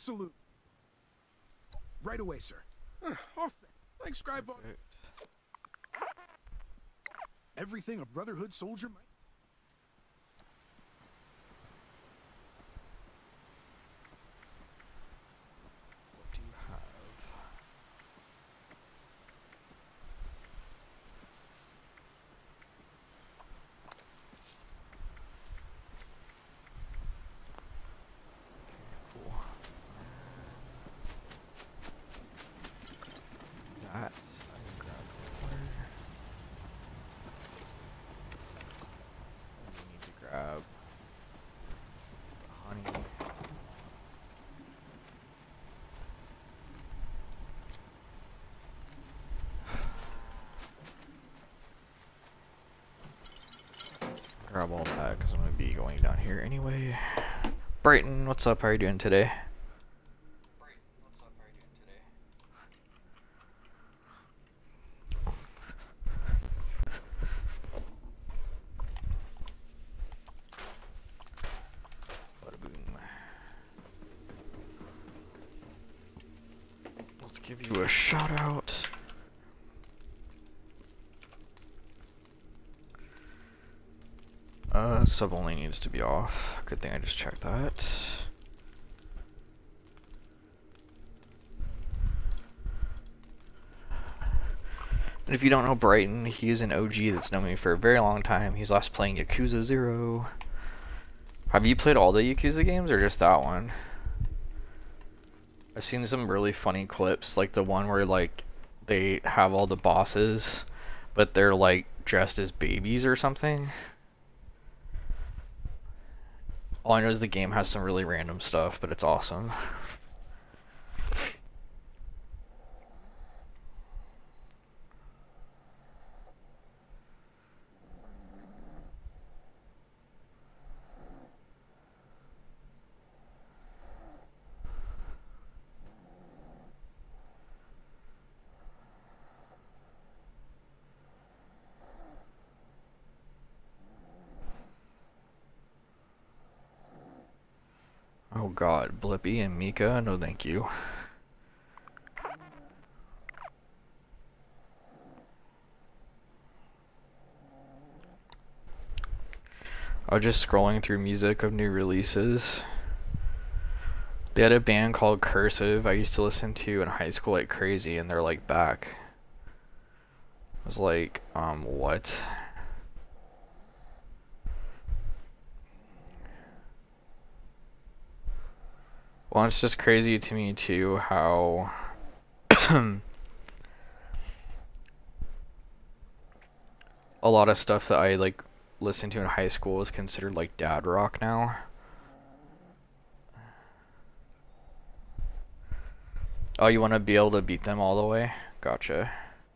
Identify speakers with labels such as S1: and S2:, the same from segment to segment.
S1: Absolute. Right away, sir. All set. Thanks, Scribeball. Everything a Brotherhood soldier might.
S2: What do you have? Cool. That I can grab water. And we need to grab honey. Grab all that because I'm going to be going down here anyway. Brighton, what's up? How are you doing today? Bada boom. Let's give you a shout out. Sub only needs to be off. Good thing I just checked that. And if you don't know Brighton, he is an OG that's known me for a very long time. He's last playing Yakuza 0. Have you played all the Yakuza games or just that one? I've seen some really funny clips, like the one where like they have all the bosses, but they're like dressed as babies or something. All I know is the game has some really random stuff, but it's awesome. Oh god, Blippi and Mika, no thank you. I was just scrolling through music of new releases. They had a band called Cursive I used to listen to in high school like crazy, and they're like back. I was like, what? Well, it's just crazy to me too how a lot of stuff that I like listened to in high school is considered like dad rock now. Oh, you want to be able to beat them all the way? Gotcha.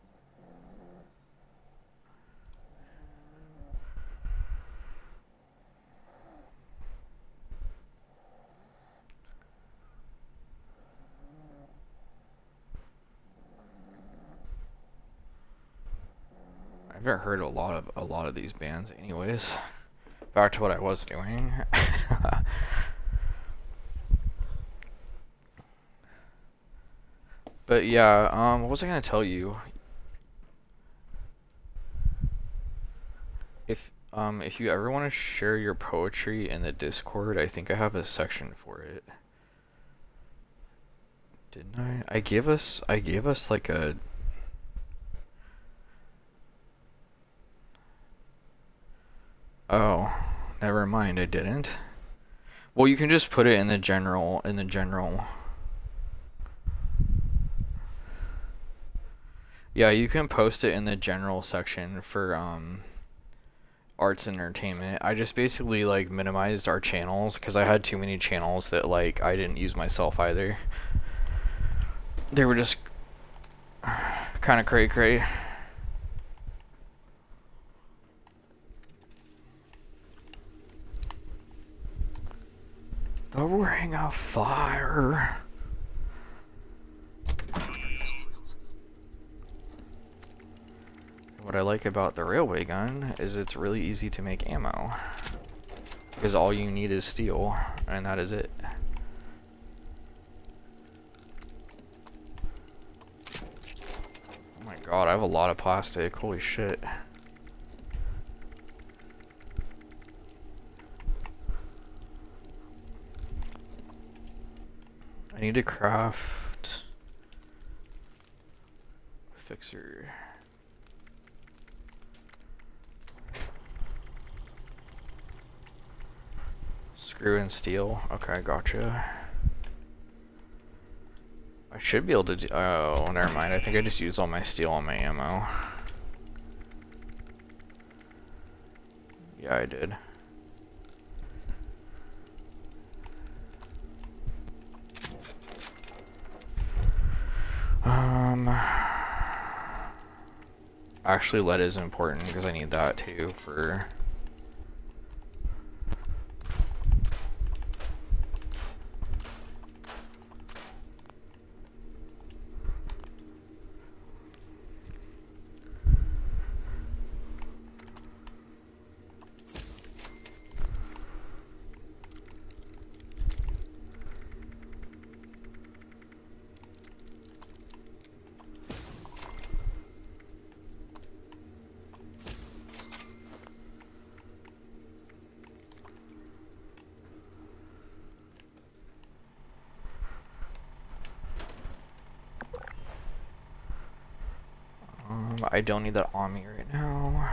S2: I haven't heard a lot of these bands anyways. Back to what I was doing. But yeah, what was I gonna tell you? If you ever want to share your poetry in the Discord, I think I have a section for it. Didn't I? I gave us like a Oh, never mind, I didn't. Well, you can just put it in the general Yeah, you can post it in the general section for arts and entertainment. I just basically like minimized our channels because I had too many channels that like I didn't use myself either. They were just kind of cray-cray. The Ring of Fire. What I like about the railway gun is it's really easy to make ammo. Because all you need is steel, and that is it. god, I have a lot of plastic. Holy shit. I need to craft fixer. Screw and steel. Okay, gotcha. I should be able to do. Oh, never mind. I think I just used all my steel on my ammo. Yeah, I did. Actually, lead is important because I need that too for. I don't need that on me right now.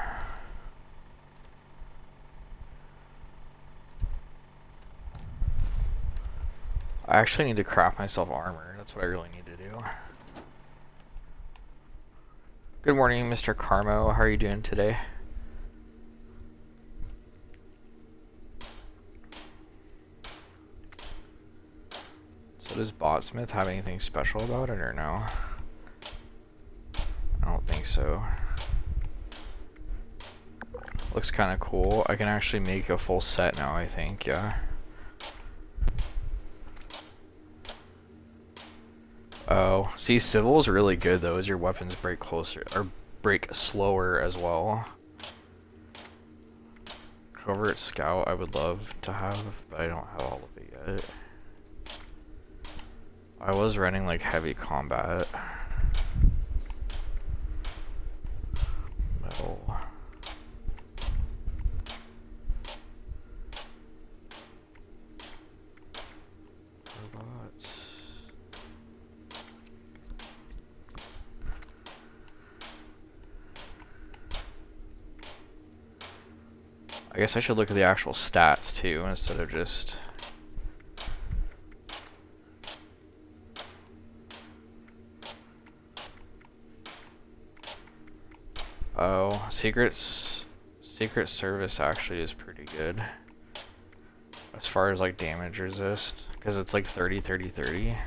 S2: I actually need to craft myself armor. That's what I really need to do. Good morning, Mr. Carmo. How are you doing today? So does Botsmith have anything special about it or no? I don't think so. Looks kind of cool. I can actually make a full set now, I think, yeah. Oh, see, Civil is really good though, as your weapons break closer, or break slower as well. Covert Scout I would love to have, but I don't have all of it yet. I was running like heavy combat. Metal. Robots. I guess I should look at the actual stats too, instead of just... Oh, Secret Service actually is pretty good. As far as like damage resist, because it's like 30, 30, 30.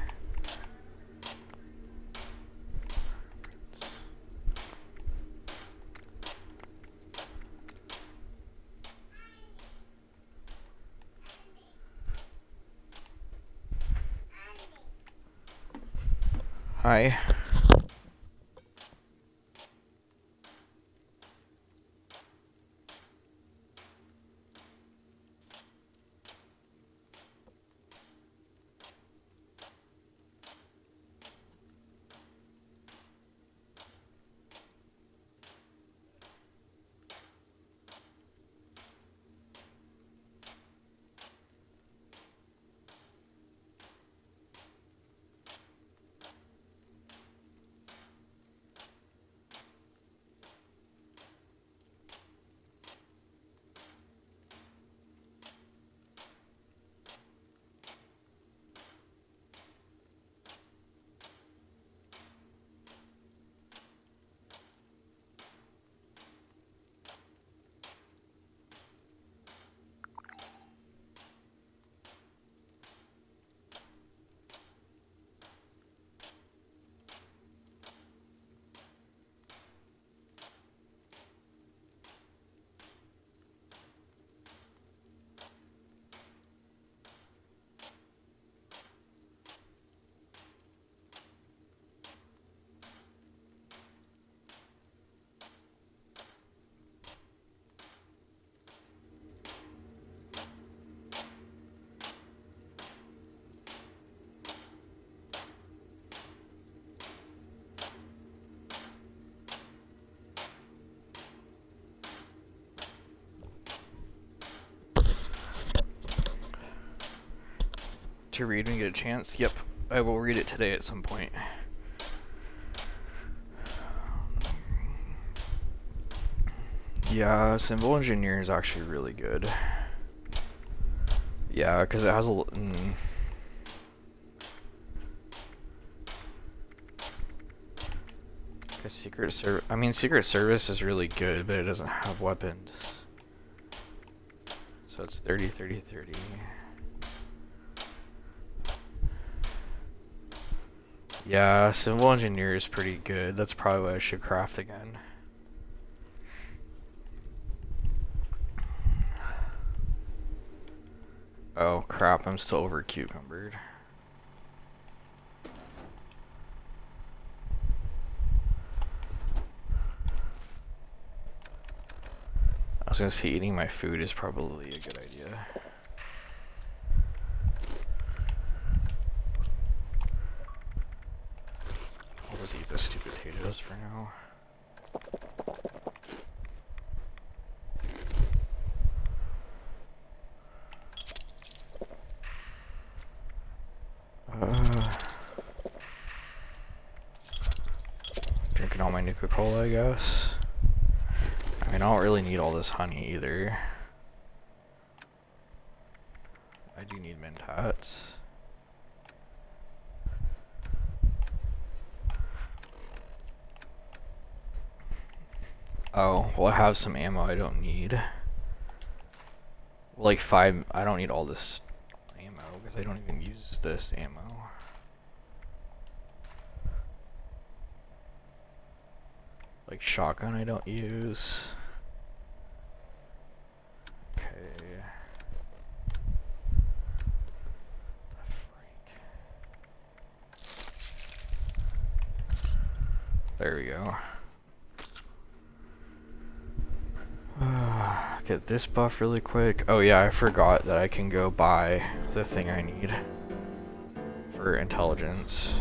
S2: Hi. to read when you get a chance? Yep, I will read it today at some point. Yeah, Civil Engineer is actually really good. Yeah, because it has a... Secret Service... I mean, Secret Service is really good, but it doesn't have weapons. So it's 30, 30, 30. Yeah, Civil Engineer is pretty good. That's probably what I should craft again. Oh crap, I'm still over cucumbered. I was gonna say eating my food is probably a good idea. I'll just eat the stupid potatoes for now. Drinking all my Nuka-Cola, I guess. I mean, I don't really need all this honey either. I do need Mentats. Oh, well I have some ammo I don't need. Like 5, I don't need all this ammo because I don't even use this ammo. Like shotgun I don't use. Okay. There we go. Get this buff really quick. Oh yeah, I forgot that I can go buy the thing I need for intelligence.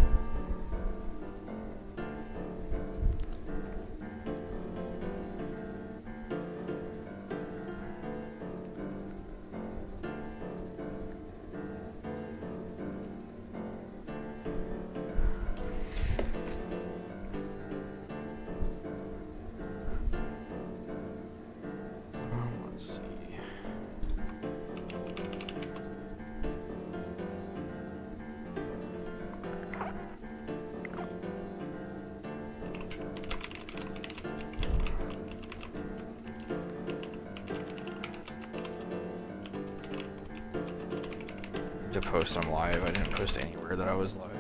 S2: To post I'm live. I didn't post anywhere that I was live.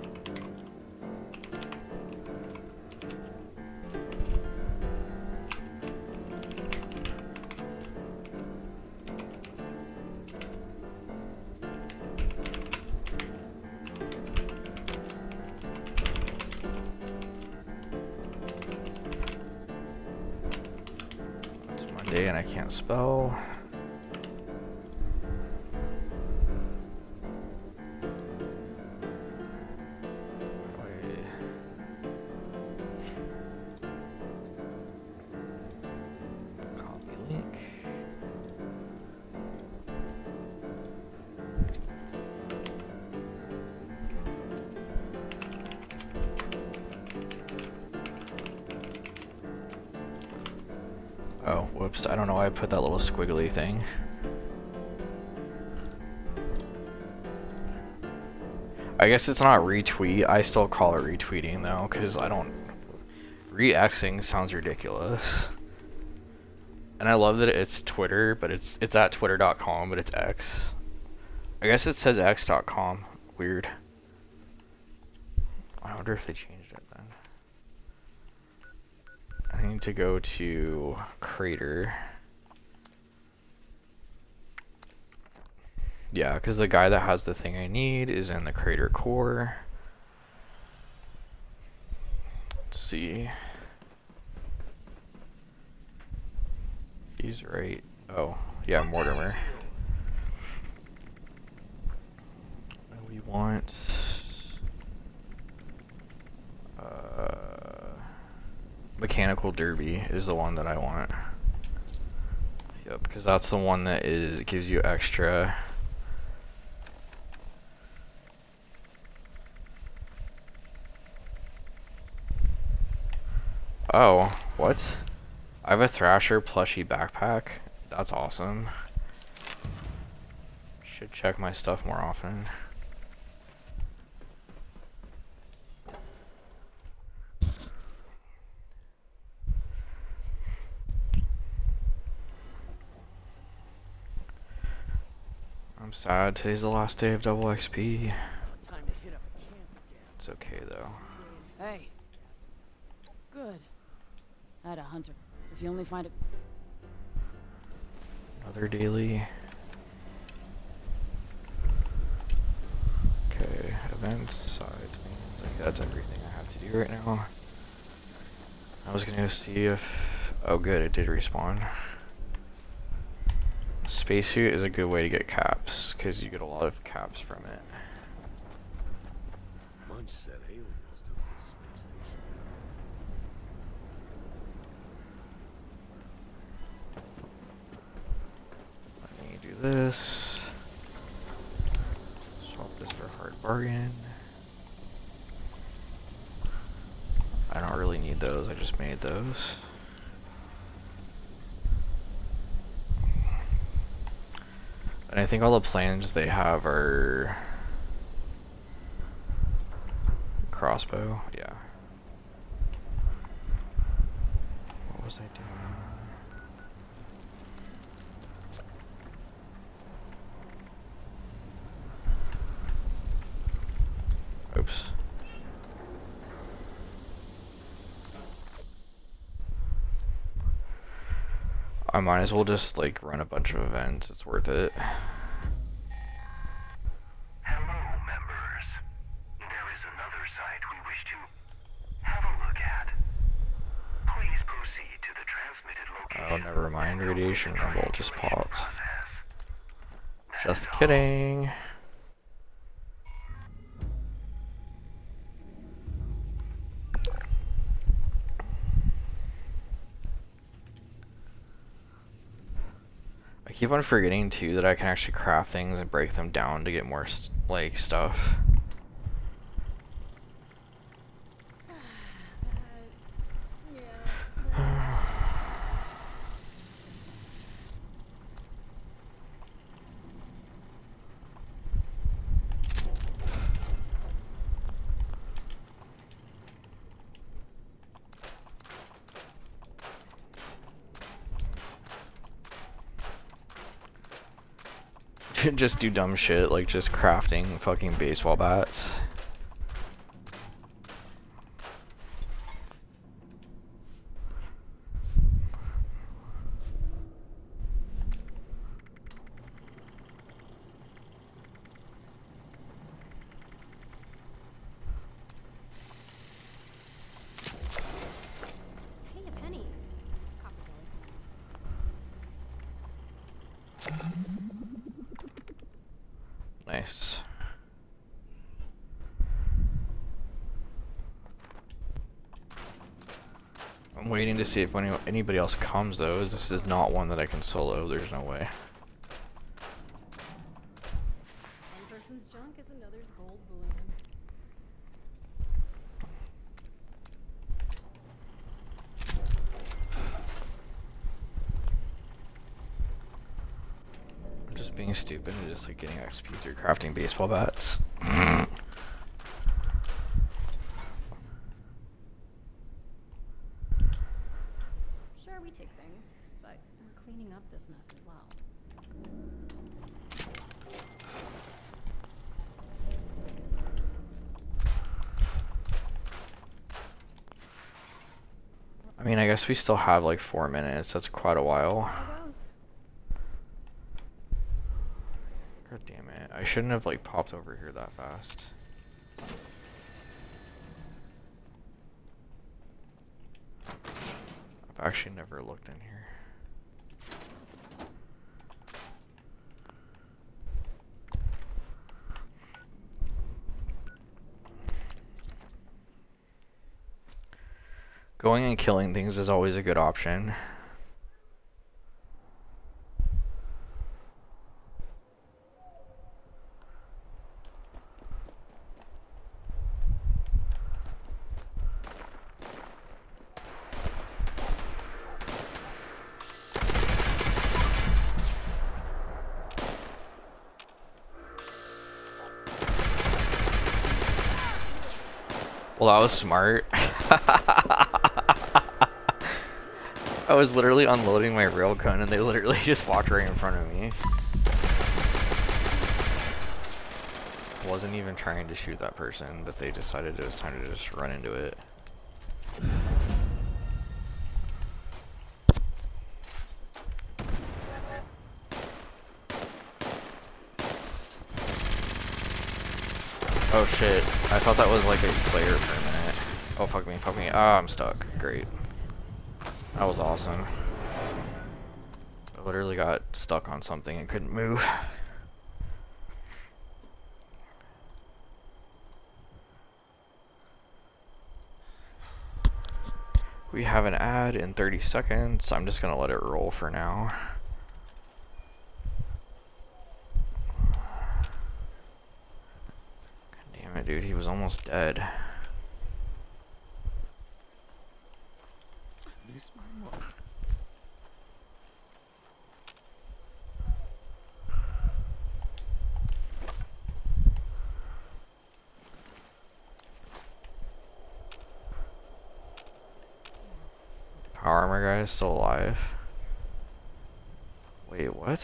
S2: It's Monday and I can't spell. Oh, whoops, I don't know why I put that little squiggly thing. I guess it's not retweet, I still call it retweeting though, because I don't... Re-Xing sounds ridiculous. And I love that it's Twitter, but it's at twitter.com, but it's X. I guess it says x.com. Weird. I wonder if they changed it then. I need to go to Crater. Yeah, because the guy that has the thing I need is in the Crater core. Let's see. He's right. Oh, yeah, Mortimer. And we want... Mechanical Derby is the one that I want. Yep, because that's the one that gives you extra Oh, what? I have a Thrasher plushie backpack. That's awesome. Should check my stuff more often. I'm sad. Today's the last day of double XP.
S3: Time to hit up camp again.
S2: It's okay though.
S3: Hey. Good. I had a hunter. If you only find a...
S2: Another daily. Okay, events, side means like that's everything I have to do right now. I was gonna see if... Oh good, it did respawn. Spacesuit is a good way to get caps, because you get a lot of caps from it.
S1: Munch said aliens took this space station
S2: Let me do this. Swap this for hard bargain. I don't really need those, I just made those. And I think all the plans they have are crossbow, yeah. What was I doing? Oops. I might as well just like run a bunch of events, it's worth it.
S4: Hello, members. There is another site we wish to have a look at. Please proceed to the transmitted location.
S2: Oh, never mind, radiation rumble just popped.
S4: Process. That
S2: Just
S4: is all.
S2: kidding. I keep on forgetting too that I can actually craft things and break them down to get more like stuff. Just do dumb shit like just crafting fucking baseball bats.
S5: Hey, a penny. Copper's always
S2: Nice. I'm waiting to see if anybody else comes though. This is not one that I can solo. There's no way.
S5: one person's junk is another's gold bullion.
S2: I'm just being stupid and just like getting XP through crafting baseball bats.
S5: Sure, we take things, but we're cleaning up this mess as well.
S2: I mean, I guess we still have like 4 minutes. That's quite a while.
S5: How goes?
S2: God damn it. I shouldn't have like popped over here that fast. I've actually never looked in here. Going and killing things is always a good option. Well, that was smart. I was literally unloading my railgun and they literally just walked right in front of me. Wasn't even trying to shoot that person, but they decided it was time to just run into it. Oh shit, I thought that was like a player for a minute. Oh fuck me, fuck me. Ah, I'm stuck. Great. That was awesome. I literally got stuck on something and couldn't move. We have an ad in 30 seconds. I'm just gonna let it roll for now. God damn it, dude. He was almost dead.
S1: This my mom.
S2: Power armor guy is still alive. Wait, what?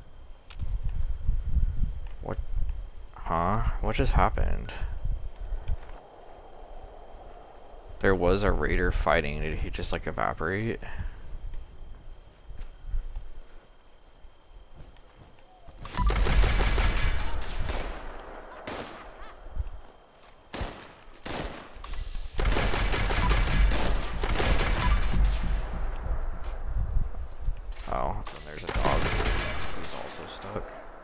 S2: What? Huh? What just happened? There was a raider fighting. Did he just like evaporate? Oh, and there's a dog who's also stuck.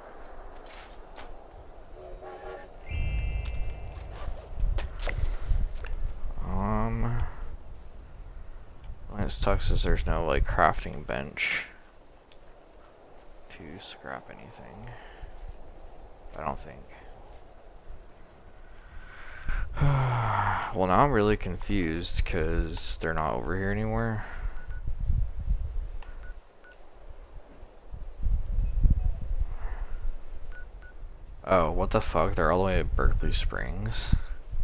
S2: What sucks is there's no like crafting bench to scrap anything. I don't think. Well, now I'm really confused because they're not over here anymore. Oh, what the fuck? They're all the way at Berkeley Springs.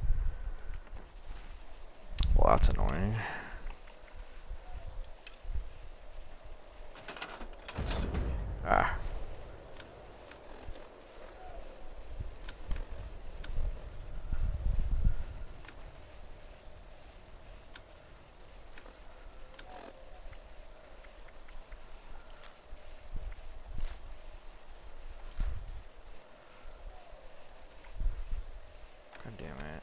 S2: Well, that's annoying. Let's see. Ah. God damn it.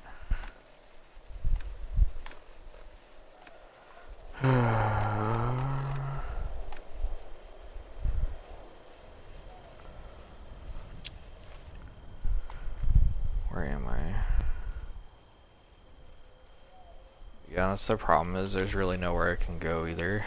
S2: Where am I? Yeah, that's the problem, is there's really nowhere I can go either.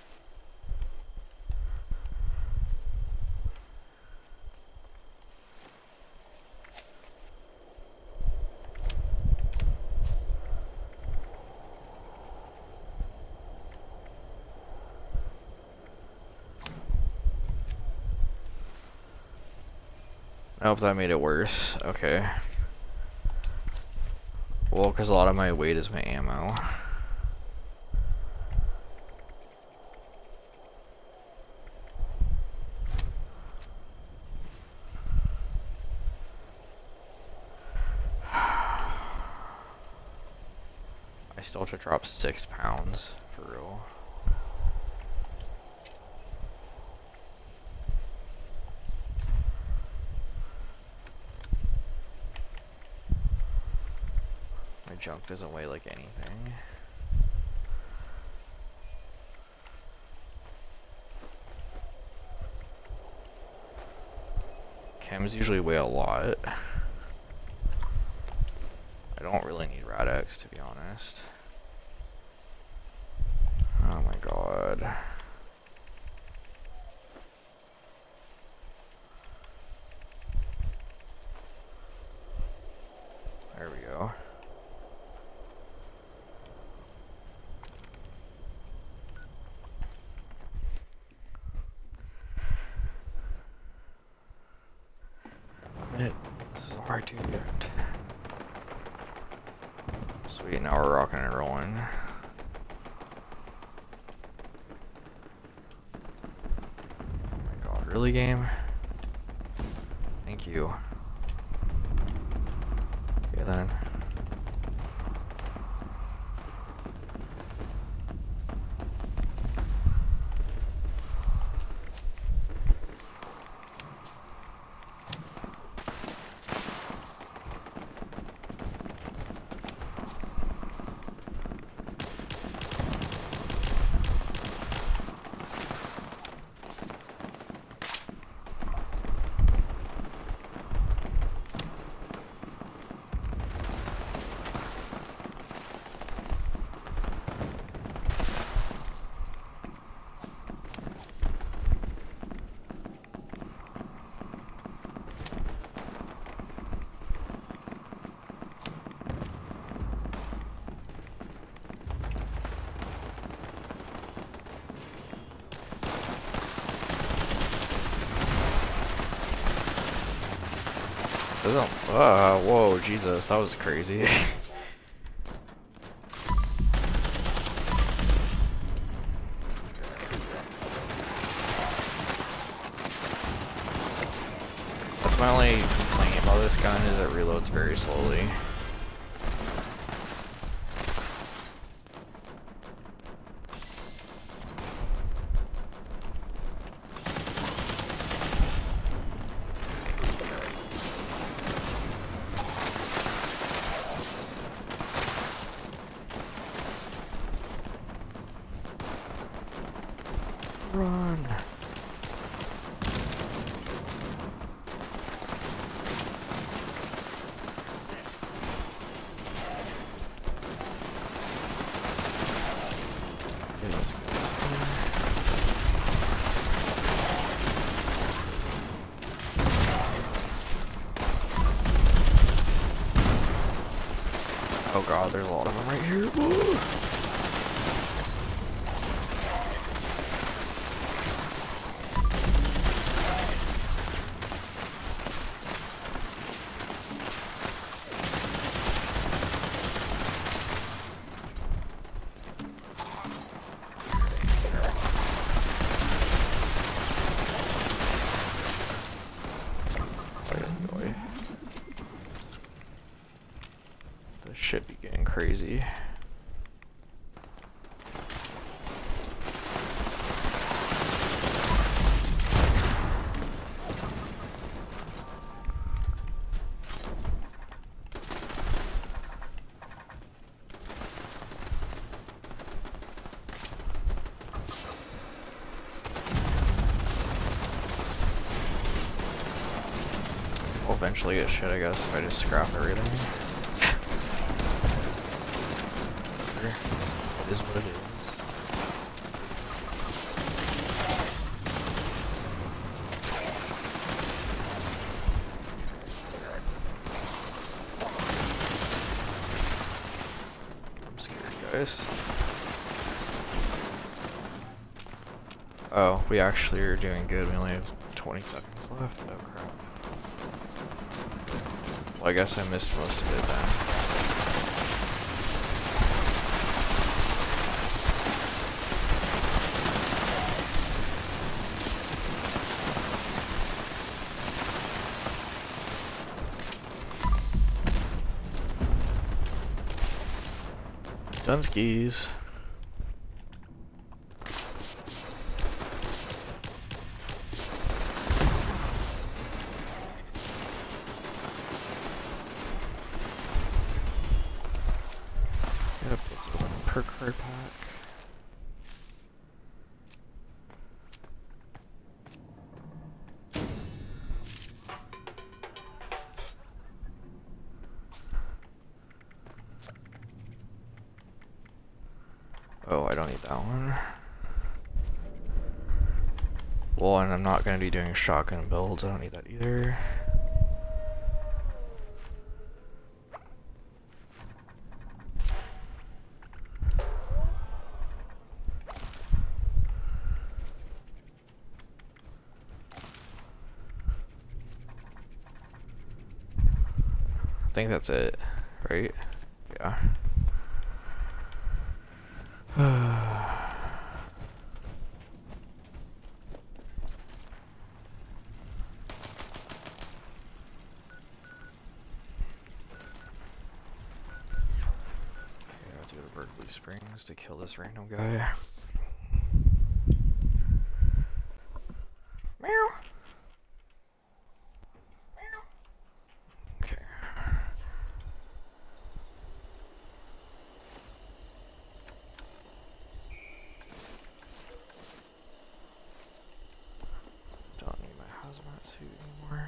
S2: I hope that made it worse. Okay. Well, because a lot of my weight is my ammo. I still have to drop 6 pounds, for real. My junk doesn't weigh like anything. Chems usually weigh a lot. I don't really need Rad-X, to be honest. Oh my god. There we go. This is hard to get. Sweet, now we're rocking and rolling. Oh my god, really, game? Thank you. Okay then. Whoa, Jesus, that was crazy. That's my only complaint about this gun, is it reloads very slowly. Run. Oh god, there's a lot of them right here. Woo. This shit be getting crazy. I'll eventually get shit, I guess, if I just scrap everything. It is what it is. I'm scared, guys. Oh, we actually are doing good. We only have 20 seconds left. Oh crap. Well, I guess I missed most of it then. Dunskies. Yep, let's open a perk card pack. Oh, I don't need that one. Well, and I'm not going to be doing shotgun builds. I don't need that either. I think that's it, right? Yeah. just to kill this random guy. Meow. Okay. Don't need my hazmat suit anymore.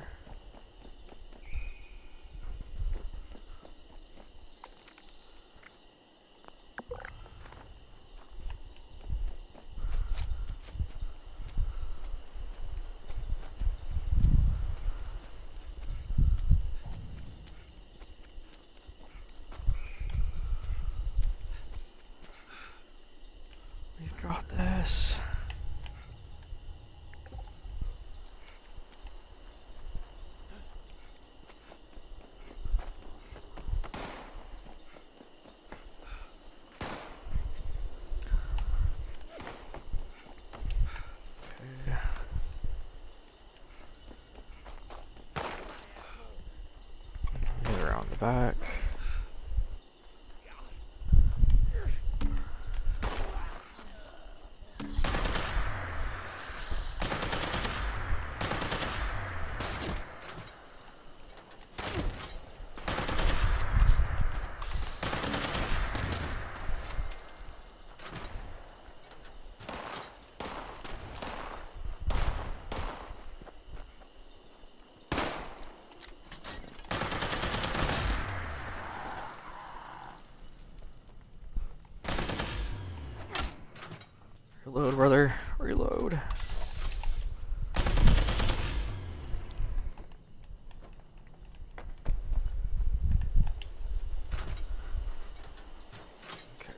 S2: We've got this. Okay. Get around the back. Reload, brother. Reload. Okay.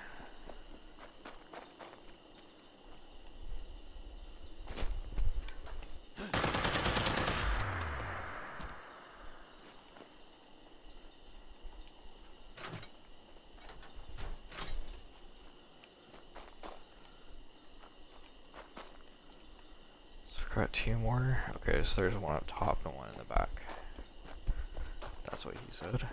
S2: So we've got two more. Okay, so there's one up top and one in the back. That's what he said.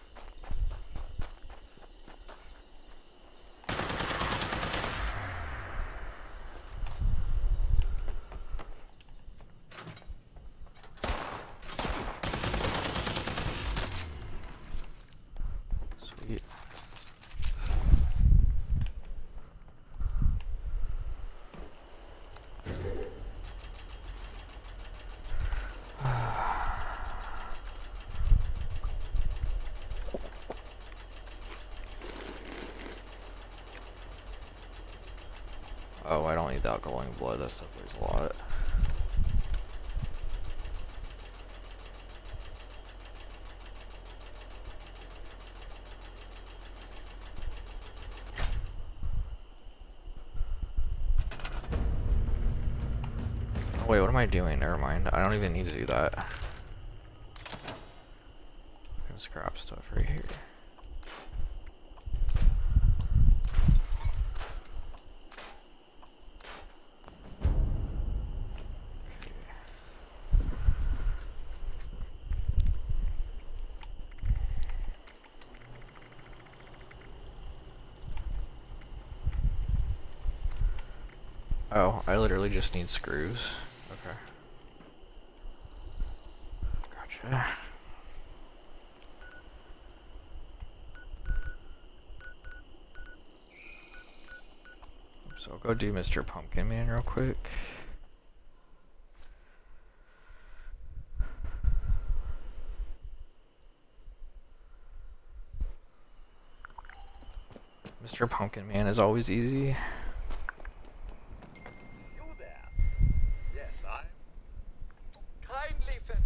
S2: Sweet. Oh, I don't need the alkaline blood. That stuff weighs a lot. Oh, wait, what am I doing? Never mind. I don't even need to do that. I can scrap stuff right here. Oh, I literally just need screws. Okay. Gotcha. So I'll go do Mr. Pumpkin Man real quick. Mr. Pumpkin Man is always easy.
S6: You there? Yes, I'm. Kindly fit.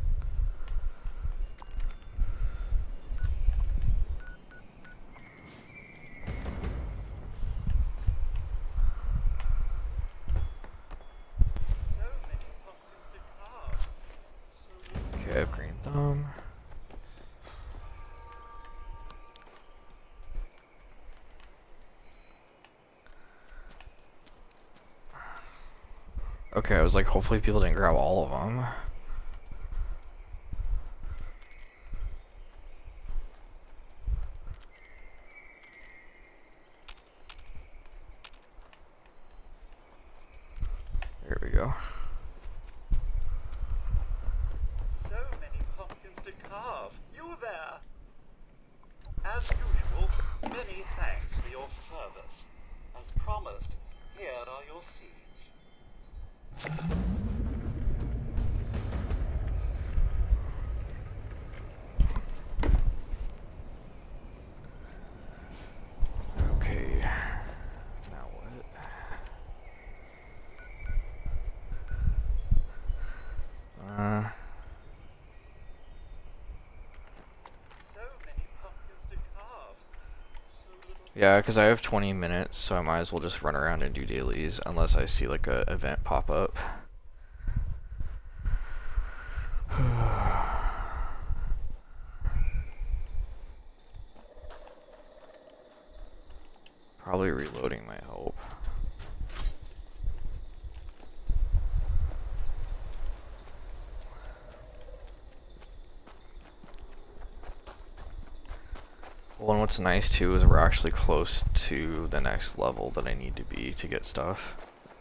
S6: So many pumpkins to carve. So
S2: Okay, I have green thumb. Okay, I was like, hopefully people didn't grab all of them. Yeah, because I have 20 minutes, so I might as well just run around and do dailies unless I see like a event pop up. Probably reloading might help. Well, and what's nice too is we're actually close to the next level that I need to be to get stuff.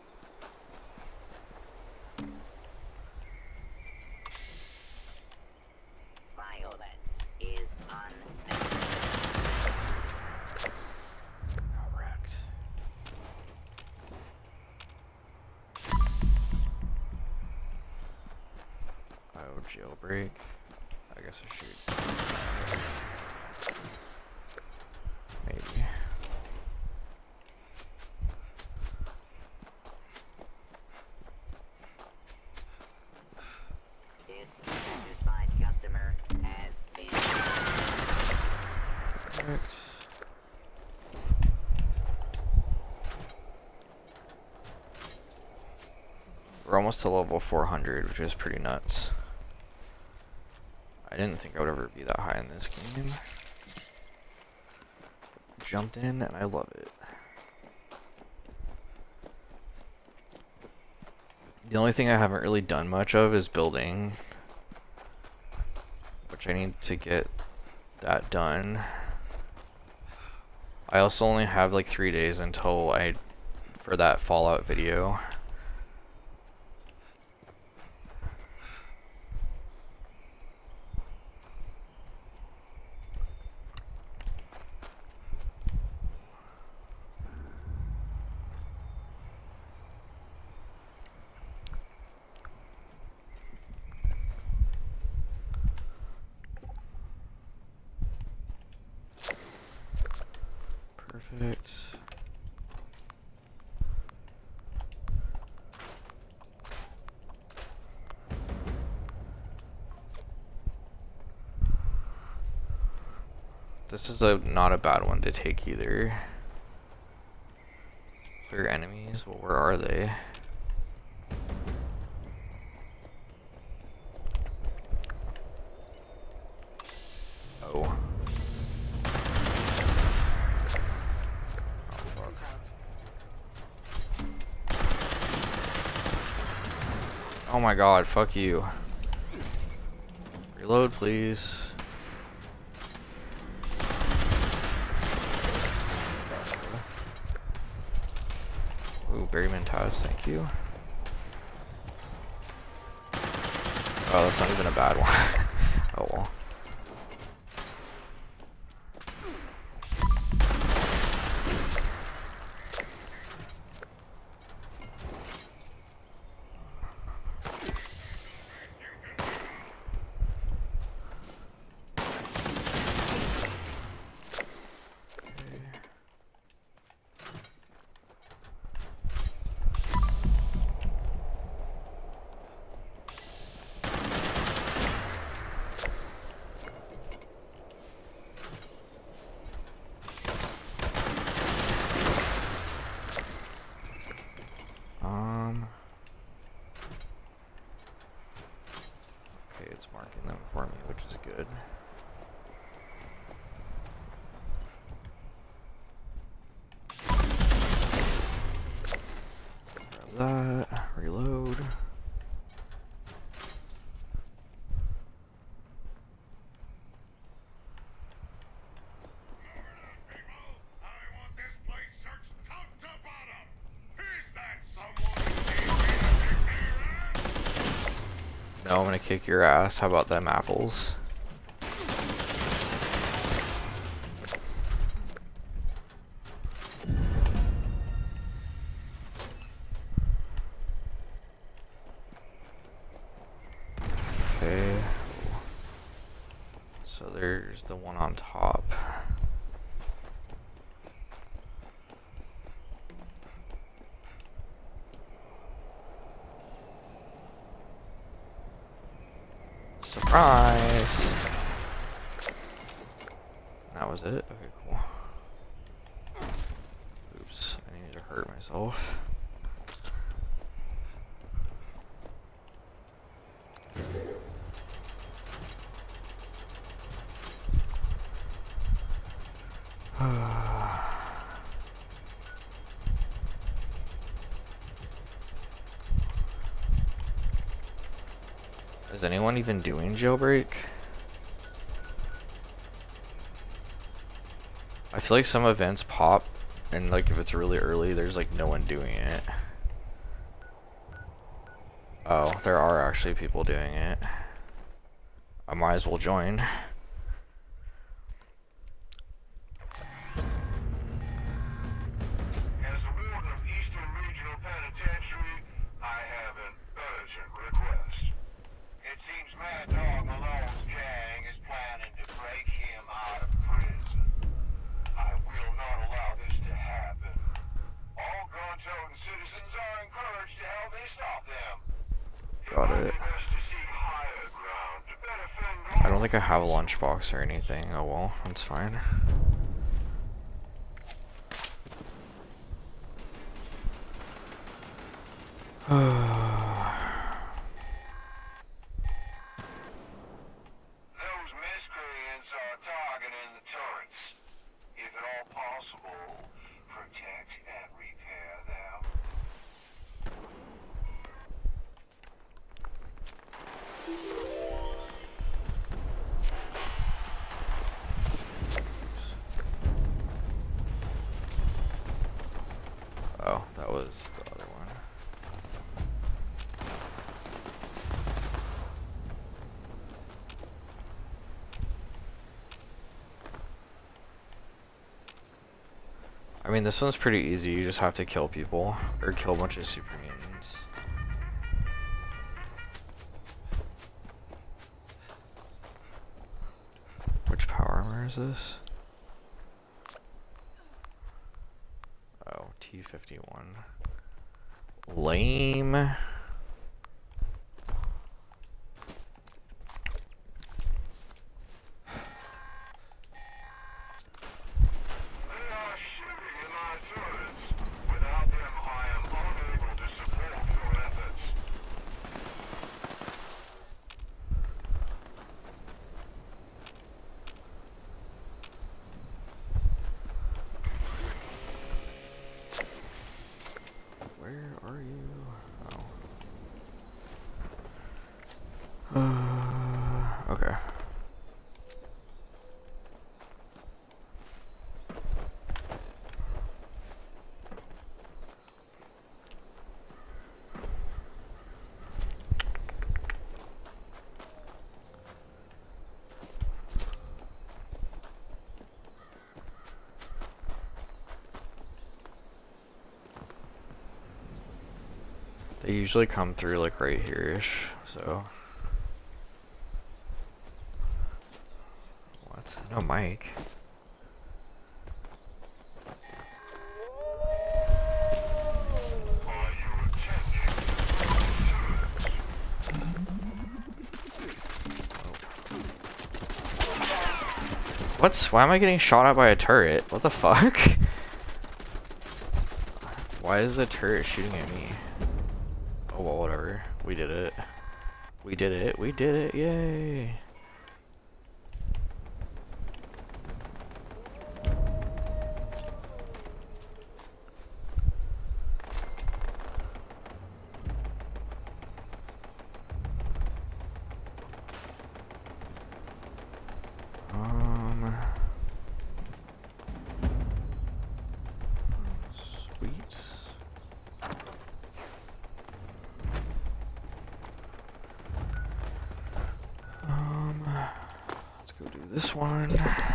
S7: Violence is
S2: Correct. Oh, jailbreak. I guess I should. Maybe.
S7: This satisfied customer has been.
S2: Correct. We're almost to level 400, which is pretty nuts. I didn't think I would ever be that high in this game. Jumped in and I love it. The only thing I haven't really done much of is building, which I need to get that done. I also only have like 3 days until for that Fallout video. Perfect. This is not a bad one to take either. Clear enemies? Well, where are they? Oh. Oh my god, fuck you. Reload, please. Ooh, Berryman Taz, thank you. Oh, that's not even a bad one. Oh well. Okay, it's marking them for me, which is good. Grab that, reload. No, I'm gonna kick your ass. How about them apples? Okay. So there's the one on top. Surprise! That was it? Okay, cool. myself. Is anyone even doing jailbreak? I feel like some events pop, and like if it's really early, there's like no one doing it. Oh, there are actually people doing it. I might as well join.
S4: As the warden of Eastern Regional Penitentiary, I have an urgent request. It seems Mad Dog Malone's gang is planning to break him out of prison. I will not allow this to happen. All gun-toting citizens are encouraged to help me stop them.
S2: Got it.
S4: Best to seek higher ground to better fend
S2: I don't think I have a lunchbox or anything. Oh well, that's fine.
S4: Those miscreants are targeting the turrets. If at all possible, protect and repair them.
S2: Oh, that was the other one. I mean, this one's pretty easy. You just have to kill people or kill a bunch of super mutants. Which power armor is this? Oh, T-51. Lame.
S4: They are shooting in my turrets. Without them, I am unable to support your efforts.
S2: Where are you? Oh. Okay. They usually come through like right here-ish, so. What? No mic.
S4: Are you attending?
S2: What? Why am I getting shot at by a turret? What the fuck? Why is the turret shooting at me? Oh well, whatever. We did it. We did it. We did it. Yay. Sweet. Let's go do this one.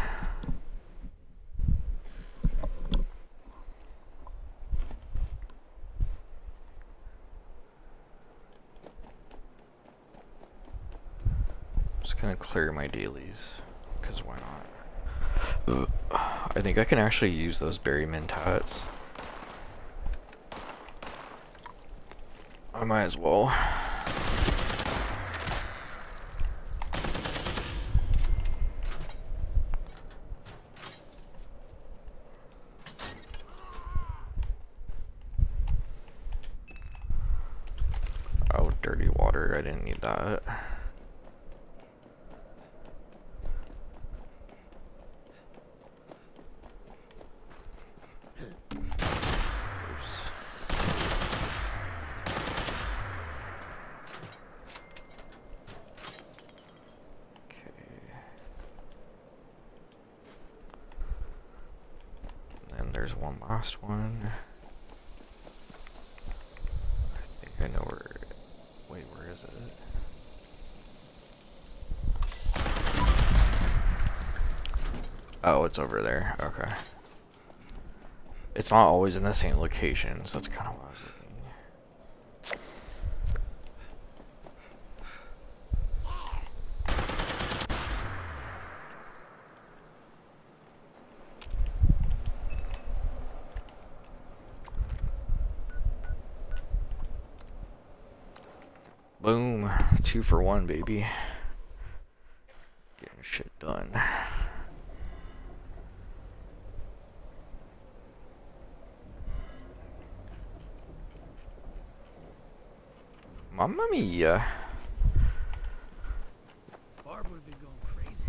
S2: Just gonna clear my dailies, because why not? I think I can actually use those berry mentats. I might as well. dirty water. I didn't need that. There's one last one. I think I know where. Wait, where is it? Oh, it's over there. Okay. It's not always in the same location, so that's kind of what I was looking. Boom. 2 for 1, baby. Getting shit done. Mamma mia.
S1: Barb would have been going crazy.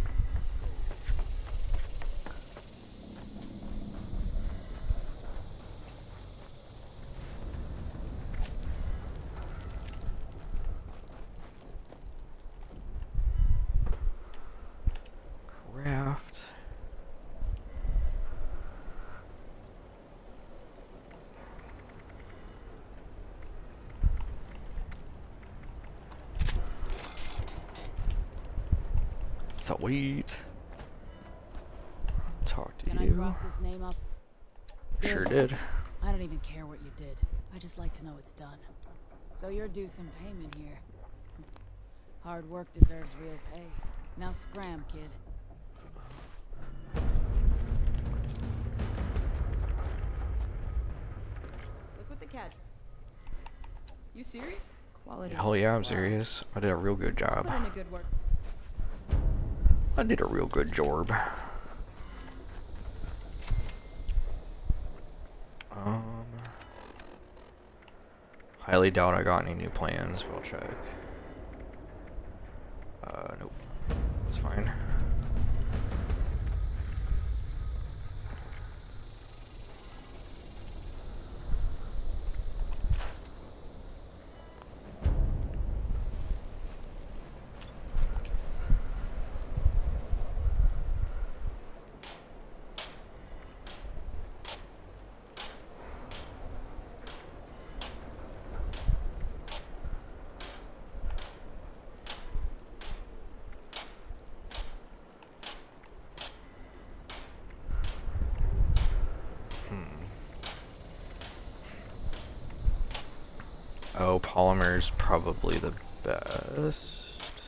S2: Craft. Sweet. Talk to
S3: Can I
S2: you.
S3: cross this name up?
S2: Sure
S3: Good.
S2: did.
S3: I don't even care what you did. I just like to know it's done. So you're due some payment here. Hard work deserves real pay. Now scram, kid.
S8: Look what the cat. You serious? Quality.
S2: Hell yeah, I'm serious. I did a real good job.
S8: Put in a good work.
S2: I did a real good job. Highly doubt I got any new plans, but I'll check. Nope. It's fine. Oh, Polymer's probably the best.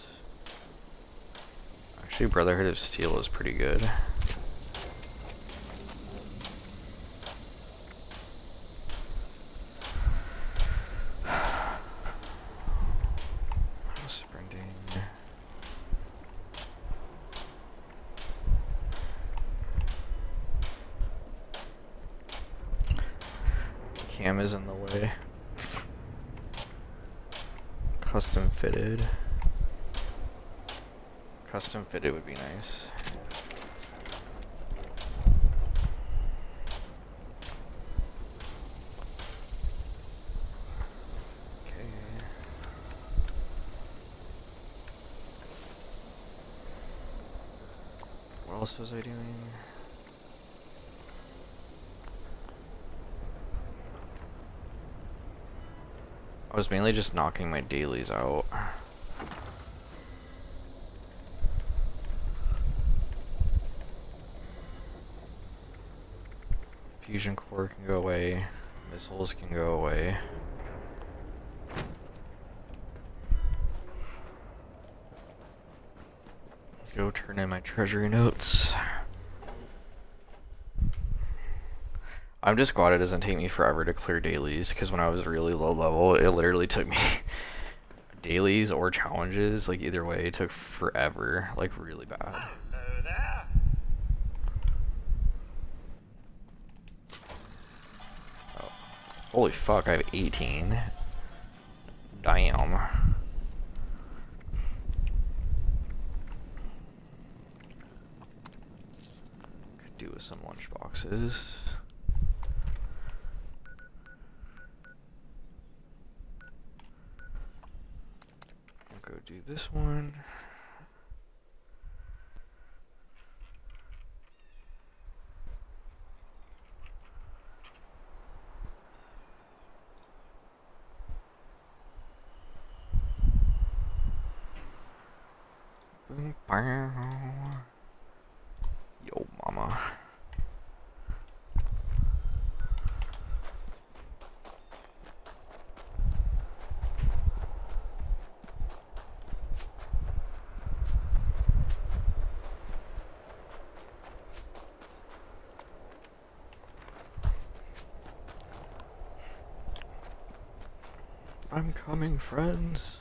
S2: Actually, Brotherhood of Steel is pretty good. Sprinting. Cam is in the way. Custom fitted. Custom fitted would be nice. Okay. What else was I doing? I was mainly just knocking my dailies out. Fusion core can go away. Missiles can go away. Go turn in my treasury notes. I'm just glad it doesn't take me forever to clear dailies, because when I was really low level, it literally took me dailies or challenges, like either way, it took forever, like really bad.
S6: Hello there.
S2: Oh. Holy fuck, I have 18. Damn. with some lunch boxes. I'll go do this one. Yo, mama. I'm coming, friends.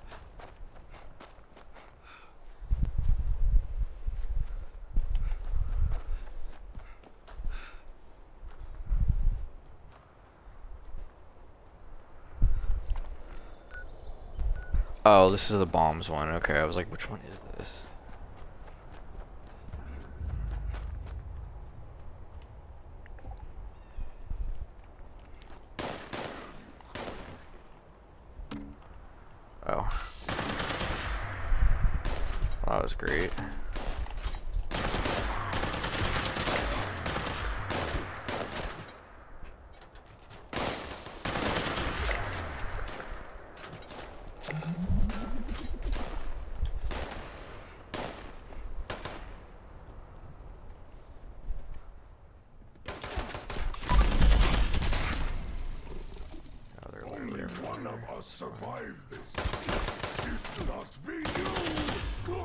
S2: Oh, this is the bombs one. Okay, I was like, which one is this? Oh. That was great.
S9: Only one of us survived this. It not be you.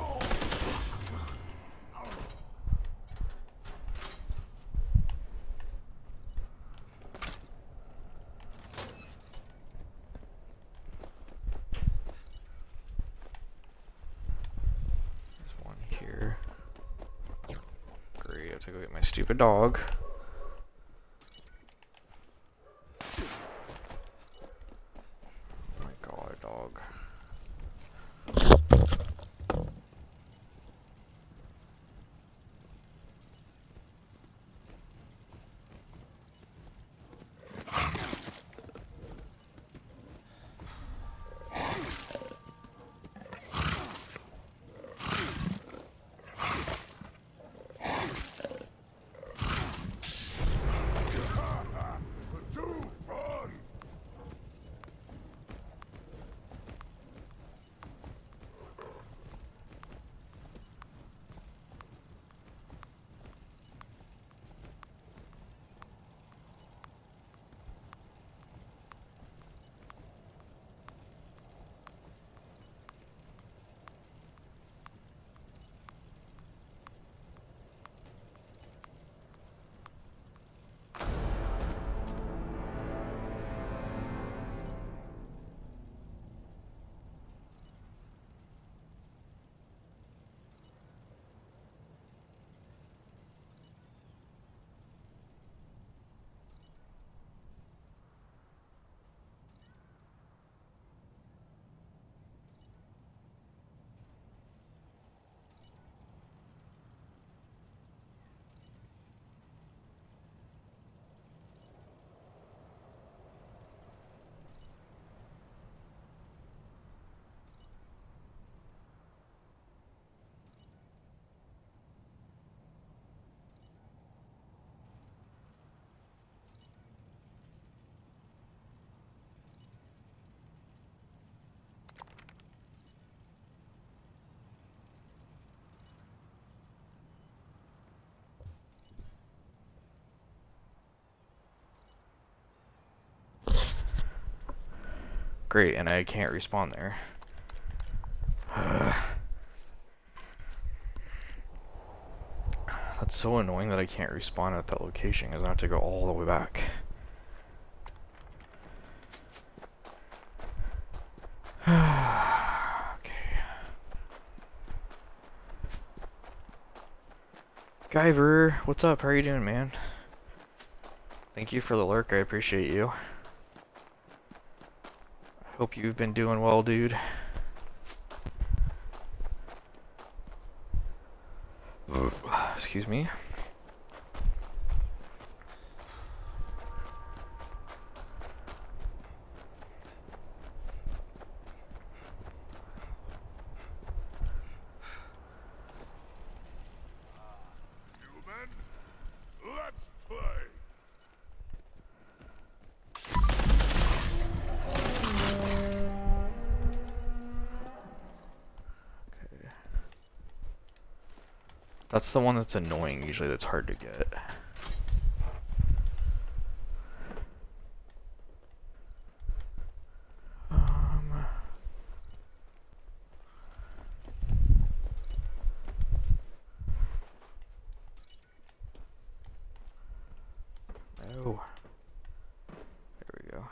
S2: There's one here. Great, I have to go get my stupid dog. Dog.
S9: Too fun.
S2: Great, and I can't respawn there. That's so annoying that I can't respawn at that location because I have to go all the way back. Okay. Guyver, what's up? How are you doing, man? Thank you for the lurk, I appreciate you. Hope you've been doing well, dude. Excuse me. That's the one that's annoying usually, that's hard to get. No. There we go.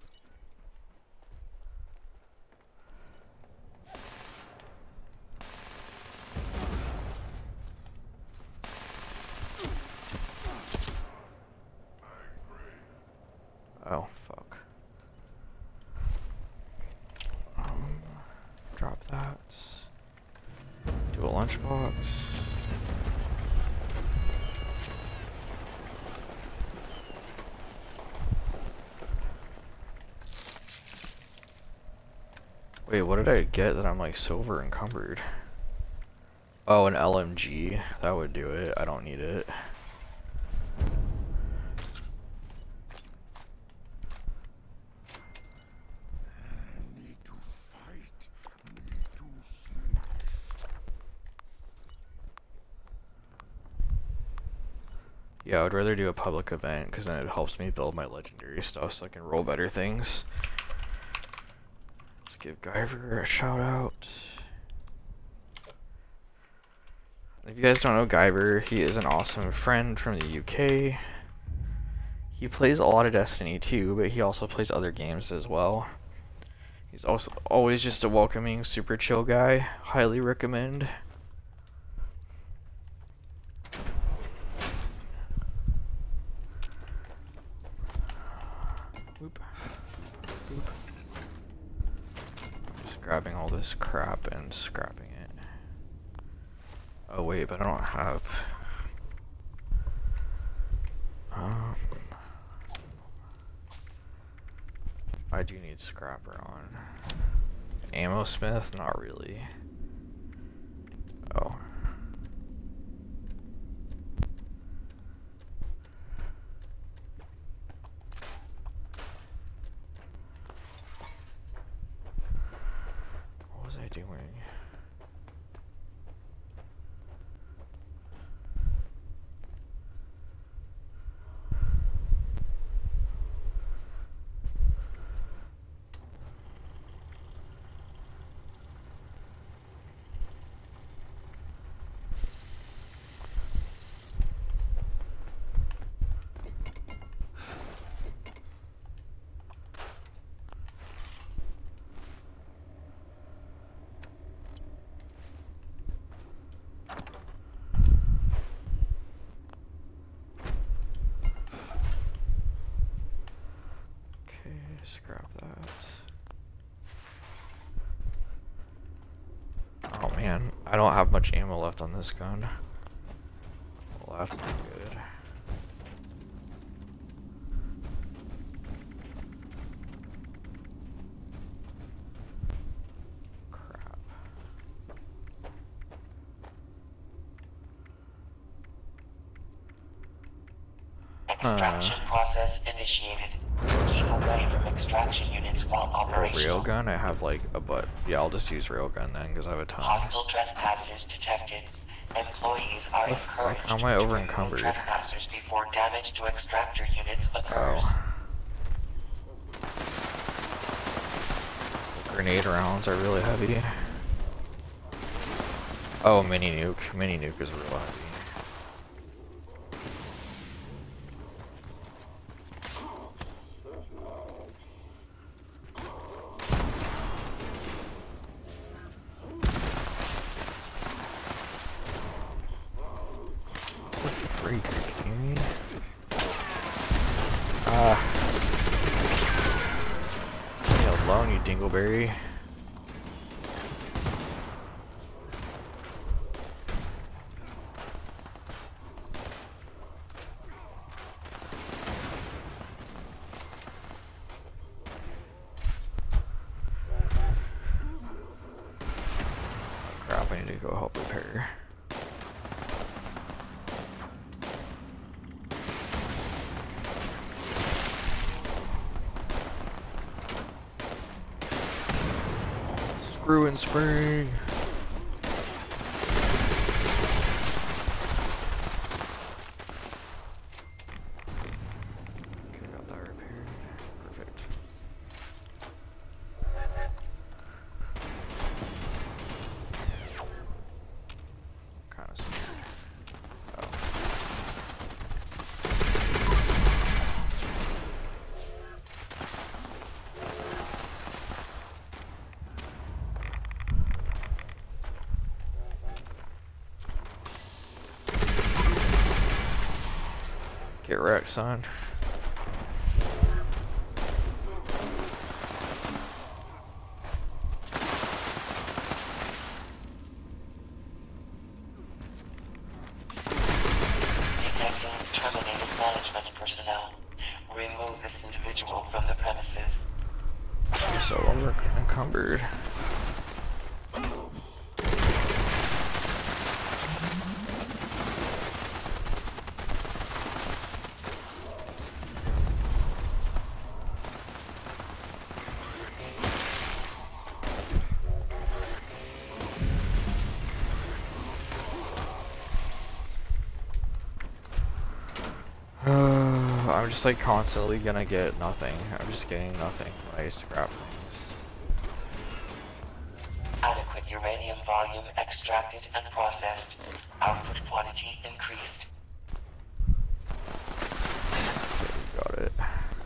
S2: Oh, fuck. Drop that. Do a lunchbox. Wait, what did I get that I'm like silver encumbered? Oh, an LMG. That would do it. I don't need it.
S9: Need to fight. Need to smash.
S2: Yeah, I would rather do a public event because then it helps me build my legendary stuff so I can roll better things. Let's give Guyver a shout out. If you guys don't know Guyver, he is an awesome friend from the UK. He plays a lot of Destiny too, but he also plays other games as well. He's also always just a welcoming, super chill guy. Highly recommend. Boop. Boop. I'm just grabbing all this crap and scrapping it. Oh wait, but I don't have... I do need scrapper on. Ammo smith? Not really. Oh. What was I doing? Scrap that. Oh man, I don't have much ammo left on this gun. Well, that's not good. Crap.
S10: Extraction process initiated. Keep away from extraction units while operational.
S2: Railgun? I have like a butt. Yeah, I'll just use railgun then because I have a ton.
S10: Hostile trespassers detected. Employees are encouraged
S2: How am I over encumbered?
S10: trespassers before damage to extractor units occurs.
S2: Oh. Grenade rounds are really heavy. Oh, mini nuke. Mini nuke is real heavy. Leave me alone, you dingleberry. Crap, I need to go help repair. Screw and spring. Get wrecked, son.
S10: Detecting terminated management personnel. Remove this individual from the premises.
S2: You're so encumbered. I'm just like constantly gonna get nothing. I'm just getting nothing when I used to grab things.
S10: Adequate uranium volume extracted and processed. Output quantity increased.
S2: Okay, got it.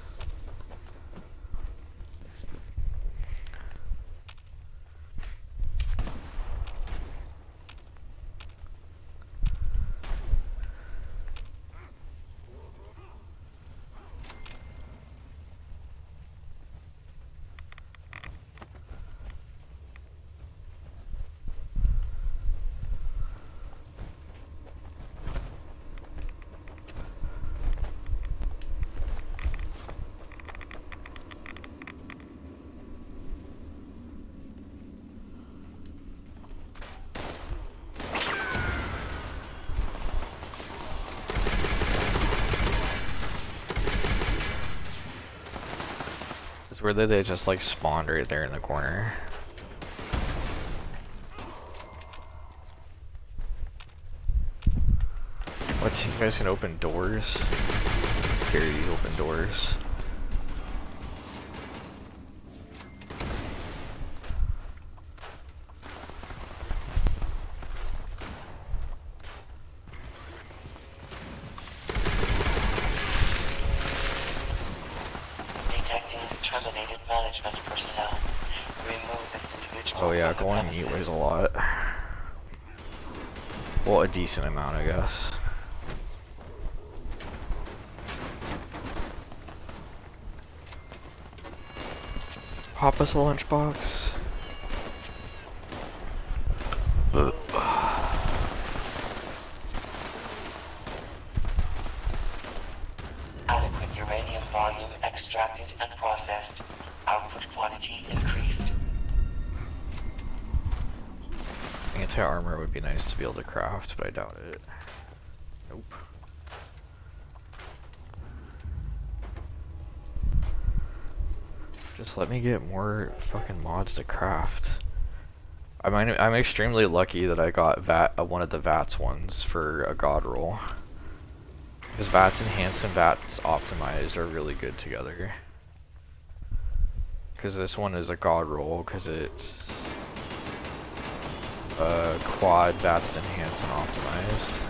S2: It's weird that they just like spawned right there in the corner. What, you guys can open doors? Here, you open doors.
S10: Terminated management personnel. Remove this individual.
S2: Oh yeah, going meat weighs a lot. Well, a decent amount, I guess. Pop us a lunchbox.
S10: Adequate uranium volume extracted and processed. Output quantity increased.
S2: Anti-armor would be nice to be able to craft, but I doubt it. Nope. Just let me get more fucking mods to craft. I'm extremely lucky that I got one of the VATS ones for a god roll. Because VATS enhanced and VATS optimized are really good together. Because this one is a god roll because it's quad VATS enhanced and optimized.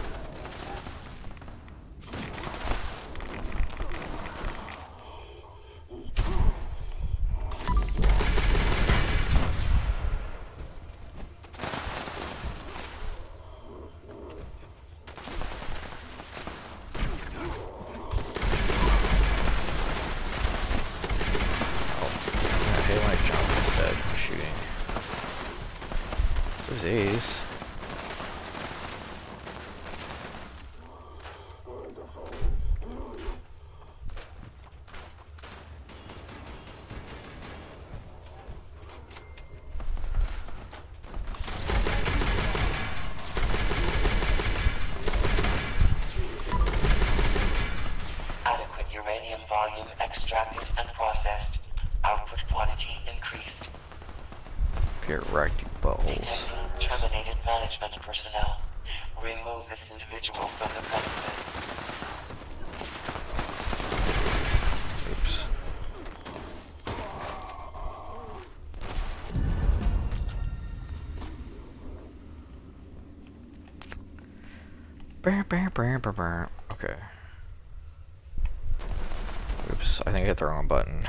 S2: A's.
S10: Adequate uranium volume extracted and processed. Output quantity increased.
S2: Get wrecked, you buttholes.
S10: Terminated management personnel. Remove this individual from the premises.
S2: Oops. Okay. Oops, I think I hit the wrong button.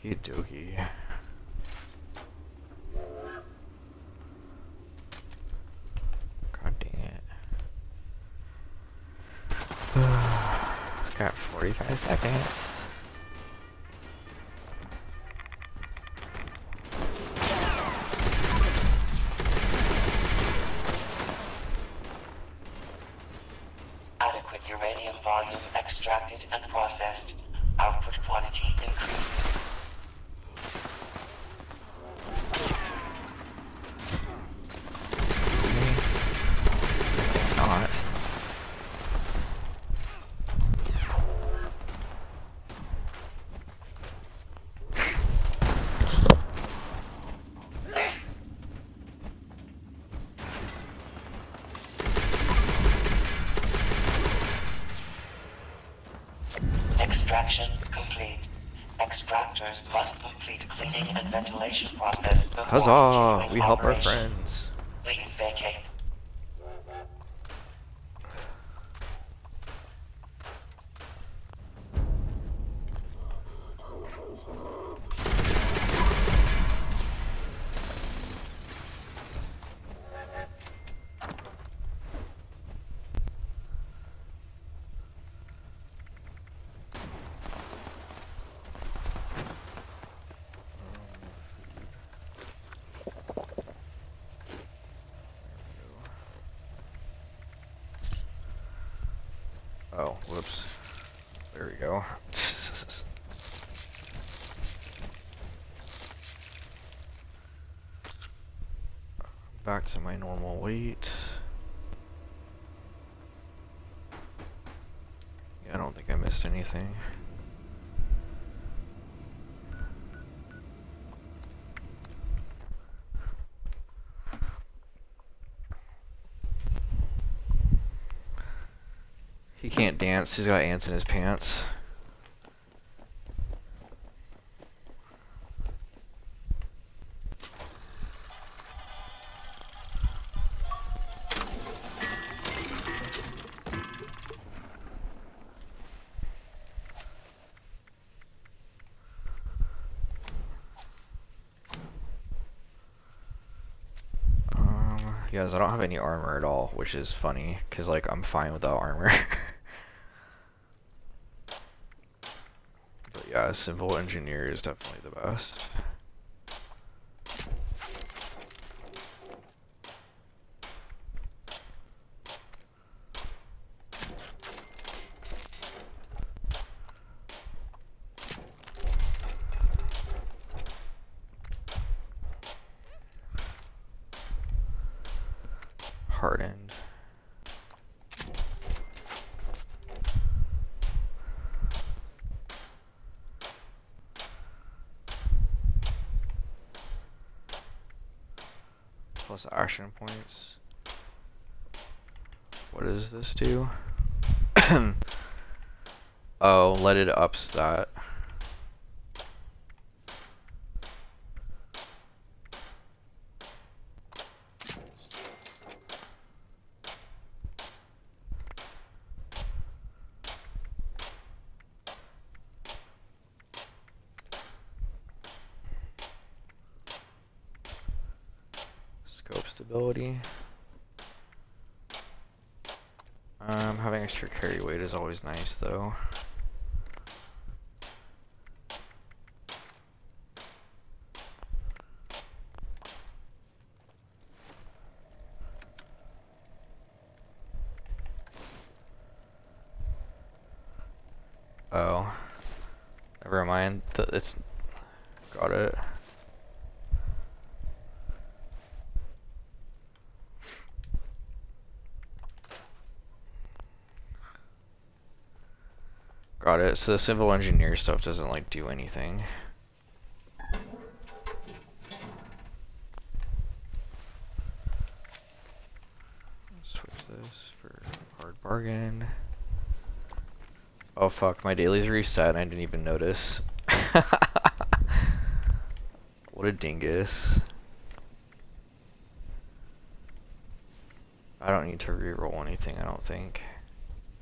S2: Okie dokie. God dang it. Got 45 seconds.
S10: Adequate uranium volume extracted and processed. Output quantity increased.
S2: Not.
S10: Extraction complete. Extractors must complete cleaning and ventilation process before
S2: Huzzah!
S10: continuing
S2: We help our
S10: operation.
S2: friends.
S10: Please vacate.
S2: Oh, whoops. There we go. Back to my normal weight. Yeah, I don't think I missed anything. He can't dance, he's got ants in his pants. Yes, I don't have any armor at all, which is funny, because, like, I'm fine without armor. But yeah, civil engineer is definitely the best. Hardened. Plus action points. What does this do? Oh, leaded ups that. Scope stability. Having extra carry weight is always nice though. Oh, never mind. It's got it. Got it. So the civil engineer stuff doesn't like do anything. Switch this for hard bargain. Oh fuck, my daily's reset and I didn't even notice. What a dingus. I don't need to reroll anything, I don't think.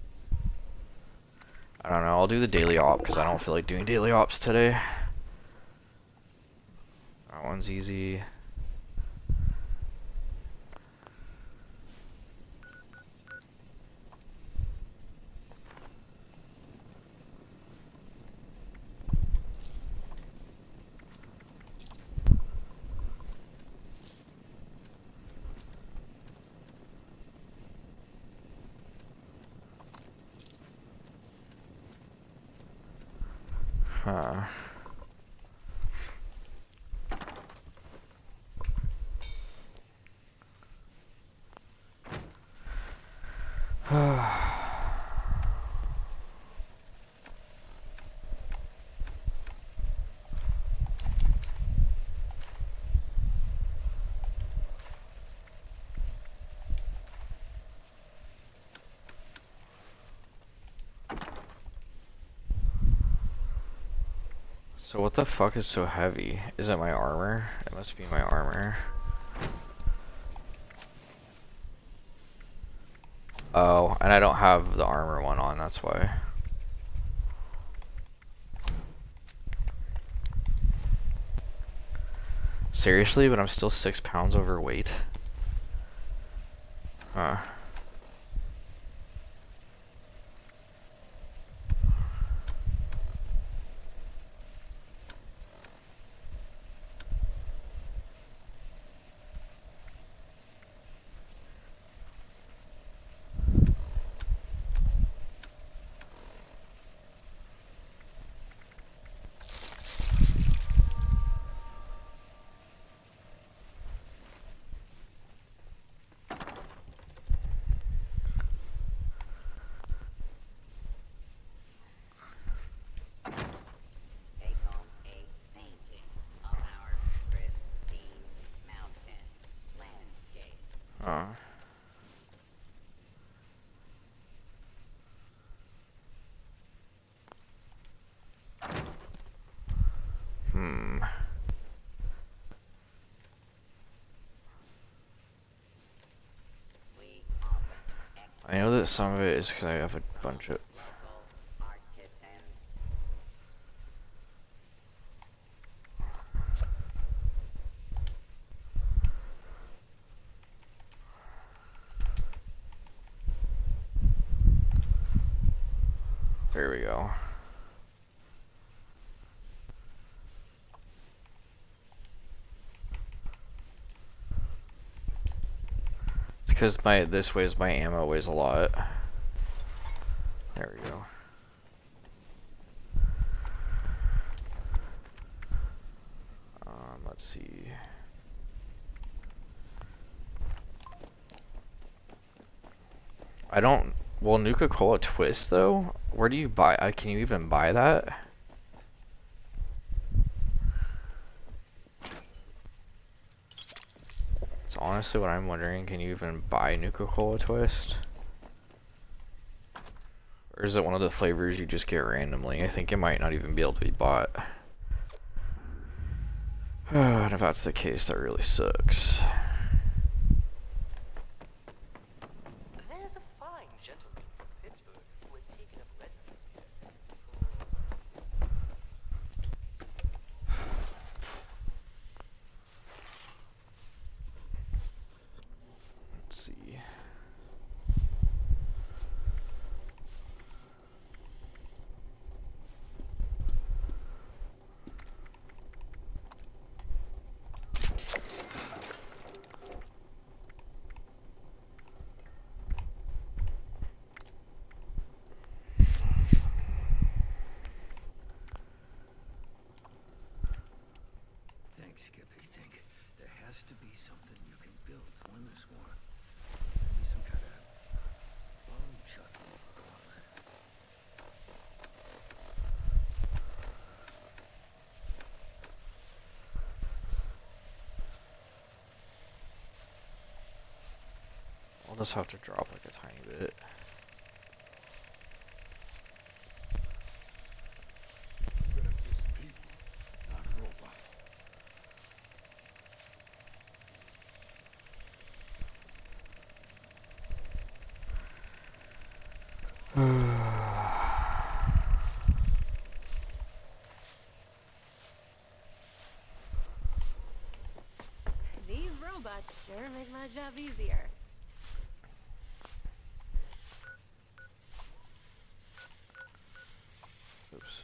S2: I don't know, I'll do the daily op because I don't feel like doing daily ops today. one's easy. Huh. So what the fuck is so heavy? Is it my armor? It must be my armor. Oh, and I don't have the armor one on, that's why. Seriously, but I'm still 6 pounds overweight? Huh. I know that some of it is because I have a bunch of... There we go. Because this weighs my ammo weighs a lot. There we go. Let's see. I don't. Well, Nuka-Cola Twist though. Where do you buy? Can you even buy that? That's honestly what I'm wondering. Can you even buy Nuka-Cola Twist? Or is it one of the flavors you just get randomly? I think it might not even be able to be bought. And if that's the case, that really sucks.
S6: There's a fine gentleman from Pittsburgh who has taken up residence here.
S2: Let's see.
S11: Thanks, Skippy. Think there has to be something you can build on this one. Maybe some kind of bone chucking gauntlet.
S2: I'll just have to drop like a tiny bit.
S5: That sure make my job easier.
S2: Oops.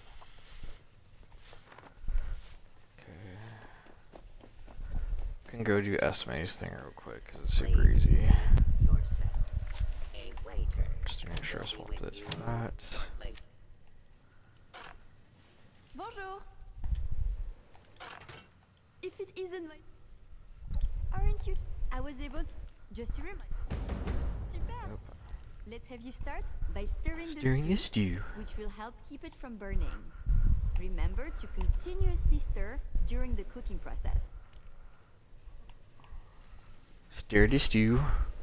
S2: Okay. Can go do Esme's thing real quick because it's super easy. Just to make sure I swap this for that.
S5: Bonjour. If it isn't my... Aren't you... I was able to... Just to remind... Super.
S2: Yep.
S5: Let's have you start by stirring
S2: the stew,
S5: which will help keep it from burning. Remember to continuously stir during the cooking process.
S2: Stir the stew.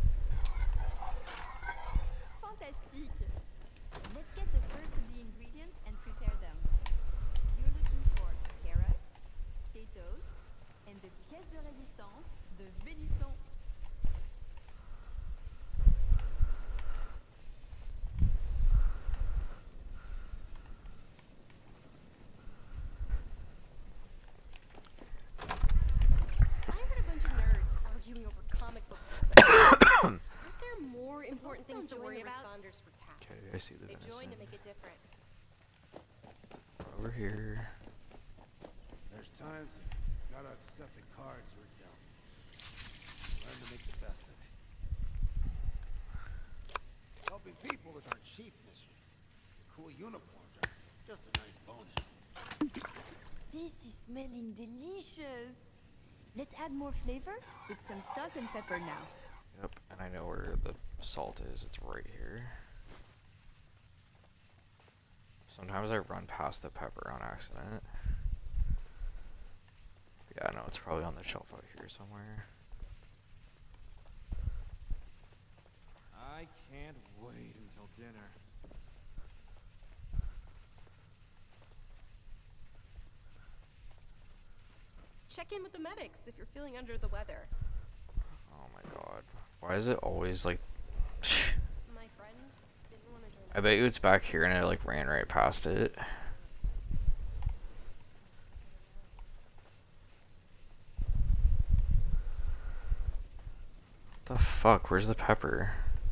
S5: Fantastic. Let's get the first of the ingredients and prepare them. You're looking for carrots, potatoes, and the pièce de résistance, the venison. I heard a bunch of nerds arguing over comic books. Aren't there more important things to worry about?
S2: Okay, I see the
S5: They join to
S2: venison.
S5: make a difference.
S2: Over here.
S1: There's times you gotta accept the cards we're dealt. Learn to make the best of it. Helping people is our chief mission. The cool uniforms are just a nice bonus.
S5: This is smelling delicious. Let's add more flavor with some salt and pepper now.
S2: Yep, and I know where the salt is. It's right here. Sometimes I run past the pepper on accident. Yeah, no, it's probably on the shelf out here somewhere.
S1: I can't wait until dinner.
S12: Check in with the medics if you're feeling under the weather.
S2: Oh my god. Why is it always like...
S12: My friends didn't want to join.
S2: I bet you it's back here and I like ran right past it. What the fuck? Where's the pepper?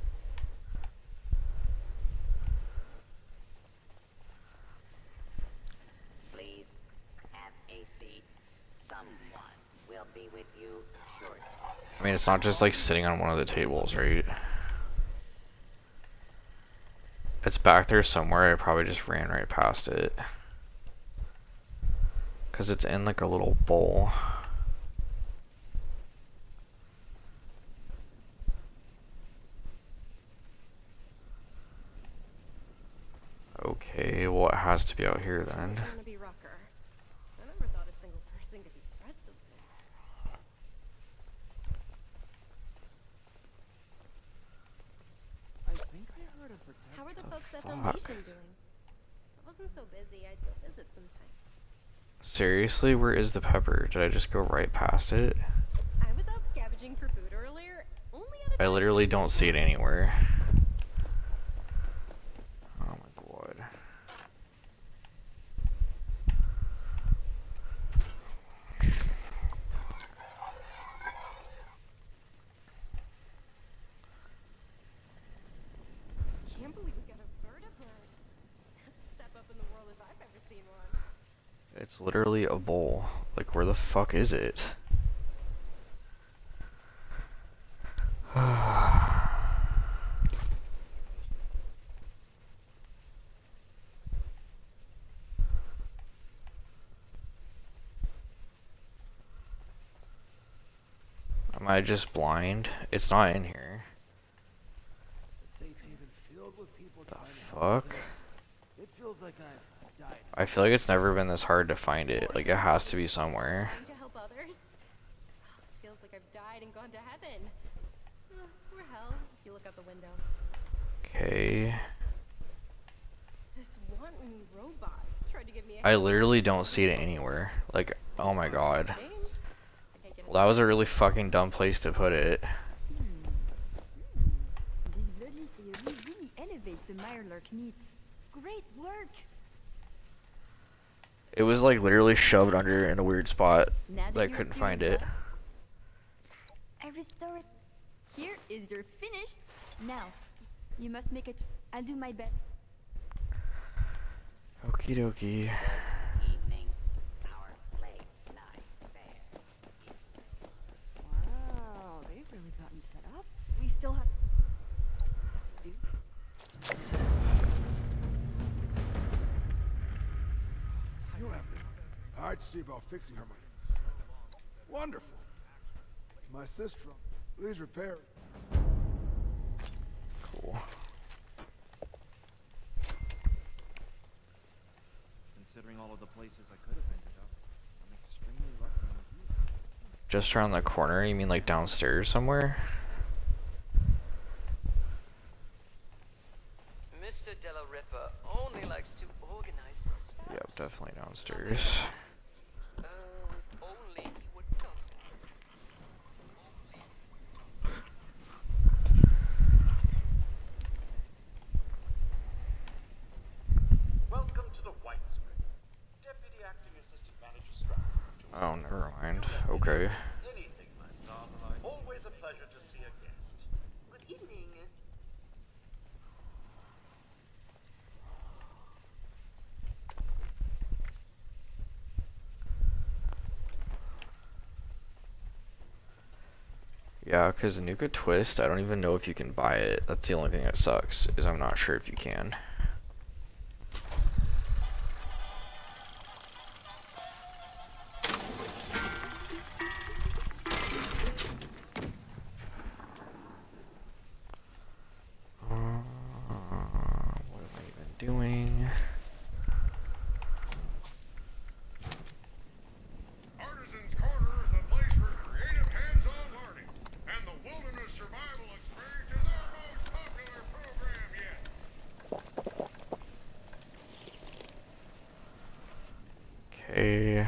S7: Please have a seat. Someone will be with you shortly.
S2: I mean, it's not just like sitting on one of the tables, right? It's back there somewhere. I probably just ran right past it. Because it's in like a little bowl. Okay, well it has to be out here then.
S12: Gonna be rocker. I never thought a single person could be spread so thin.
S1: I think I heard of protect.
S12: How are the folks at
S2: fuck?
S12: Foundation doing? I wasn't so busy. I'd go visit sometime.
S2: Seriously, where is the pepper? Did I just go right past it?
S12: I was out scavenging for food earlier. Only at a
S2: I
S12: time.
S2: literally don't see it anywhere. Oh my god.
S12: Can't believe we got a vertibird. That's a step up in the world if I've ever seen one.
S2: It's literally a bowl. Like, where the fuck is it? Am I just blind? It's not in here.
S1: A safe haven filled with people
S2: The
S1: trying to help others.
S2: fuck?
S1: It feels like I've died.
S2: I feel like it's never been this hard to find it. Like, it has to be somewhere.
S12: Trying to help others. Feels like I've died and gone to heaven. Or hell, if you look out the window.
S2: Okay.
S12: This wanton robot tried to give me a
S2: I literally don't see it anywhere. Like, oh my god.
S12: I can't get
S2: Well, that was a really fucking dumb place to put it.
S5: This bloodleaf aioli really elevates the Mirelurk meat. Great work!
S2: It was like literally shoved under in a weird spot
S5: Now
S2: that I
S5: you're
S2: couldn't
S5: steering
S2: find it.
S5: well, I restore it. Here is your finished. Now, you must make it. I'll do my best.
S2: Okie dokie.
S7: Evening. Our late night fair.
S8: Wow, they've really gotten set up. We still have a stew.
S1: You don't have to. I heard she about fixing her money. Wonderful. My sister, please repair it.
S2: Cool.
S13: Considering all of the places I could have ended up, I'm extremely lucky with you.
S2: Just around the corner? You mean like downstairs somewhere?
S6: Mr. Della Ripper only likes to organize his steps.
S2: Yep, definitely downstairs.
S6: If only he would just.
S14: Welcome to the White Spring. Deputy Acting Assistant Manager Stratford.
S2: Oh, never mind. Okay.
S14: Anything, my son. Always a pleasure to see a guest. Good evening.
S2: Yeah, because Nuka Twist, I don't even know if you can buy it. That's the only thing that sucks, is I'm not sure if you can. What am I even doing?
S9: Artisans Corner is the place for creative hands-on learning, and the Wilderness Survival Experience is our most popular program yet.
S2: Okay.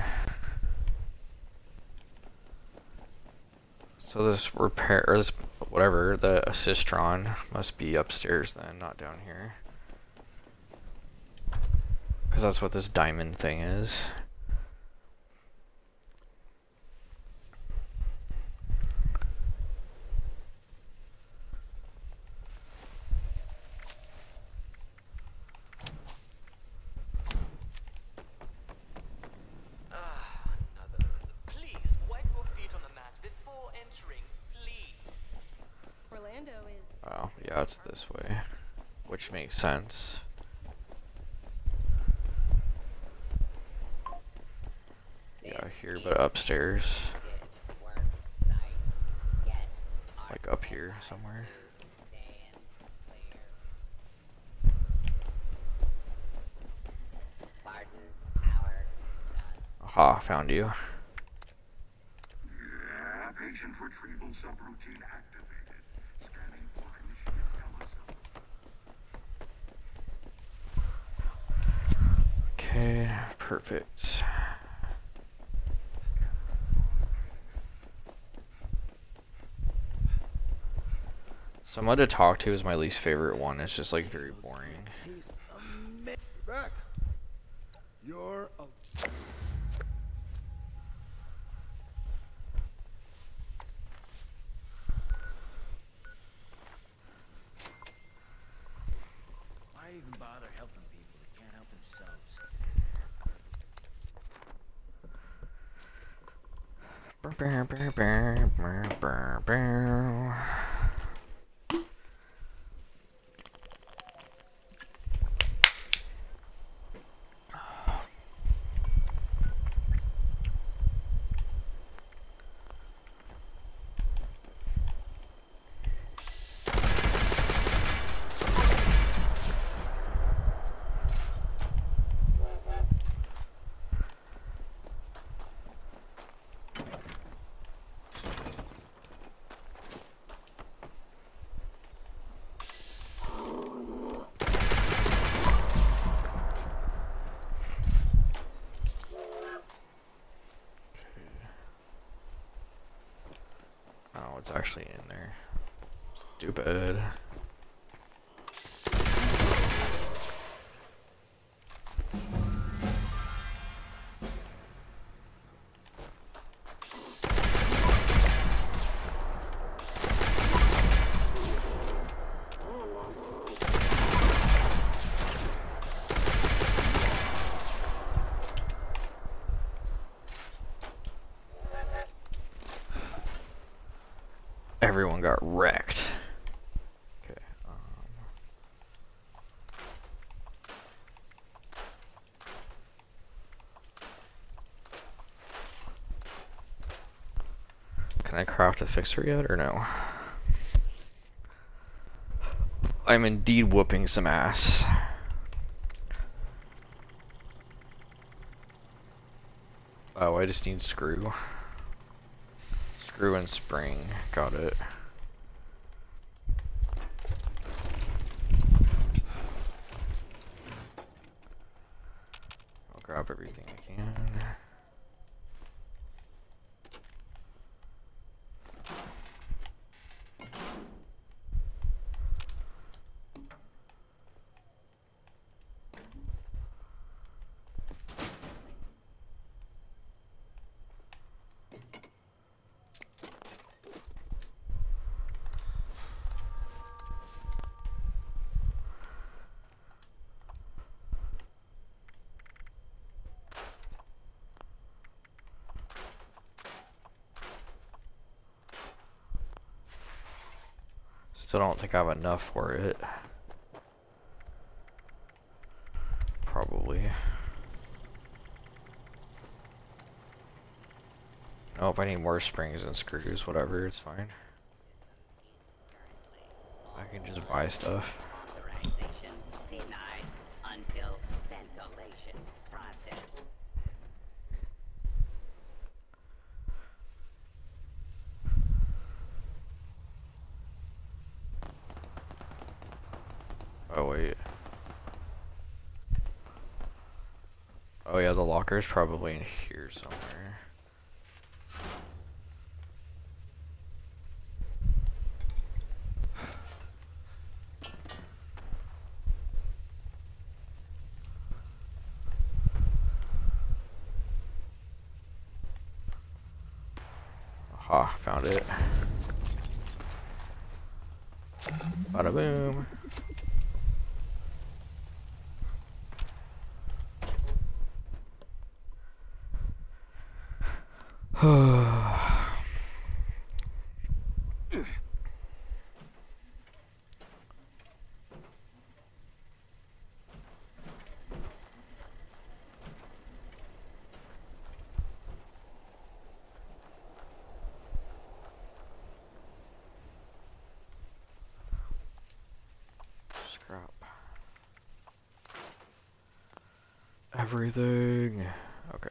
S2: So this repair, or this, whatever, the Assistron must be upstairs then, not down here. Because that's what this diamond thing is.
S6: Please wipe your feet on the mat before entering, please.
S12: Orlando is.
S2: Oh, yeah, it's this way. Which makes sense. Yeah, here, but upstairs. Like up here somewhere. Aha, found you.
S9: Yeah, patient retrieval subroutine activated. Scanning for initiate LSL.
S2: Okay, perfect. Someone to talk to is my least favorite one. It's just like very boring.
S1: You're back. You're a...
S11: Why even bother helping people that can't help themselves?
S2: Oh, it's actually in there. Stupid. Everyone got wrecked. Okay. Can I craft a fixer yet or no? I'm indeed whooping some ass. Oh, I just need screw. Screw and spring. Got it. I'll grab everything I can. Still don't think I have enough for it. Probably. Nope, I need more springs and screws, whatever, it's fine. I can just buy stuff.
S7: Authorization denied until ventilation process.
S2: Oh wait. Oh yeah, the locker's probably in here somewhere. Aha, found it. Bada boom. Scrap everything. Okay.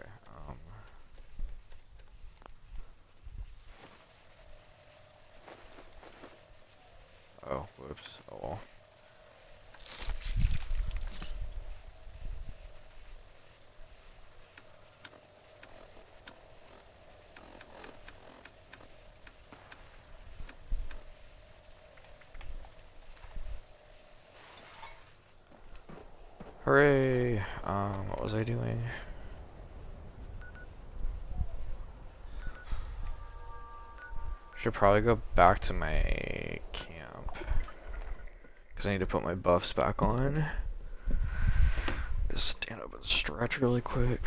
S2: Oh, whoops. Oh well. Hooray! What was I doing? Should probably go back to my camp. Because I need to put my buffs back on. Just stand up and stretch really quick.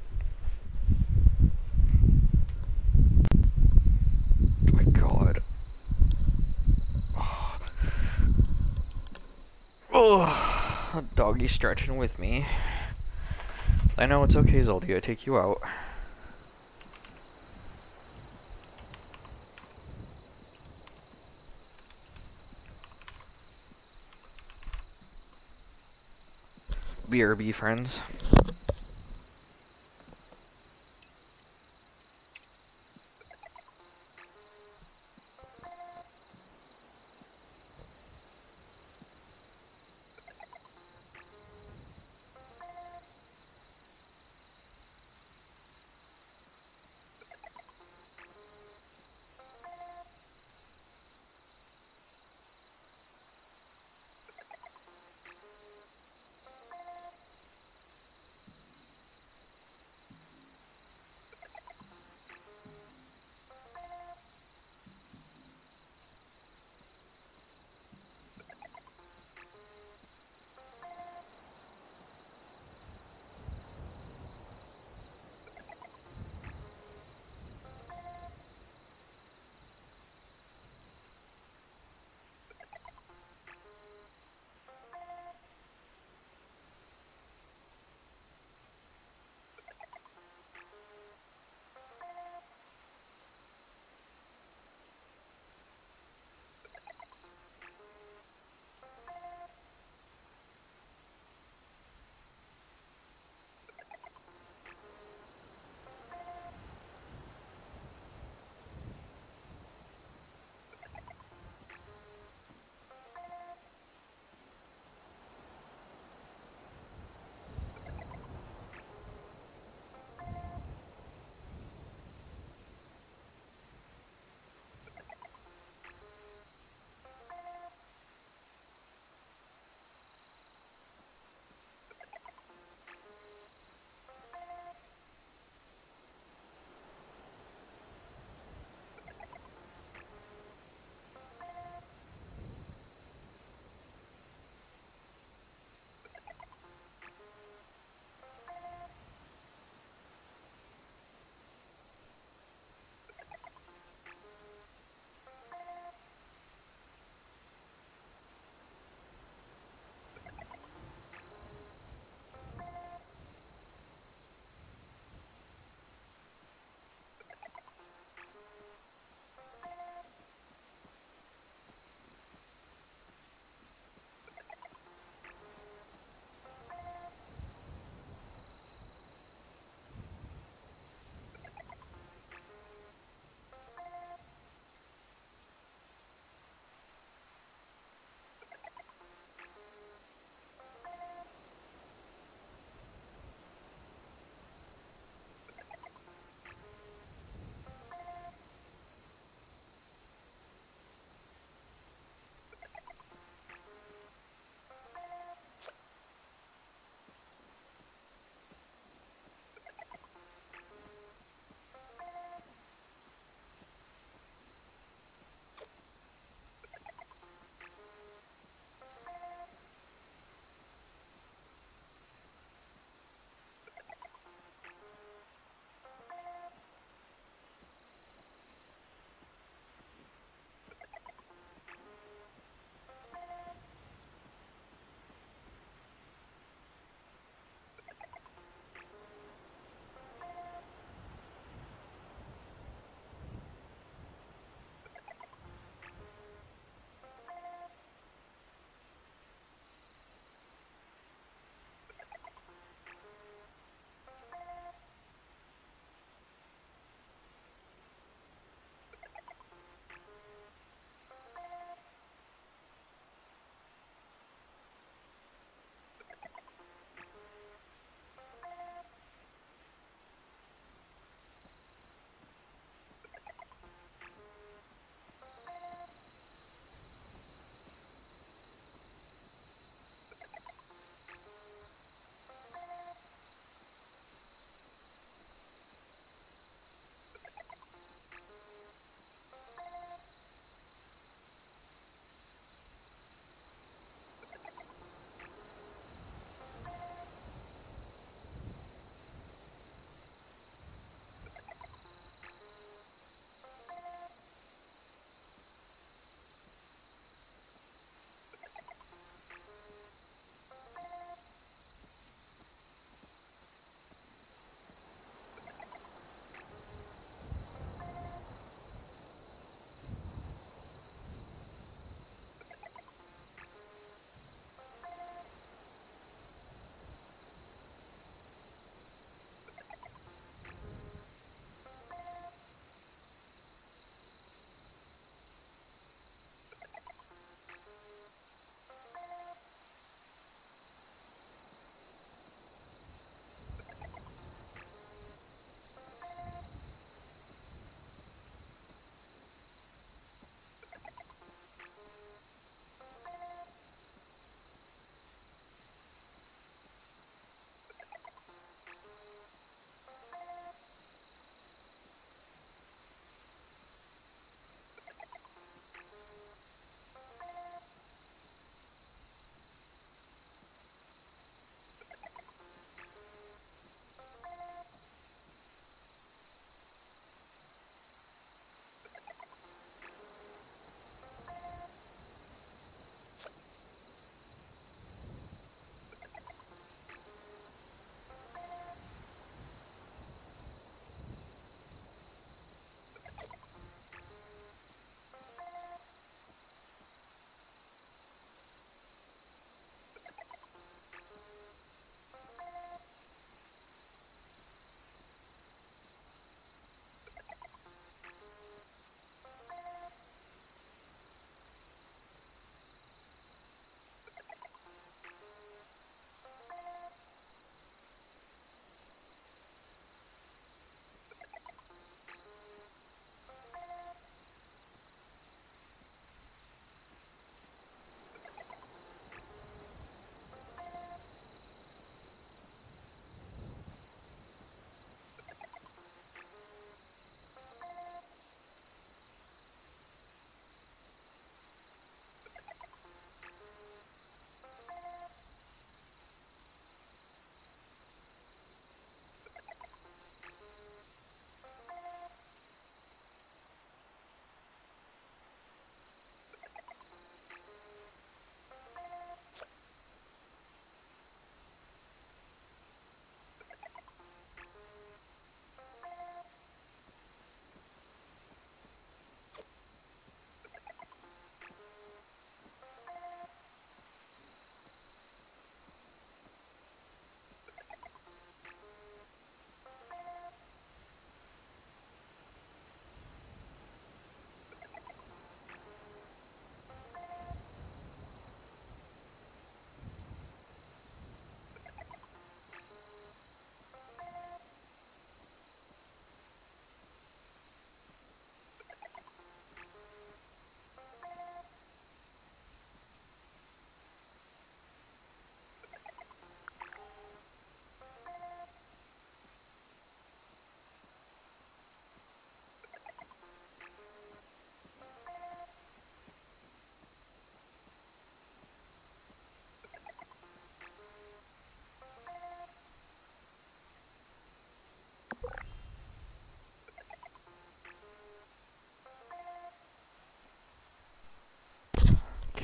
S2: Oh my god. Oh, doggy stretching with me. I know it's okay, Zoldy. I take you out. BRB friends.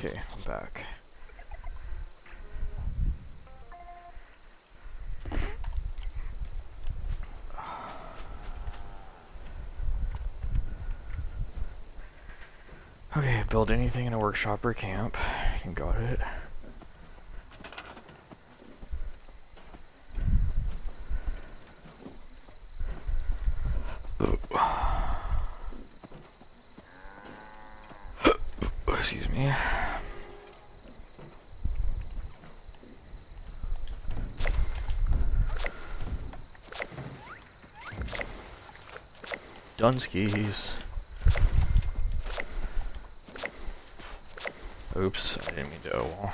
S2: Okay, I'm back. Okay, build anything in a workshop or camp. You got it. Excuse me. Dunskies. Oops, I didn't mean to wall.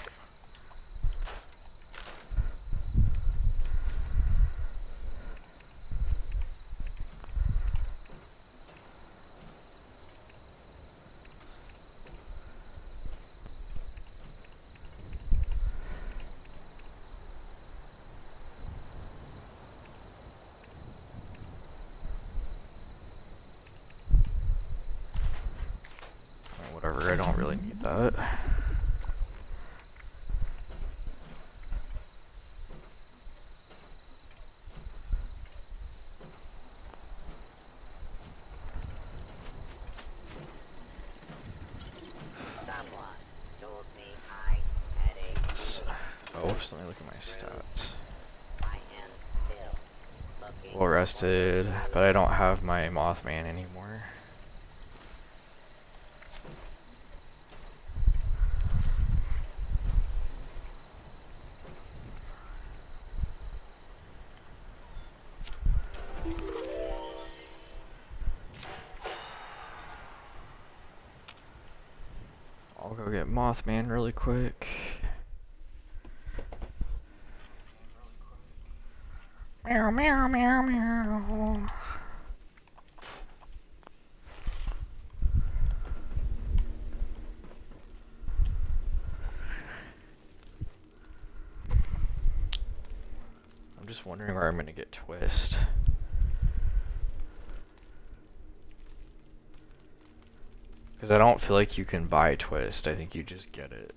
S2: Whatever, I don't really need that. Oh, whoops, let me look at my stats. Well rested, but I don't have my Mothman anymore. I'll go get Mothman really quick. Meow, meow, meow, meow. I'm just wondering where I'm gonna get Twist. Because I don't feel like you can buy Twist, I think you just get it.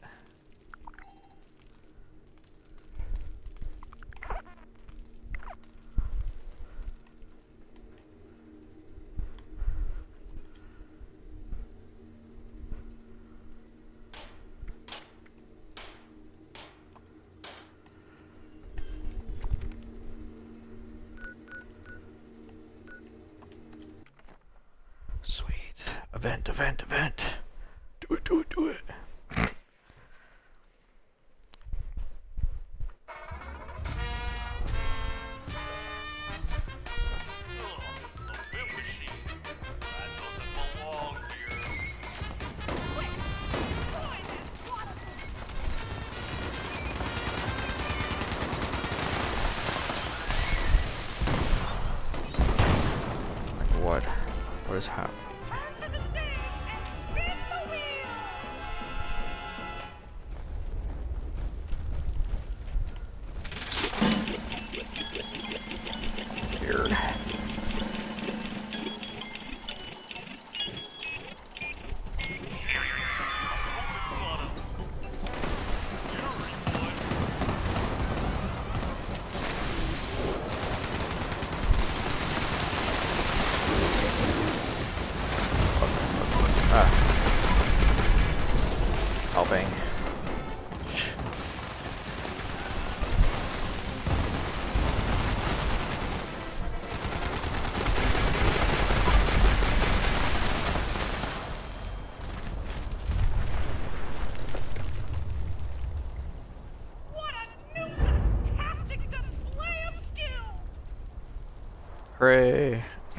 S2: Event, event, event. Do it, do it, do it. Like what? What is happening? Helping. Hooray.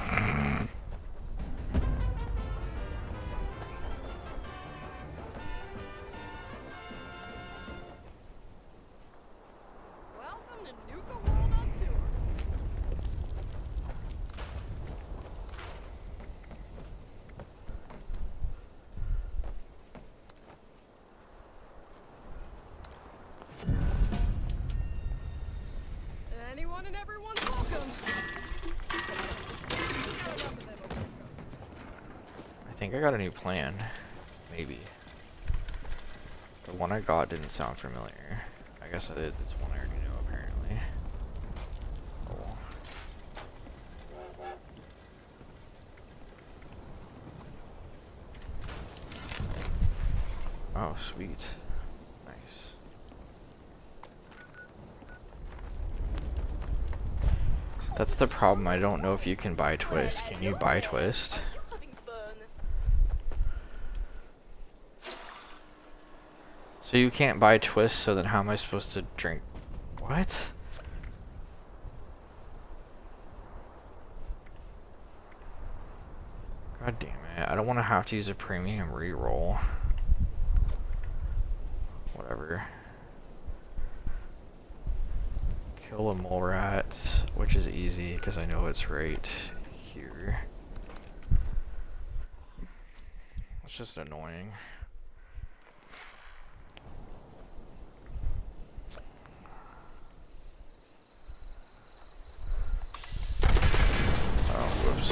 S12: Anyone and everyone's welcome.
S2: I think I got a new plan. Maybe. The one I got didn't sound familiar. I guess it's one I already know, apparently. Cool. Oh, sweet. Nice. That's the problem. I don't know if you can buy Twist. Can you buy Twist? So you can't buy Twist, so then how am I supposed to drink? What? God damn it. I don't want to have to use a premium reroll. Whatever. Kill a mole rat, which is easy because I know it's right here. It's just annoying. Oh, whoops.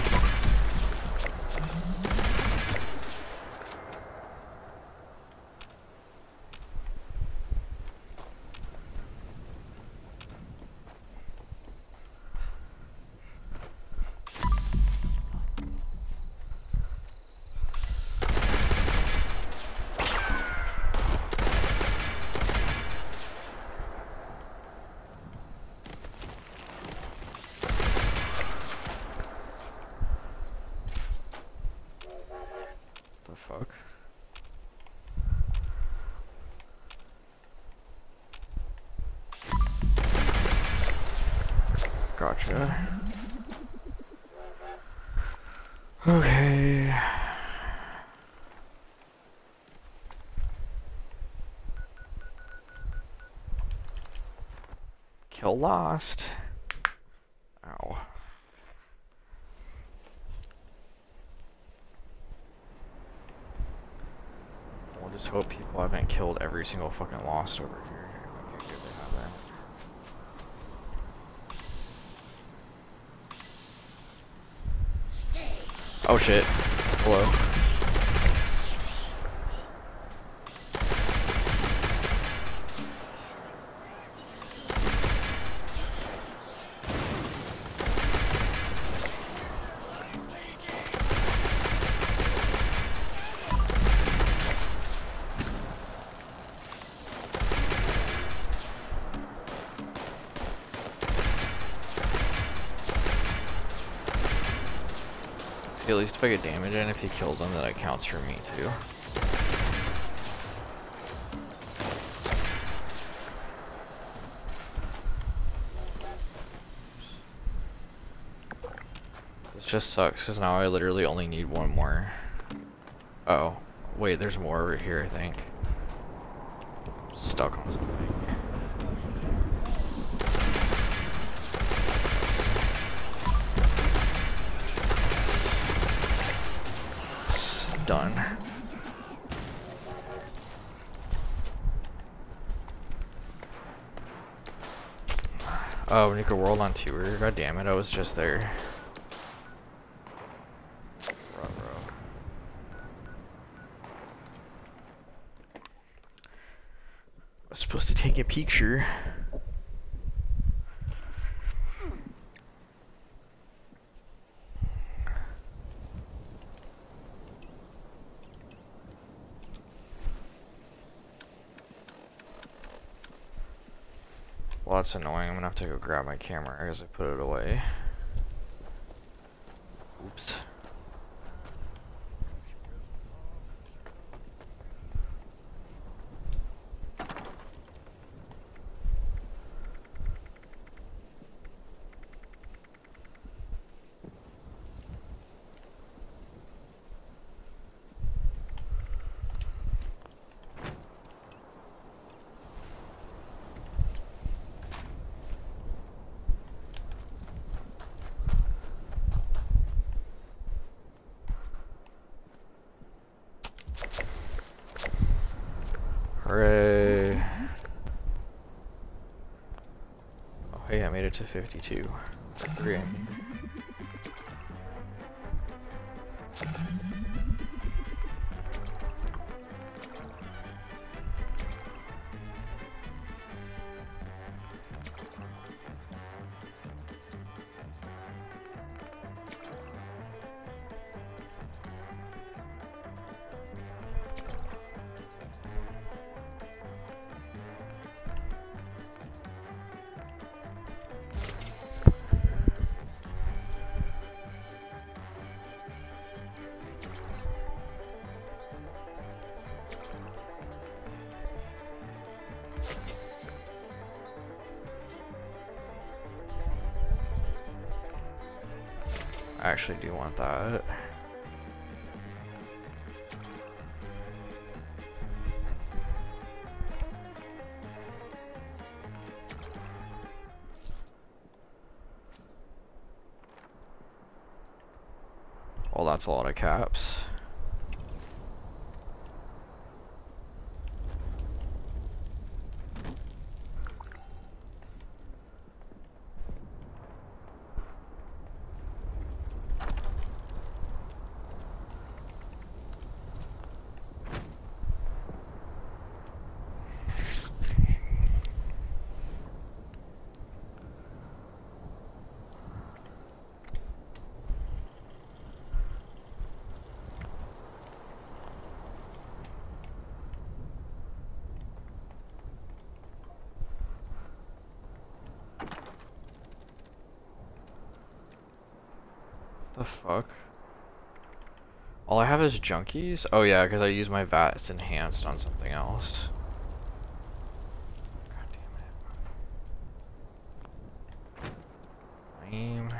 S2: The fuck? Gotcha. Okay. Kill lost. Ow. We'll just hope people haven't killed every single fucking lost over here. Okay, good, they haven't. Oh shit. Hello. At least if I get damage in, if he kills him, then it counts for me too. This just sucks because now I literally only need one more. Oh, wait, there's more over here, I think. Stuck on something. Done. Oh, Nika World on tour. God damn it, I was just there. Bro. I was supposed to take a picture. Well, that's annoying. I'm gonna have to go grab my camera as I put it away. Oops. Hooray. Oh, hey, I made it to 52. For 3. I actually do want that. Well, that's a lot of caps. The fuck? All I have is junkies? Oh yeah, because I use my VATS enhanced on something else. God damn it. Lame.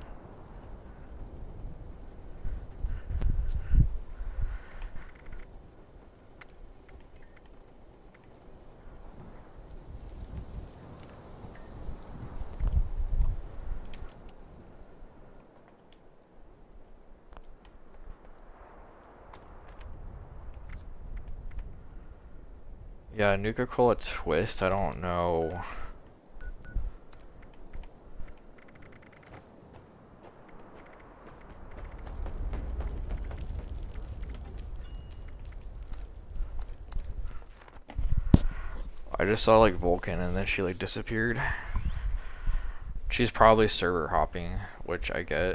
S2: Yeah, Nuka-Cola Twist, I don't know. I just saw like Vulcan and then she like disappeared. She's probably server hopping, which I get.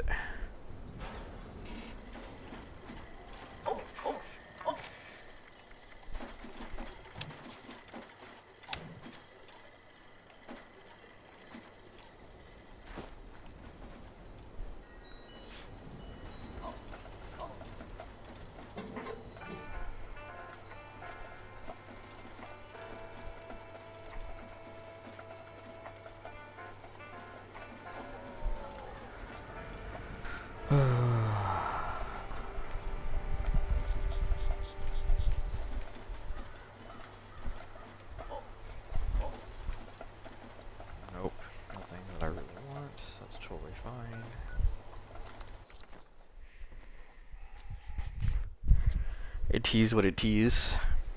S2: Nope, nothing that I really want. That's totally fine. It is what it is.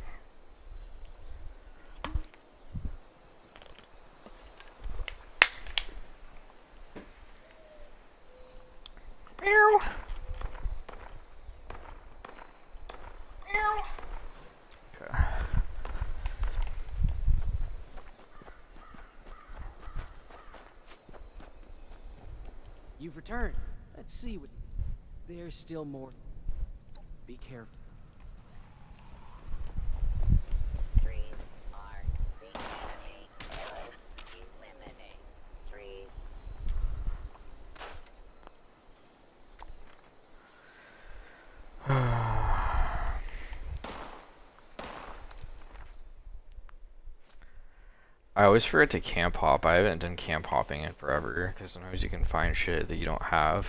S2: Meow. Meow. Okay.
S15: You've returned. Let's see what... There's still more. Be careful.
S7: Trees are the enemy. Eliminate trees.
S2: I always forget to camp hop. I haven't done camp hopping in forever because sometimes you can find shit that you don't have.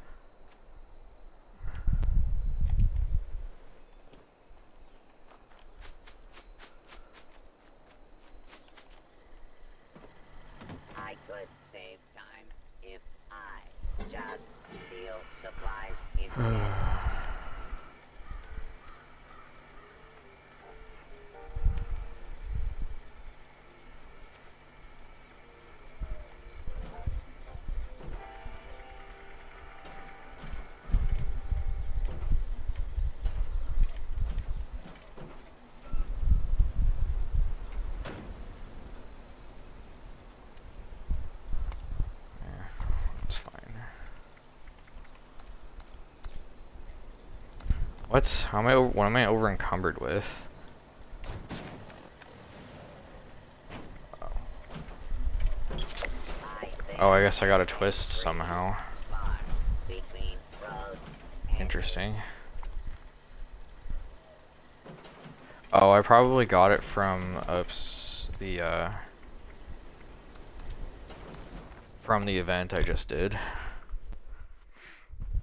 S7: I could save time if I just steal supplies instead.
S2: That's fine. What am I over encumbered with? Oh, I guess I got a twist somehow. Interesting. Oh, I probably got it from from the event I just did.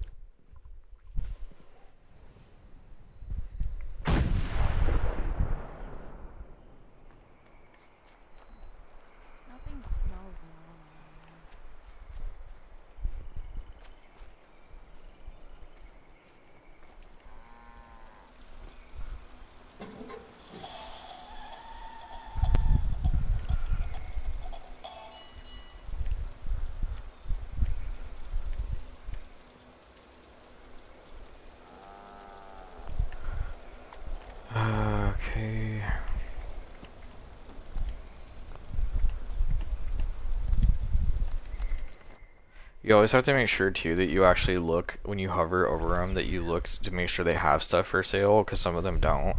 S2: You always have to make sure too that you actually look when you hover over them, that you look to make sure they have stuff for sale, because some of them don't.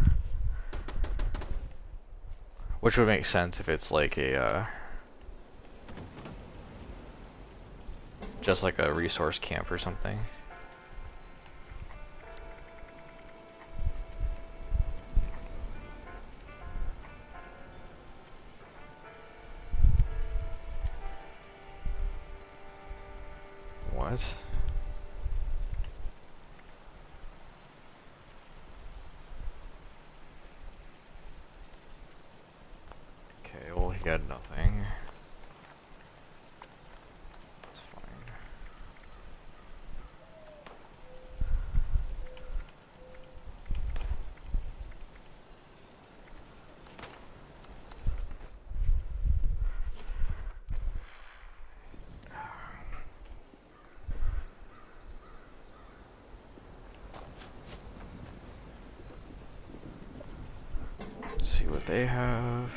S2: Which would make sense if it's like a just like a resource camp or something. What? Okay, well, he had nothing. That's fine. Let's see what they have.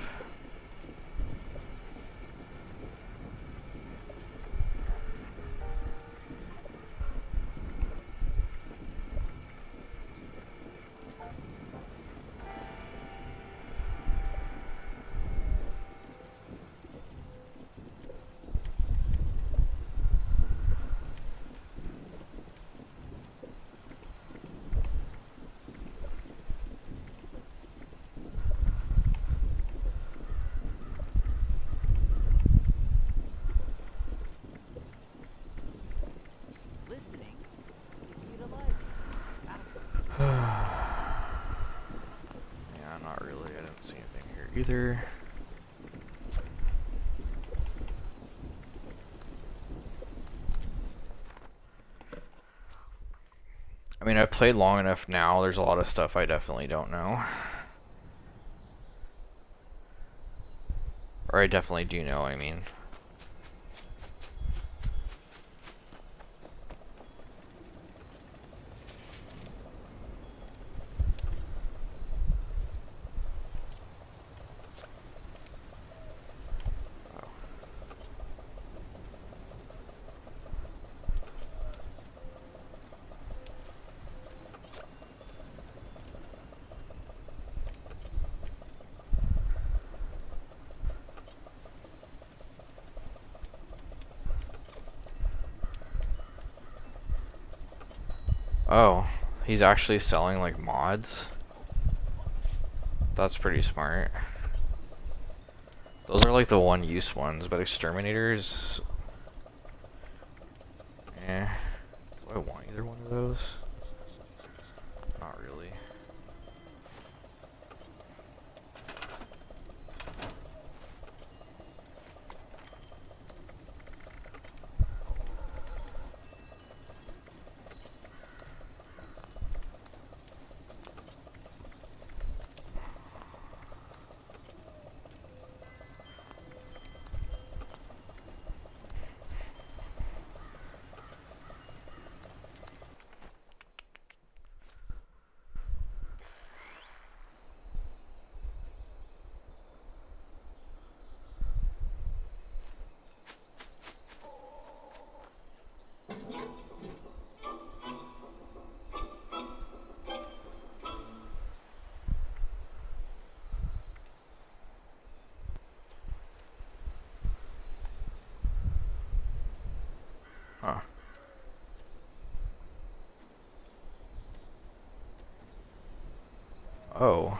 S15: Listening is the key to life.
S2: Yeah, not really. I didn't see anything here either. I mean, I've played long enough now. There's a lot of stuff I definitely don't know. Or I definitely do know, I mean. Oh, he's actually selling like mods. That's pretty smart. Those are like the one-use ones, but exterminators. Eh. Do I want either one of those? Not really. Huh. Oh.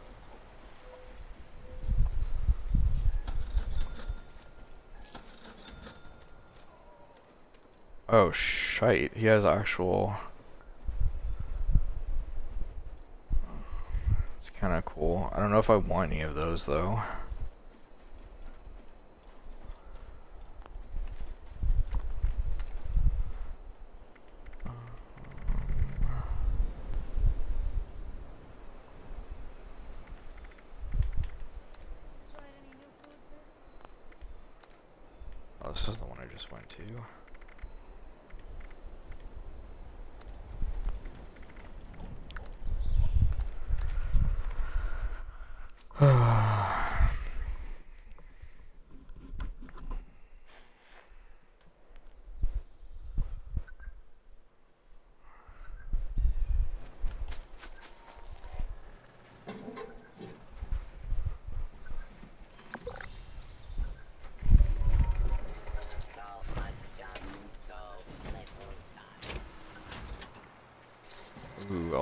S2: Oh, shite. He has actual... It's kind of cool. I don't know if I want any of those, though. Oh, this is the one I just went to.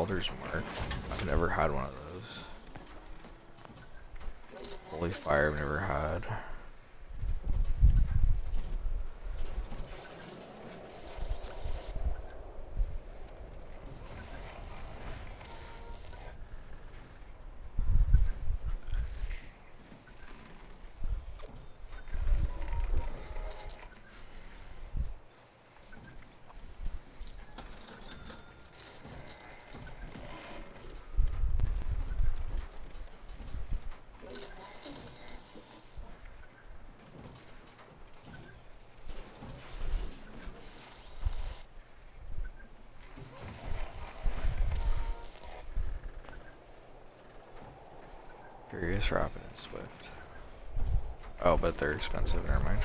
S2: Welder's Mark. I've never had one of those. Holy Fire I've never had. Furious, Rapid, and Swift. Oh, but they're expensive, never mind.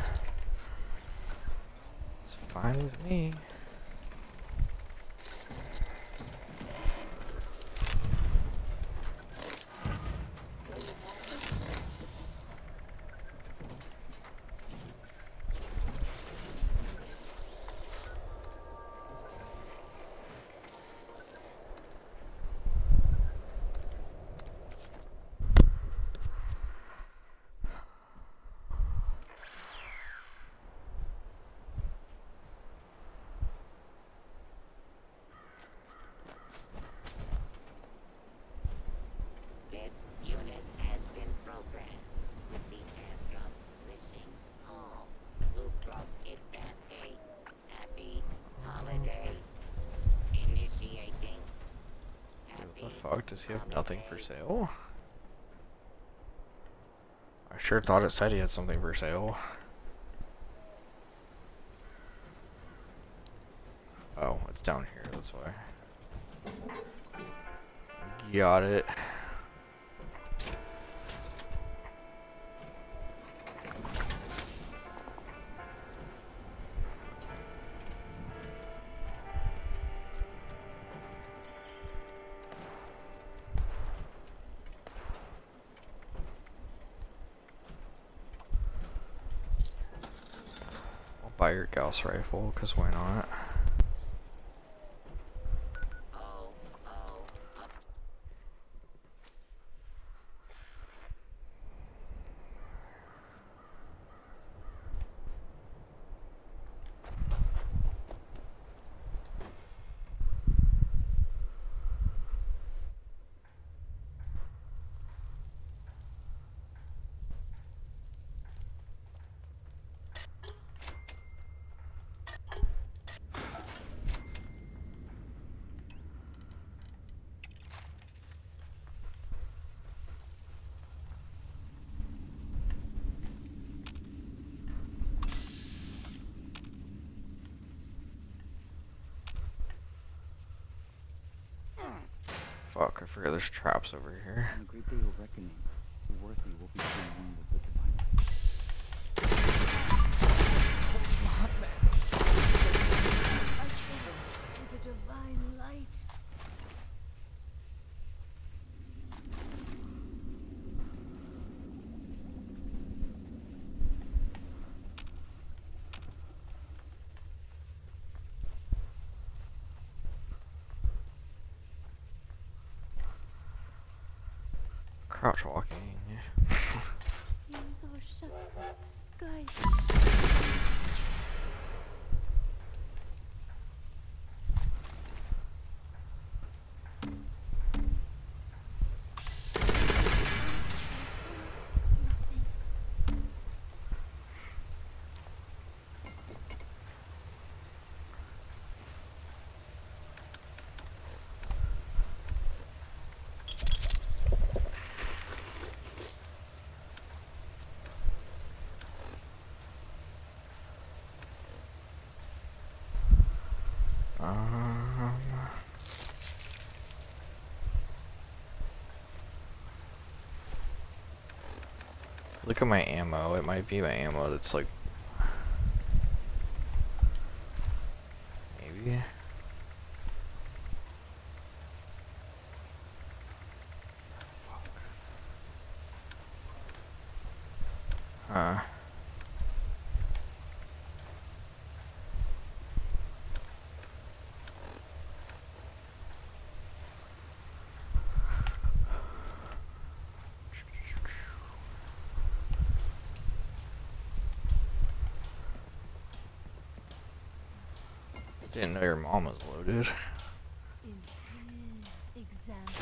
S2: It's fine with me. Fuck, does he have nothing for sale? I sure thought it said he had something for sale. Oh, it's down here, that's why. Got it. Buy your Gauss rifle, because why not? Fuck, I forgot there's traps over here.
S13: On the great day of reckoning, the worthy will be seen one with the divine
S3: To the divine light.
S2: Crouch walking. Look at my ammo. It might be my ammo that's like maybe. Didn't know your mom was loaded.
S5: In his example.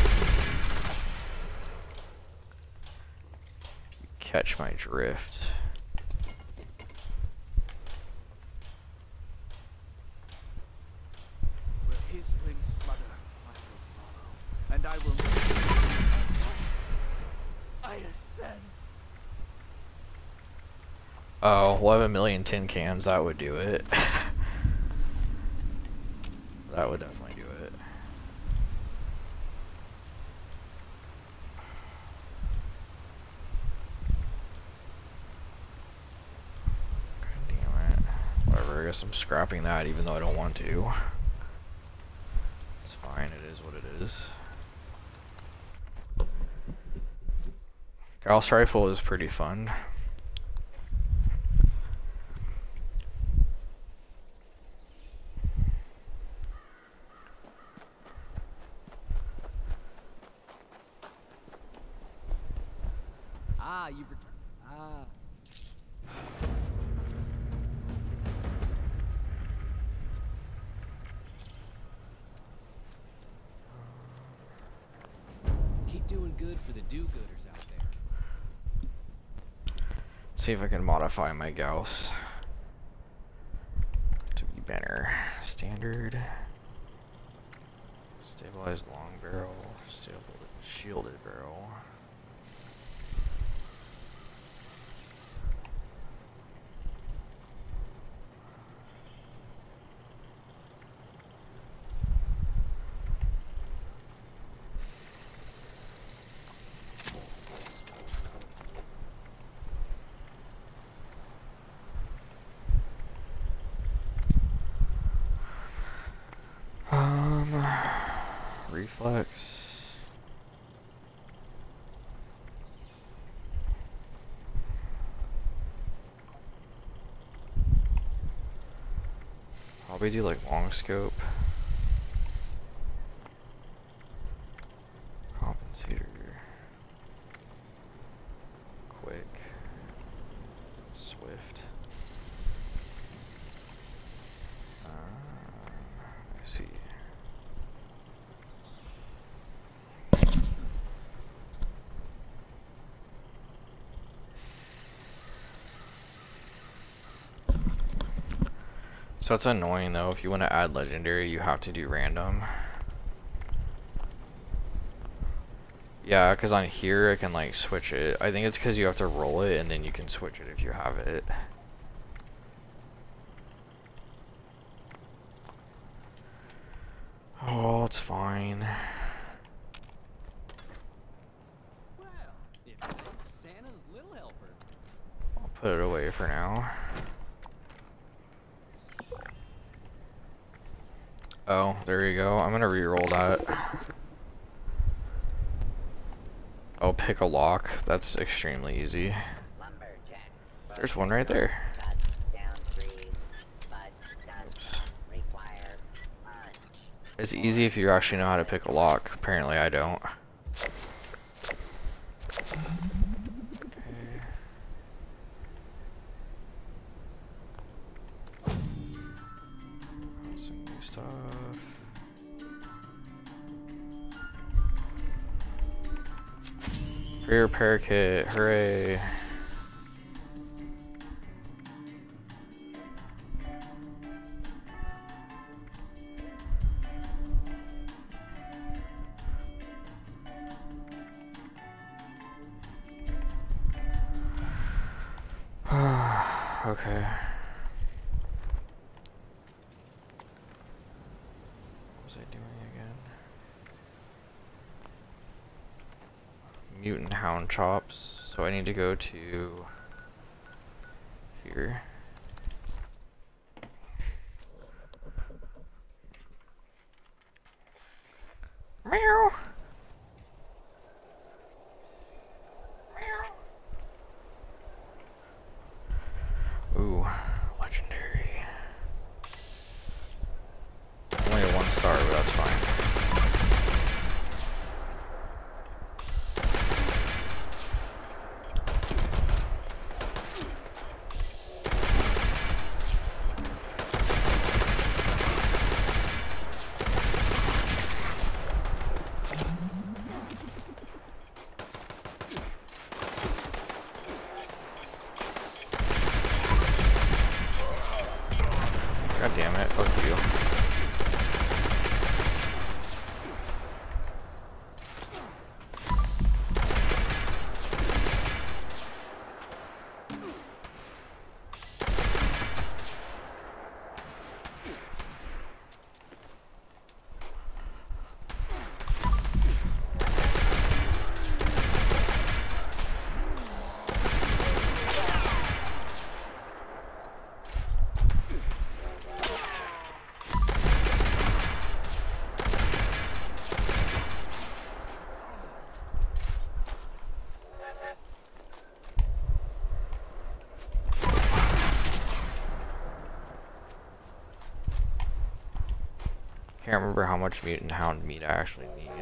S2: Catch my drift.
S13: Where his wings flutter, I will follow, and I will.
S1: I ascend.
S2: Oh, 11 million tin cans, that would do it. That would definitely do it. God damn it. Whatever, I guess I'm scrapping that even though I don't want to. It's fine, it is what it is. Gauss rifle is pretty fun.
S15: Ah, you've returned. Ah. Keep doing good for the do-gooders out there.
S2: See if I can modify my Gauss to be better. Standard, stabilized long barrel, shielded barrel. Reflex. Probably do like long scope. Compensator. Quick. Swift. I see. So it's annoying though, if you want to add legendary, you have to do random. Yeah, because on here I can like switch it. I think it's because you have to roll it and then you can switch it if you have it. Oh, it's fine.
S15: Well, if it ain't Santa's little helper.
S2: I'll put it away for now. Oh, there you go. I'm gonna re-roll that. Oh, pick a lock. That's extremely easy. There's one right there. It's easy if you actually know how to pick a lock. Apparently I don't. Some new stuff. Free repair kit, hooray. Okay. What was I doing again? Mutant Hound Chops. So I need to go to here. Meow. Ooh, legendary. Only a 1 star, but that's fine. Can't remember how much mutant hound meat I actually need.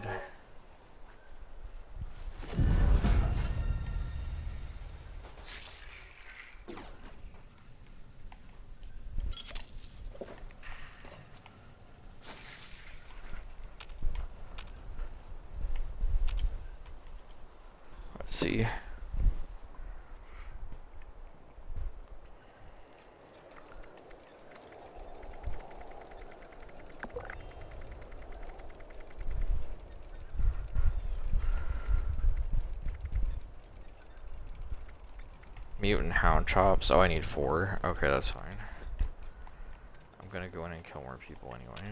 S2: Let's see. Mutant hound chops. Oh, I need 4. Okay, that's fine. I'm gonna go in and kill more people anyway.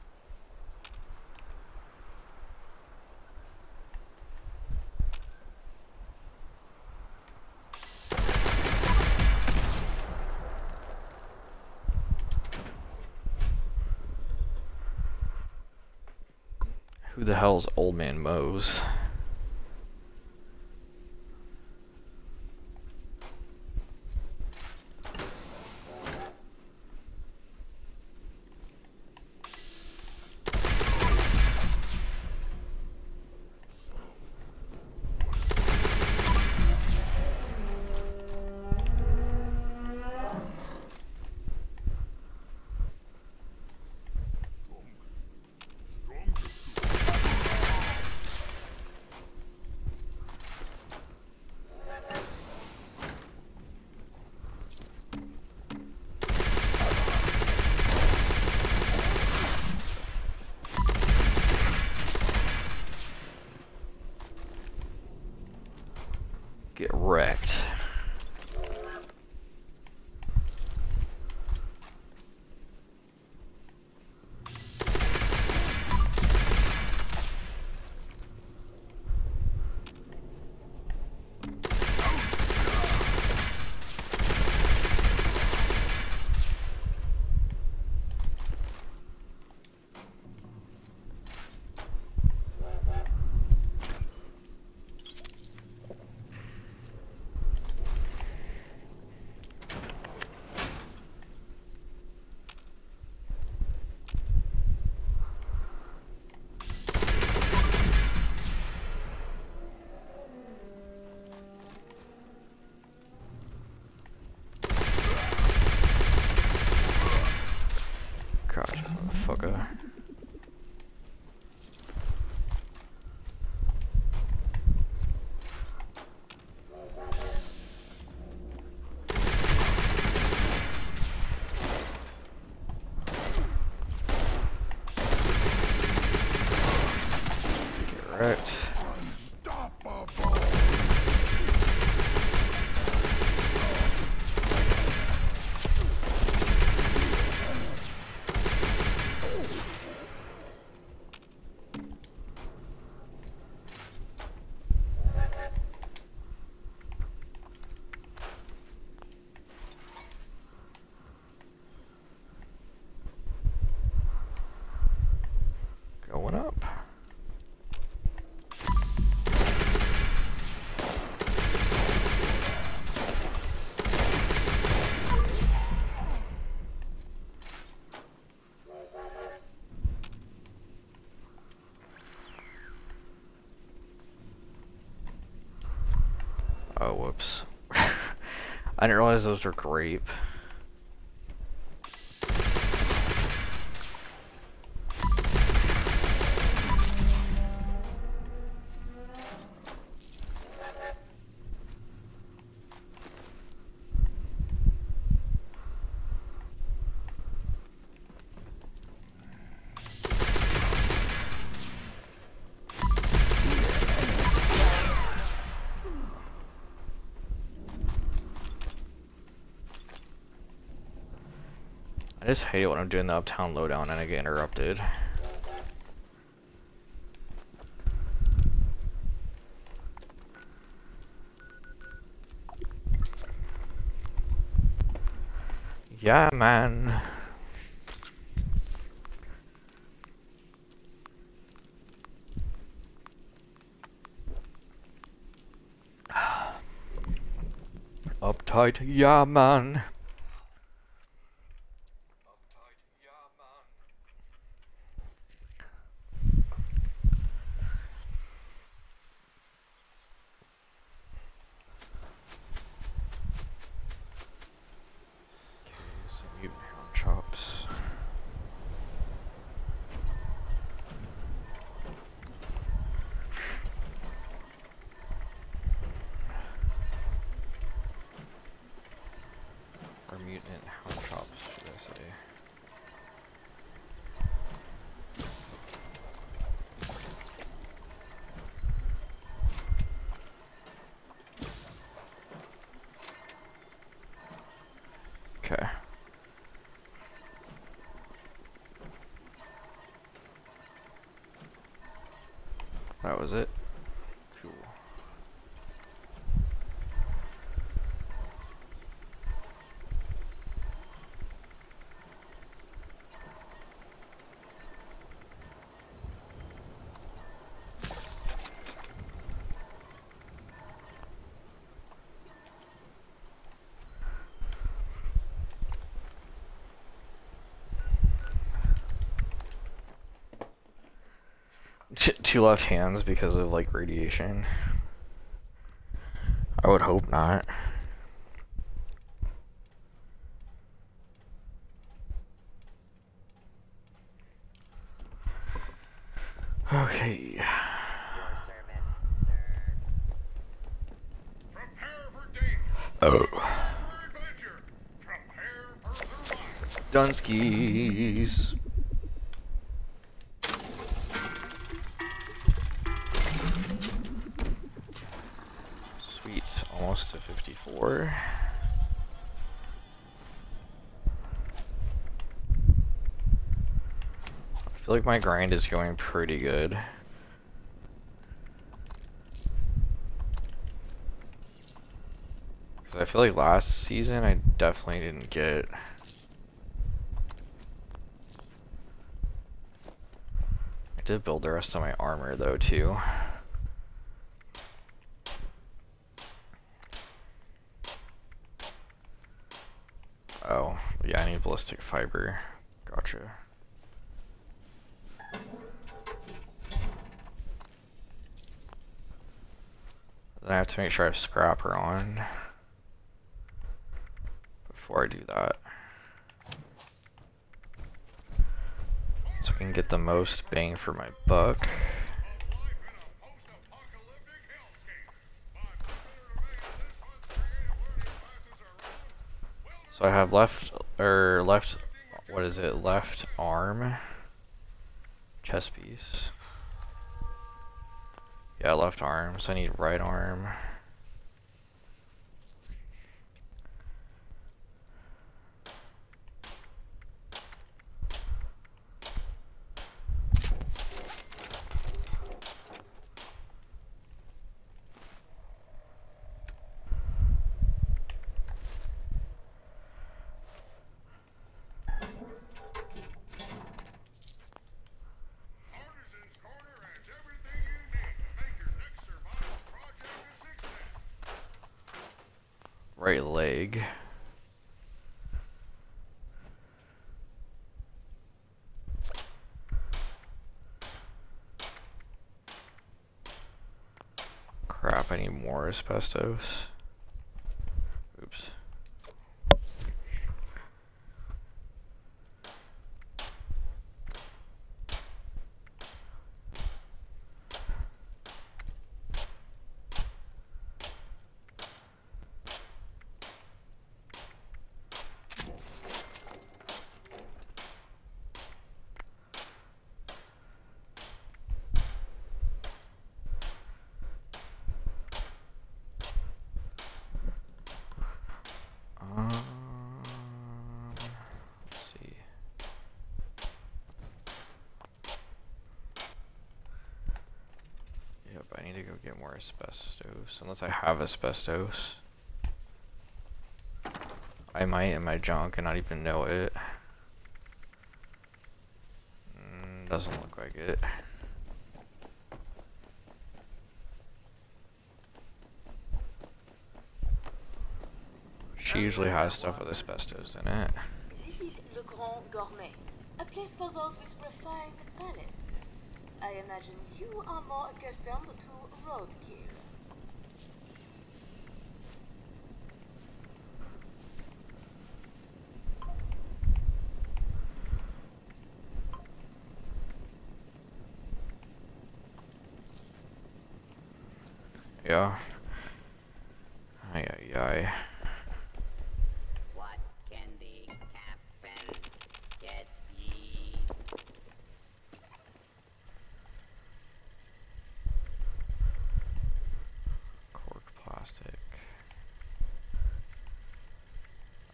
S2: Who the hell's Old Man Mose? Get wrecked. Gosh, motherfucker. Get wrecked. Going up. Oh, whoops. I didn't realize those were grape. I just hate it when I'm doing the uptown lowdown and I get interrupted. Yeah, man. Uptight, yeah, man. Abundant hound chops, should I say. Okay. That was it. Cool. Two left hands because of like radiation. I would hope not. Okay. Oh. Dunskies. Sweet, almost to 54. I feel like my grind is going pretty good. Because I feel like last season I definitely didn't get... I did build the rest of my armor though too. Oh, yeah, I need ballistic fiber. Gotcha. Then I have to make sure I have scrapper on before I do that. So I can get the most bang for my buck. So I have left arm, chest piece. Yeah, left arm, so I need right arm. Right leg. Crap, I need more asbestos. Oops. Let's see. Yep, I need to go get more asbestos, unless I have asbestos. I might in my junk and not even know it. Doesn't look like it. She usually has stuff with asbestos in it.
S16: This is Le Grand Gourmet, a place for those with refined palates. I imagine you are more accustomed to roadkill.
S2: Yeah. Ay, ay, ay.
S7: What can the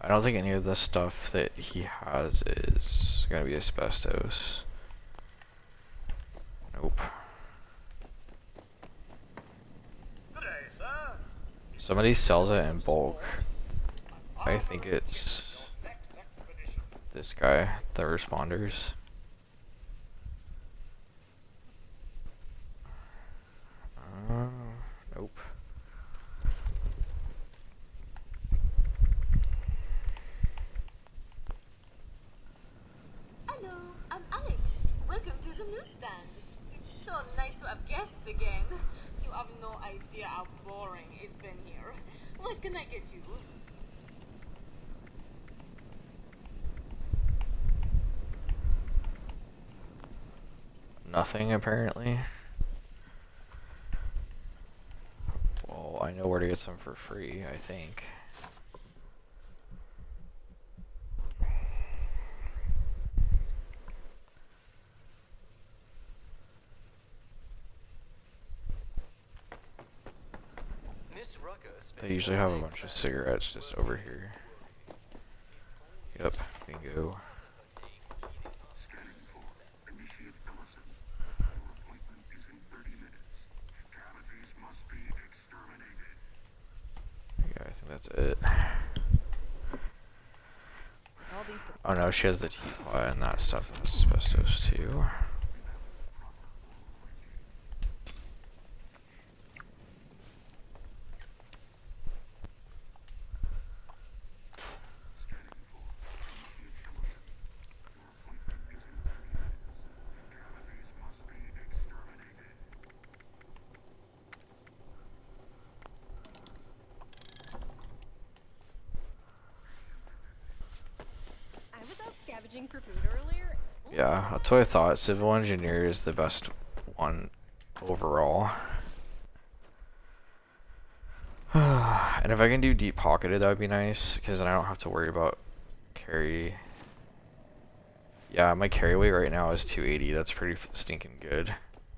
S2: I don't think any of the stuff that he has is gonna be asbestos. Nope. Somebody sells it in bulk. I think it's this guy, the responders. Nope.
S16: Hello, I'm Alex. Welcome to the newsstand. It's so nice to have guests again. You have no idea how boring it's been here. What can I get you?
S2: Nothing, apparently. Well, I know where to get some for free, I think. They usually have a bunch of cigarettes just over here. Yep, bingo. Yeah, I think that's it. Oh no, she has the teapot and that stuff. That's asbestos too.
S12: For food earlier.
S2: Yeah, that's what I thought. Civil engineer is the best one overall. And if I can do deep pocketed, that would be nice, because then I don't have to worry about carry. Yeah, my carry weight right now is 280. That's pretty stinking good.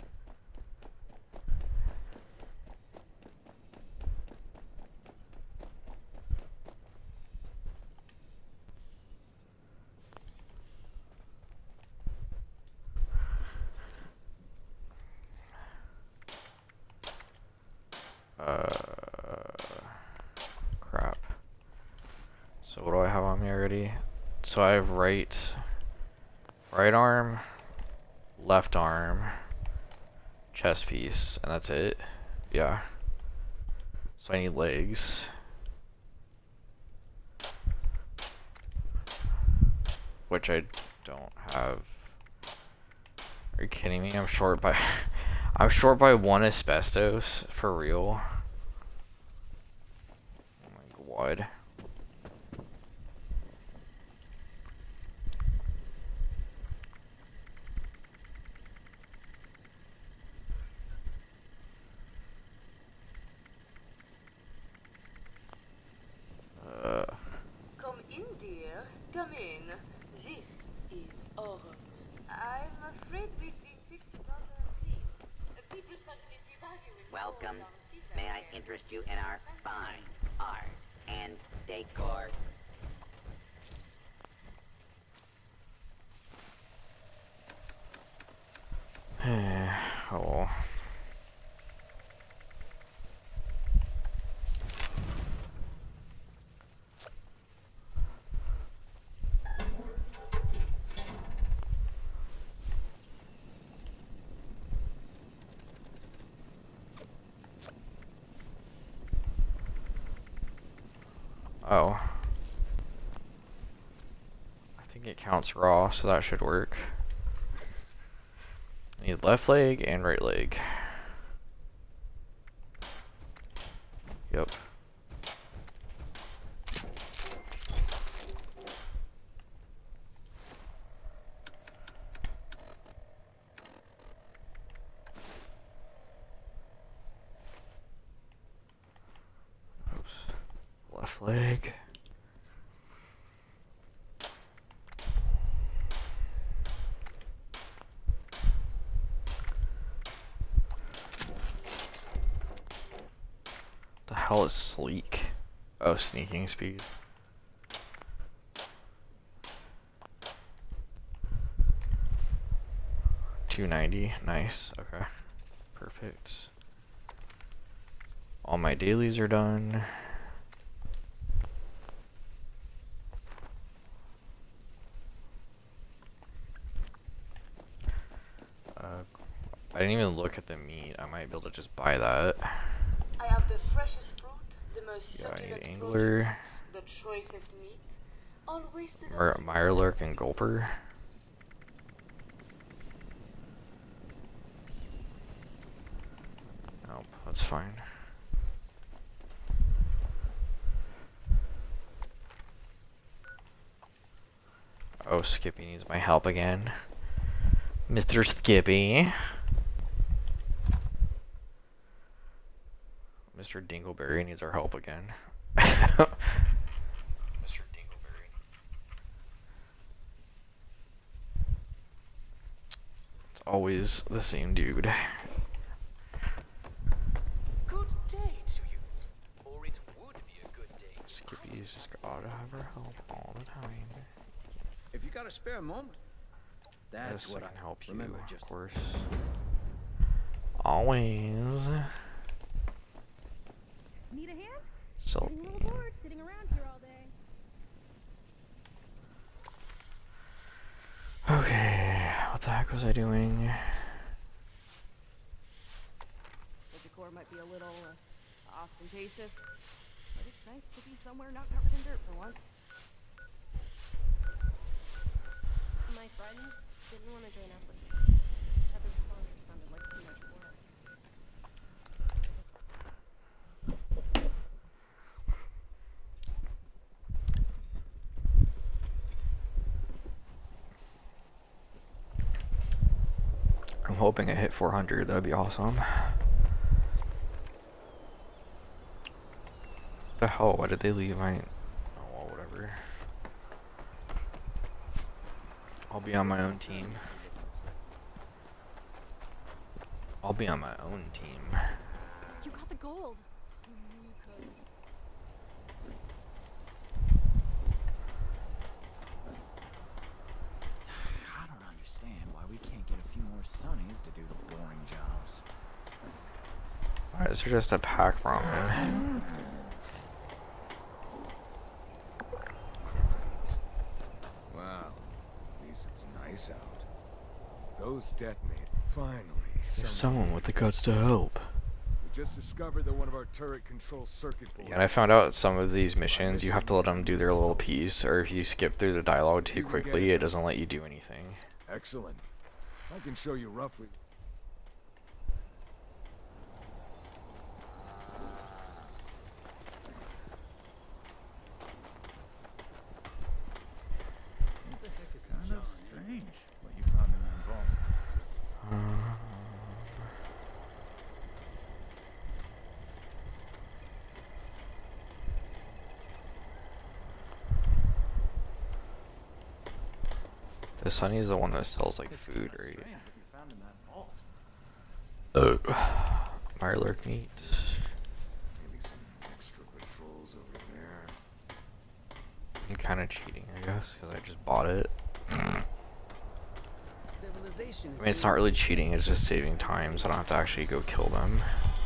S2: Crap. So what do I have on me already? So I have right arm, left arm, chest piece, and that's it. Yeah. So I need legs. Which I don't have. Are you kidding me? I'm short by I'm short by 1 asbestos, for real. Oh my god.
S16: Come in, dear. Come in. This is Orm. I'm afraid we've been picked rather clean. People suddenly see value in
S7: Welcome. May I interest you in our fine art and decor?
S2: Oh. Oh. I think it counts raw, so that should work. I need left leg and right leg. Yep. Oops. Left leg. The hell is sleek? Oh, sneaking speed. 290. Nice. Okay. Perfect. All my dailies are done. I didn't even look at the meat. I might be able to just buy that.
S16: I have the freshest fruit, the most
S2: Yeah, I
S16: succulent
S2: need angler,
S16: produce, the choicest meat, all wasted
S2: Mirelurk, and Gulper. Nope, that's fine. Oh, Skippy needs my help again. Mr. Skippy. Mr. Dingleberry needs our help again. Mr. Dingleberry. It's always the same dude.
S6: Good day to you. Or it would be a good day.
S2: Skippy's just gotta have her help all the time.
S11: If you got a spare moment, that's
S2: Yes,
S11: what
S2: I can help you,
S11: remember. Just
S2: of course. Always.
S12: Need a hand?
S2: So
S12: Getting a little bored sitting around here all day.
S2: Okay, what the heck was I doing?
S8: The decor might be a little ostentatious, but it's nice to be somewhere not covered in dirt for once.
S12: My friends didn't want to join up with me. Each other responders sounded like too much work.
S2: I'm hoping I hit 400, that'd be awesome. The hell, why did they leave my... Oh, well, whatever. I'll be on my own team. I'll be on my own team.
S12: You got the gold. You knew you could.
S13: I don't understand why we can't get a few more Sunnies to do the boring jobs.
S2: Why is there just a pack ramen?
S1: Wow, at least it's nice out. Those detonated. Finally,
S2: Someone with the guts to help.
S1: We just discovered that one of our turret control circuit boards.
S2: Yeah, and I found out some of these missions, you have to let them do their little piece, or if you skip through the dialogue too quickly, it doesn't let you do anything.
S1: Excellent. I can show you roughly.
S13: It's kind of strange what you found in that vault.
S2: The Sunny is the one that sells like food, right?
S13: What you found in that vault.
S2: Mirelurk meats.
S1: Maybe some extra patrols over there.
S2: I'm kind of cheating, I guess, because I just bought it.
S15: Civilization.
S2: I mean, it's not really cheating, it's just saving time, so I don't have to actually go kill them.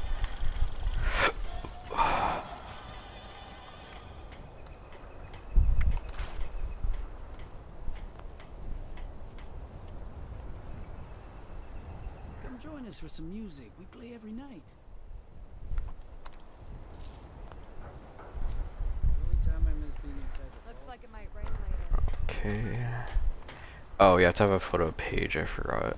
S15: Come join us for some music. We play every night. The only time I miss being inside the
S3: Looks like it might rain later.
S2: Okay. Oh, you have to have a photo page, I forgot.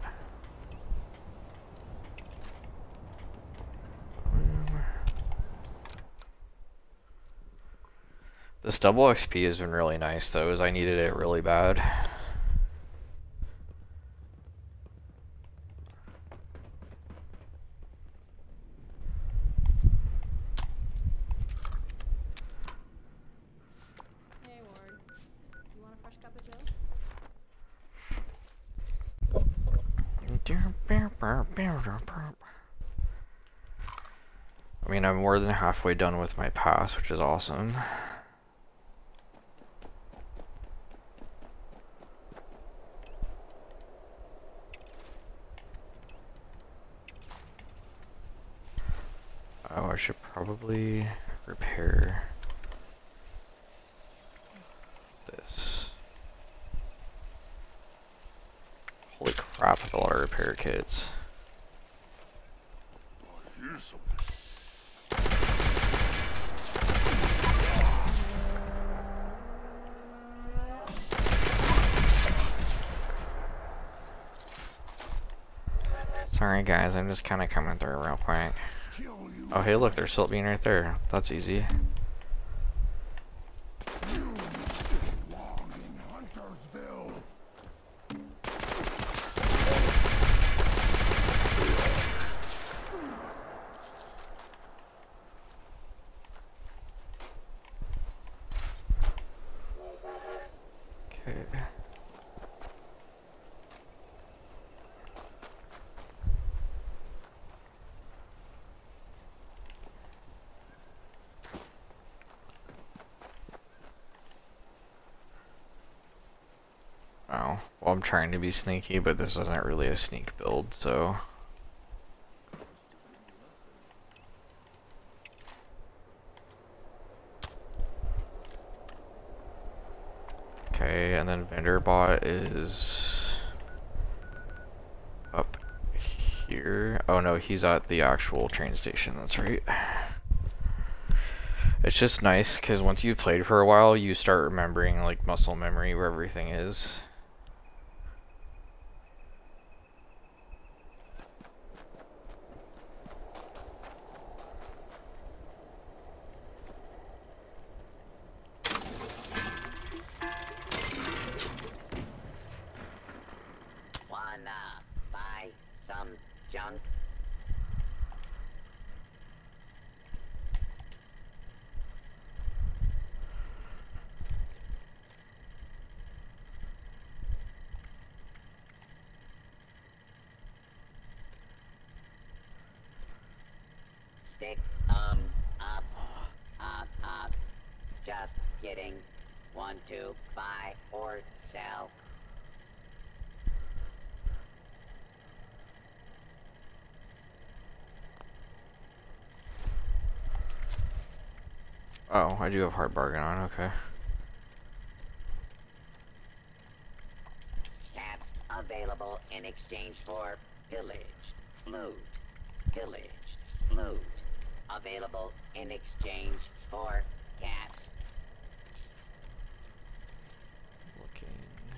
S2: This double XP has been really nice though, as I needed it really bad.
S12: Hey, Warren. You want a fresh cup of Joe?
S2: I mean, I'm more than halfway done with my pass, which is awesome. probably repair this. Holy crap, with a lot of repair kits.
S9: Here's something.
S2: Sorry guys, I'm just kind of coming through real quick. Oh hey look, there's Silt Bean right there. That's easy. Okay. Oh, well I'm trying to be sneaky, but this isn't really a sneak build, so... Okay, and then Vanderbot is... up here. Oh no, he's at the actual train station, that's right. It's just nice, because once you've played for a while, you start remembering, like, muscle memory where everything is.
S7: Wanna buy some junk? Stick up. Just kidding. Want to buy or sell?
S2: Oh, I do have hard bargain on, okay.
S7: Caps available in exchange for pillaged loot. Pillaged loot. Available in exchange for caps.
S2: Looking.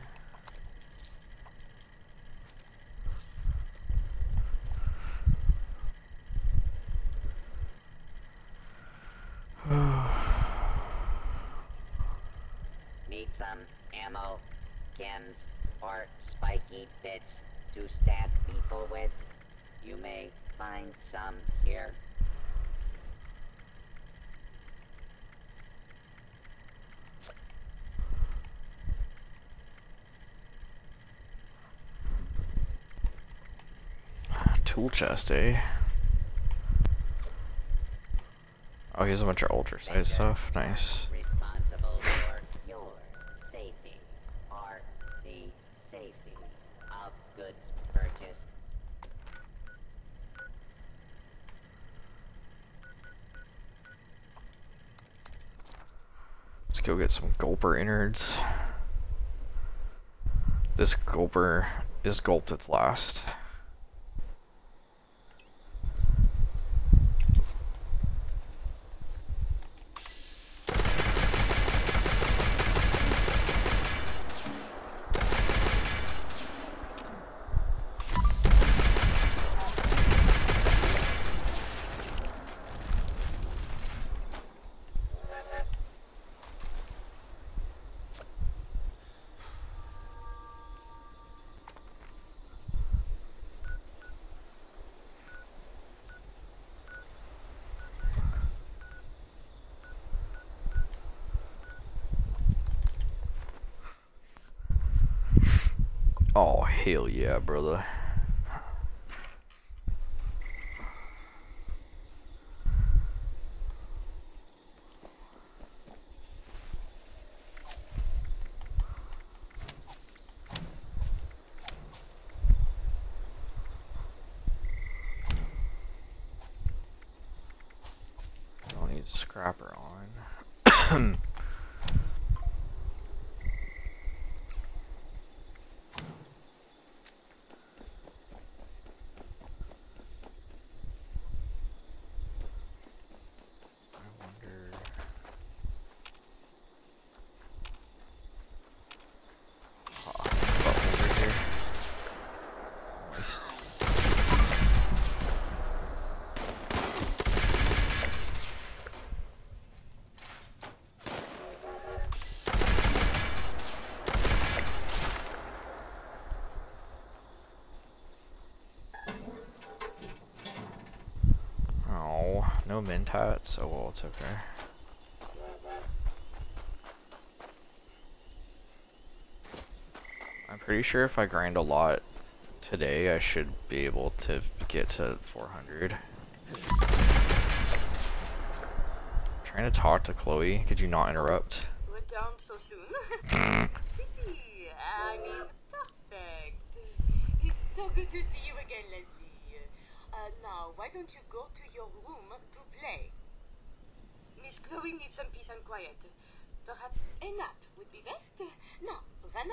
S7: Need some ammo, chems, or spiky bits to stab people with? You may find some here.
S2: Tool chest, eh? Oh, he has a bunch of ultra size stuff. Nice.
S7: Responsible for your safety or the safety of goods purchased.
S2: Let's go get some gulper innards. This gulper is gulped its last. Oh, hell yeah, brother. Scrapper on. No Mentats? Oh well, it's okay. I'm pretty sure if I grind a lot today, I should be able to get to 400. Trying to talk to Chloe. Could you not interrupt?
S16: We're down so soon. Pretty. I mean, perfect. It's so good to see you again, Leslie. Now, why don't you go to your room to play? Miss Chloe needs some peace and quiet. Perhaps a nap would be best. Now, run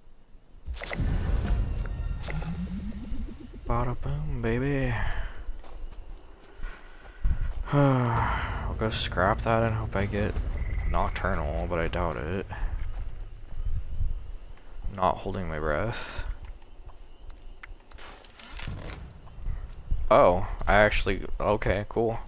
S16: along.
S2: Bada boom, baby. I'll go scrap that and hope I get Nocturnal, but I doubt it. I'm not holding my breath. Oh, I actually... Okay, cool.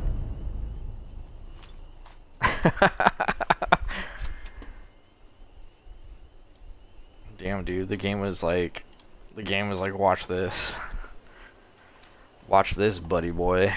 S2: Damn, dude, the game was like, watch this. Watch this, buddy boy.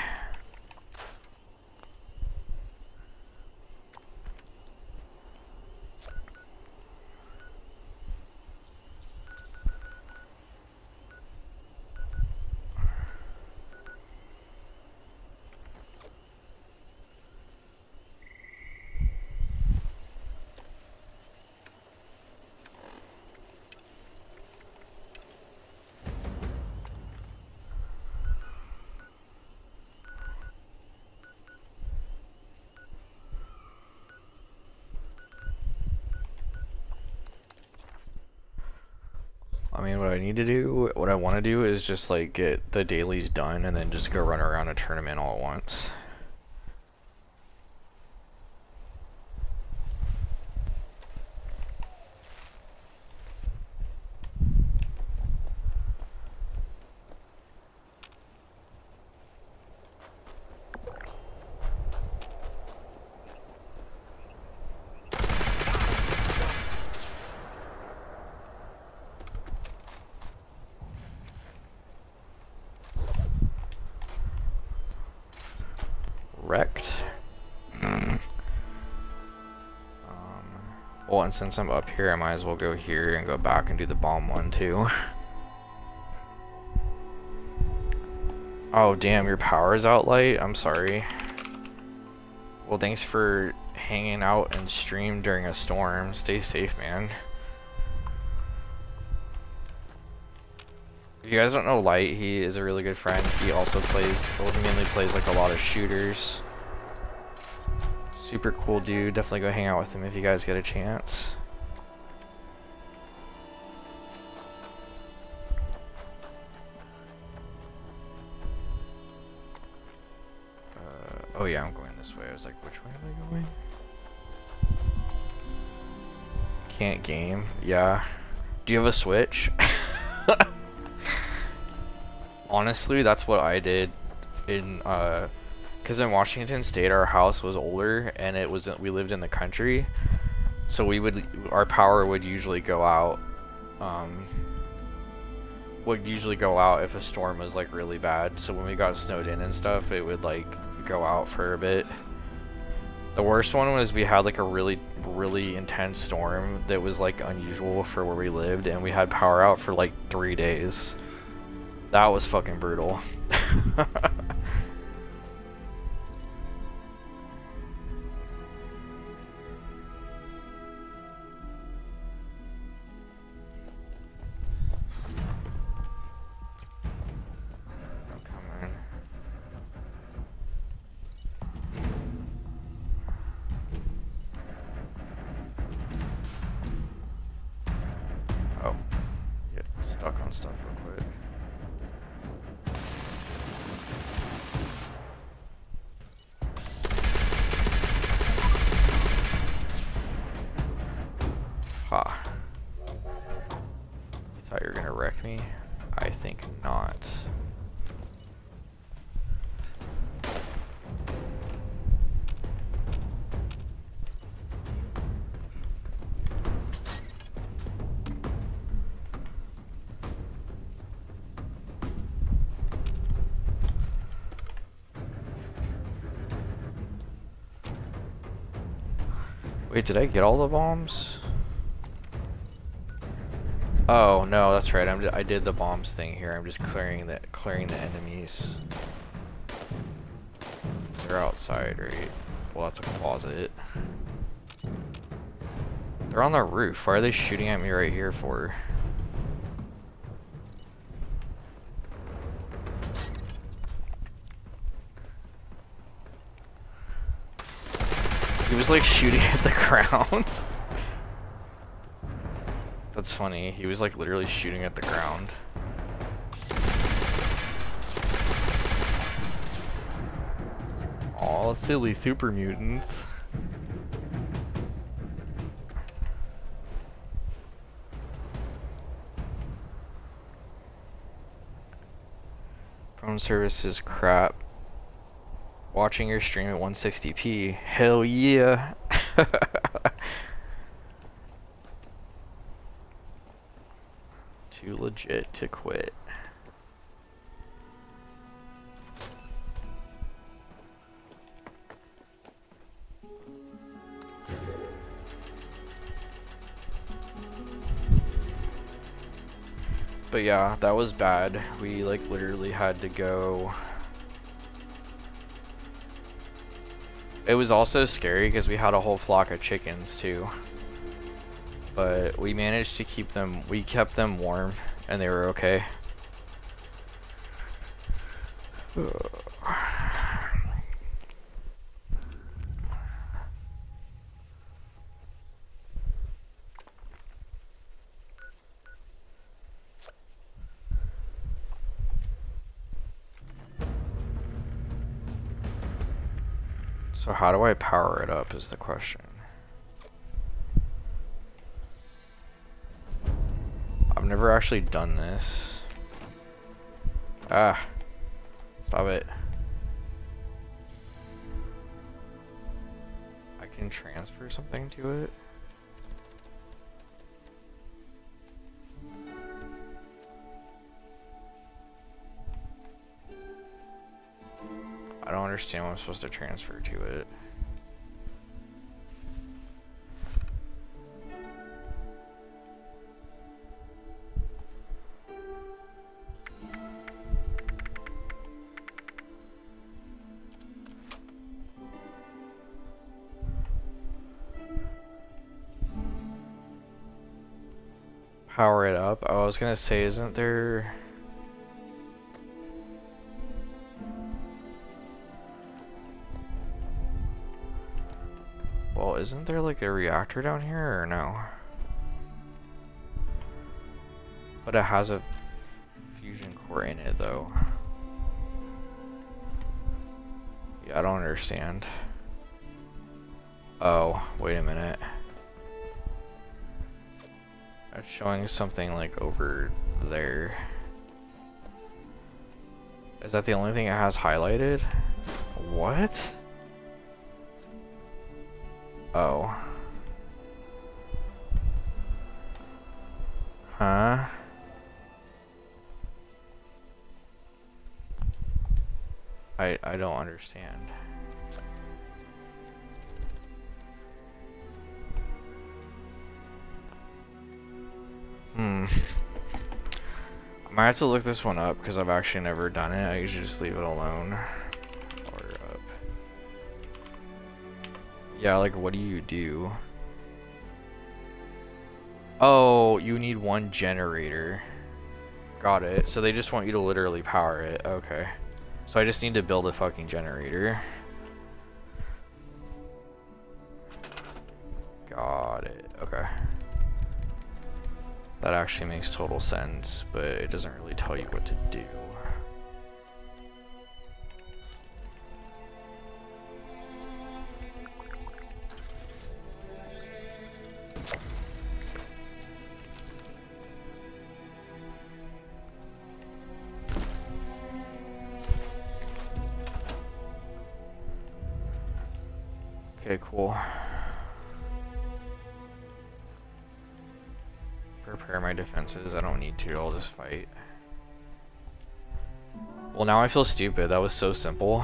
S2: I mean, what I want to do is just like get the dailies done and then just go run around a tournament all at once. Wrecked. Well, and since I'm up here, I might as well go here and go back and do the bomb one too. Oh damn, your power is out, Light? I'm sorry. Well, thanks for hanging out and stream during a storm. Stay safe, man. If you guys don't know Light, he is a really good friend. He also plays, well, he mainly plays like a lot of shooters. Super cool dude. Definitely go hang out with him if you guys get a chance. Oh yeah, I'm going this way. I was like, which way am I going? Can't game. Yeah. Do you have a Switch? Honestly, that's what I did in because in Washington State our house was older and it wasn't, we lived in the country, so our power would usually go out if a storm was like really bad. So when we got snowed in and stuff, it would like go out for a bit. The worst one was we had like a really intense storm that was like unusual for where we lived, and we had power out for like 3 days. That was fucking brutal. Ha. You thought you were gonna wreck me? I think not. Wait, did I get all the bombs? Oh no, that's right. I did the bombs thing here. I'm just clearing the enemies. They're outside, right? Well, that's a closet. They're on the roof. Why are they shooting at me right here for? He was like shooting at the ground. That's funny. He was like literally shooting at the ground. Aw, silly super mutants. Phone service is crap. Watching your stream at 160p. Hell yeah. Too legit to quit. But yeah, that was bad. We like literally had to go. It was also scary because we had a whole flock of chickens too. But we managed to keep them, we kept them warm and they were okay. So how do I power it up is the question. I've never actually done this. Ah, stop it. I can transfer something to it. I don't understand what I'm supposed to transfer to it. Power it up. Oh, I was gonna say, isn't there... Well, isn't there like a reactor down here or no? But it has a fusion core in it though. Yeah, I don't understand. Oh, wait a minute. It's showing something like over there. Is that the only thing it has highlighted? What? Oh. Huh? I don't understand. I might have to look this one up because I've actually never done it. I usually just leave it alone. Or up. Yeah, like what do you do? Oh, you need one generator. Got it. So they just want you to literally power it. Okay. So I just need to build a fucking generator. Got it. Okay. That actually makes total sense, but it doesn't really tell you what to do. Okay, cool. Prepare my defenses. I don't need to. I'll just fight. Well, now I feel stupid. That was so simple.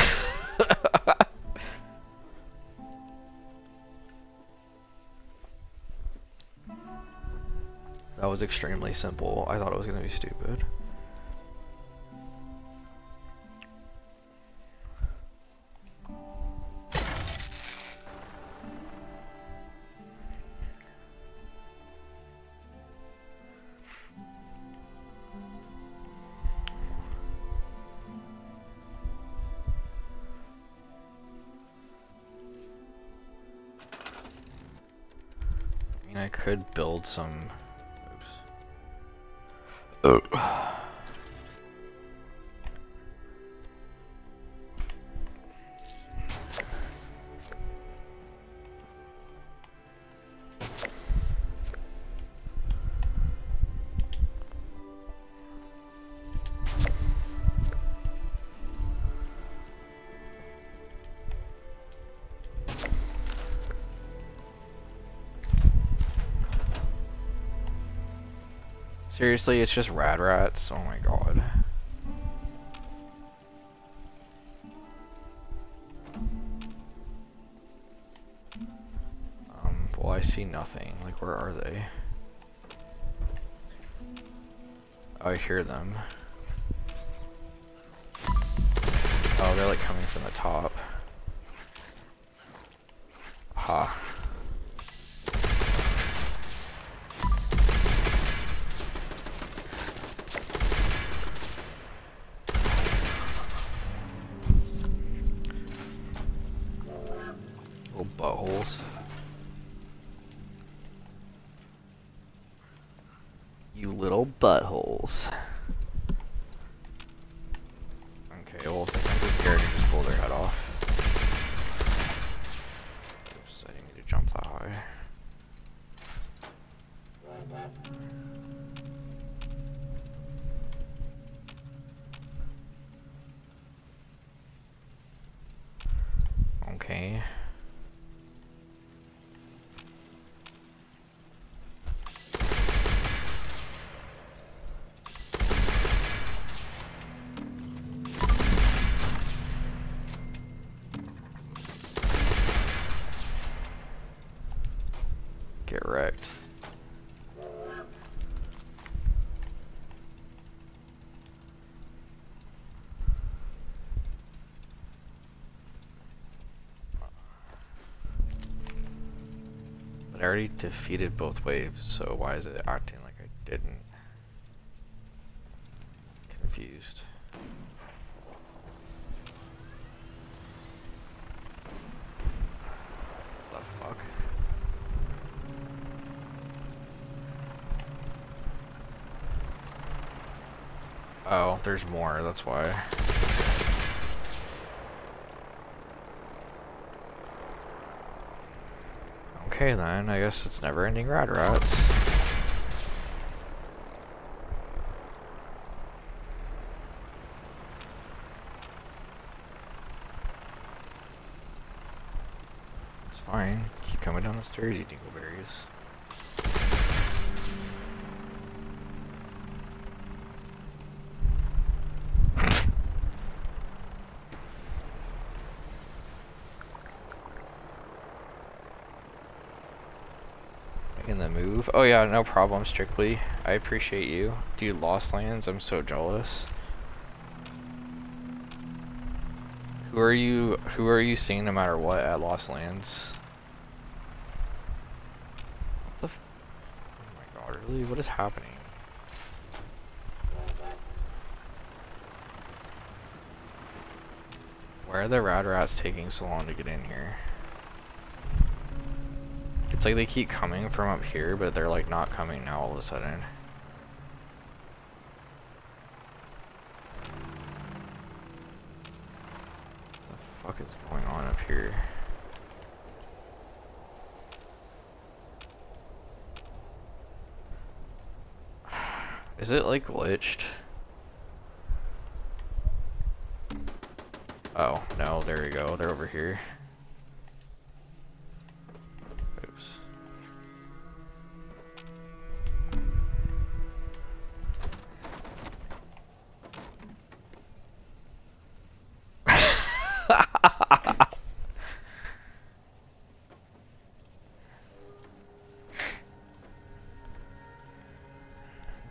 S2: That was extremely simple. I thought it was going to be stupid. I mean, I could build some... Oops. Seriously, it's just rad rats? Oh my god. Well, I see nothing. Like, where are they? Oh, I hear them. Oh, they're like coming from the top. Ha. Little buttholes. You little buttholes. Okay, well, if I can prepare to just pull their head off. Oops, I didn't need to jump that high. Okay. Get wrecked. But I already defeated both waves, so why is it acting like I didn't? Confused. The fuck? Oh, there's more, that's why. Okay then, I guess it's never-ending rad rats. It's fine. Keep coming down the stairs, you dingleberries. In the move. Oh yeah, no problem, Strictly. I appreciate you. Dude, Lost Lands, I'm so jealous. Who are you seeing no matter what at Lost Lands? What the f— oh my god, really? What is happening? Why are the rad rats taking so long to get in here? It's like they keep coming from up here, but they're like not coming now all of a sudden. What the fuck is going on up here? Is it like glitched? Oh, no, there we go. They're over here.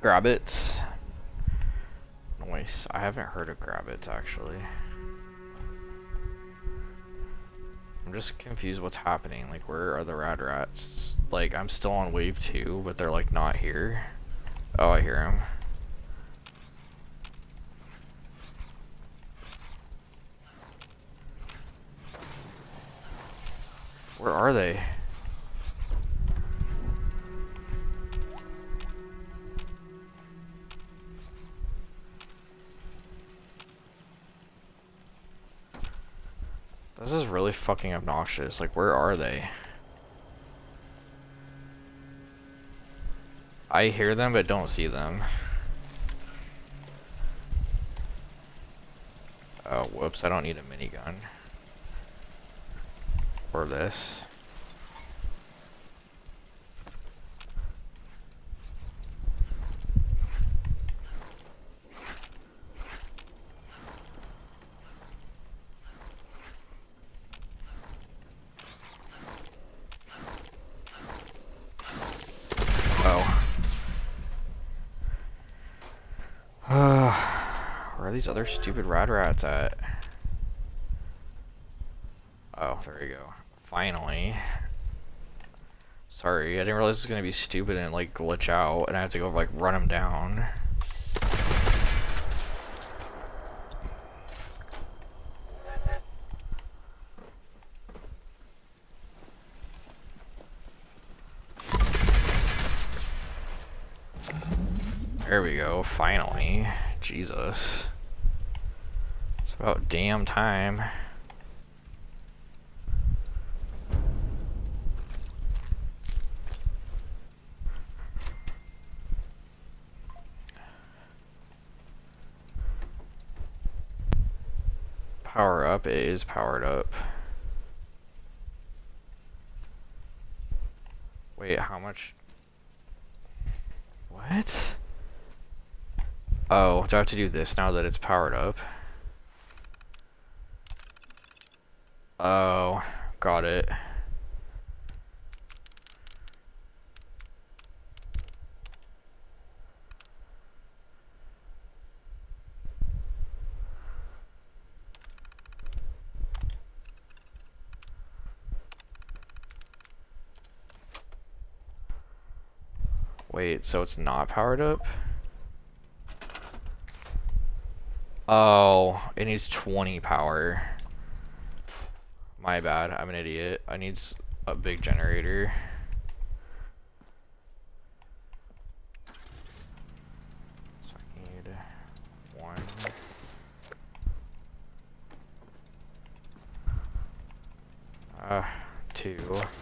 S2: Grabbits. Noise. I haven't heard of Grabbits actually. I'm just confused what's happening. Like, where are the rad rats? Like, I'm still on wave 2, but they're like not here. Oh, I hear them. Where are they? This is really fucking obnoxious. Like, where are they? I hear them but don't see them. Oh, whoops, I don't need a minigun. Or this. Where are these other stupid rad rats at? Oh, there you go. Finally. Sorry, I didn't realize it was gonna be stupid and like glitch out, and I have to go like run them down. There we go, finally. Jesus. It's about damn time. Power up, it is powered up. Wait, how much? What? Oh, do I have to do this now that it's powered up? Oh, got it. Wait, so it's not powered up? Oh, it needs 20 power. My bad, I'm an idiot. I need a big generator. So I need 1. Two.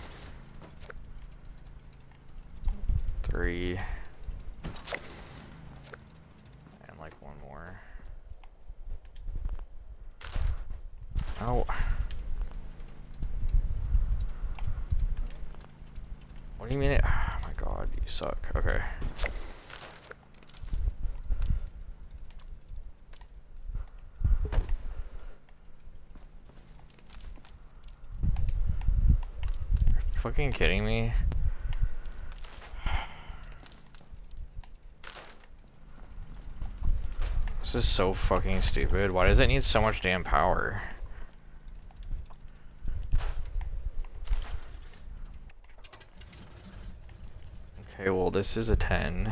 S2: 3. And like 1 more. Oh. What do you mean it? Oh my god, you suck. Okay. You're fucking kidding me? This is so fucking stupid. Why does it need so much damn power? Okay, well this is a 10.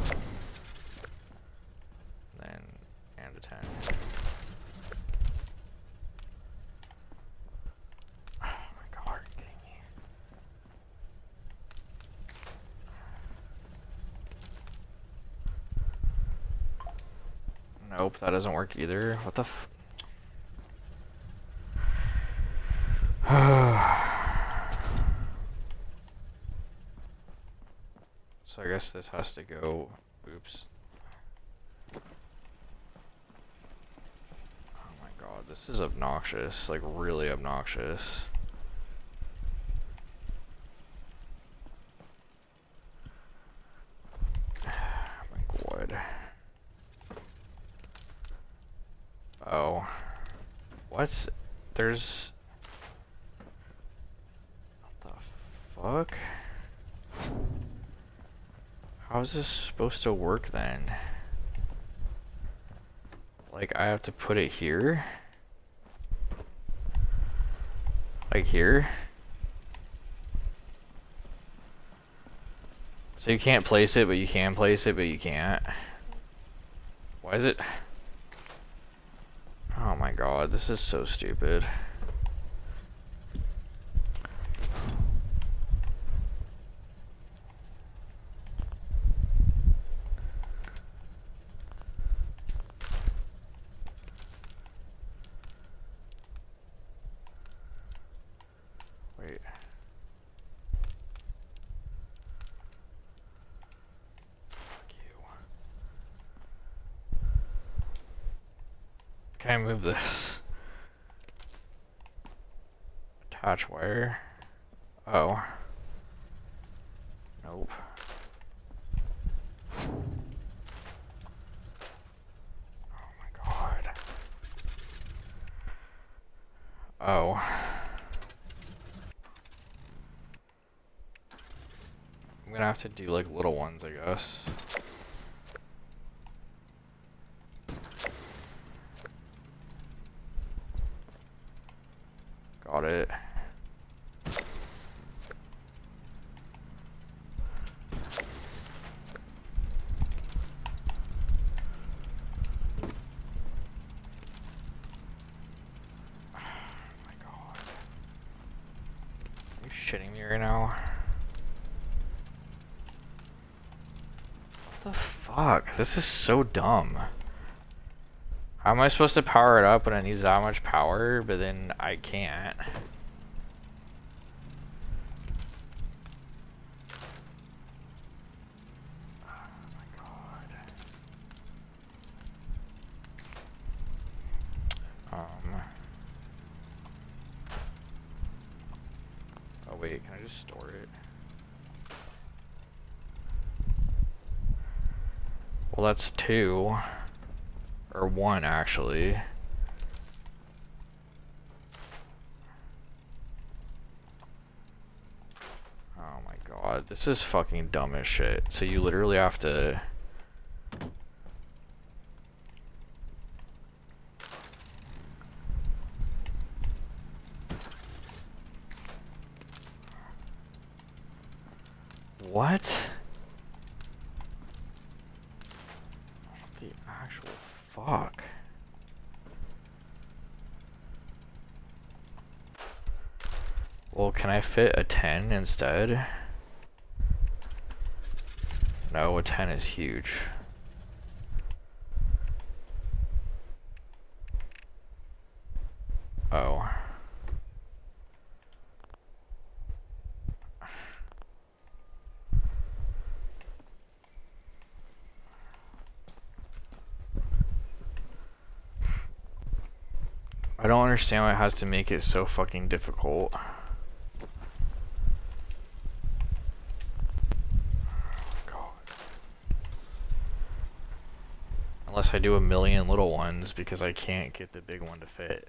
S2: Then, and a 10. Oh my god, are you kidding me? Nope, that doesn't work either. What the f- So I guess this has to go. Oops. Oh my god, this is obnoxious. Like, really obnoxious. Like, wood. Oh. What's... There's... What the fuck? How is this supposed to work then? Like, I have to put it here? Like here? So you can't place it, but you can place it, but you can't. Why is it? Oh my god, this is so stupid. Wait. Can I move this? Attach wire. Oh. Nope. Oh my god. Oh. I'm gonna have to do like little ones, I guess. Got it. Oh my god. Are you shitting me right now? What the fuck? This is so dumb. How am I supposed to power it up when it needs that much power, but then I can't? Oh my god. Oh wait, can I just store it? Well, that's 2. Or 1, actually. Oh my god, this is fucking dumb as shit. So you literally have to... What? The actual fuck? Well, can I fit a 10 instead? No, a 10 is huge. Oh. I don't understand why it has to make it so fucking difficult. God. Unless I do a million little ones because I can't get the big one to fit.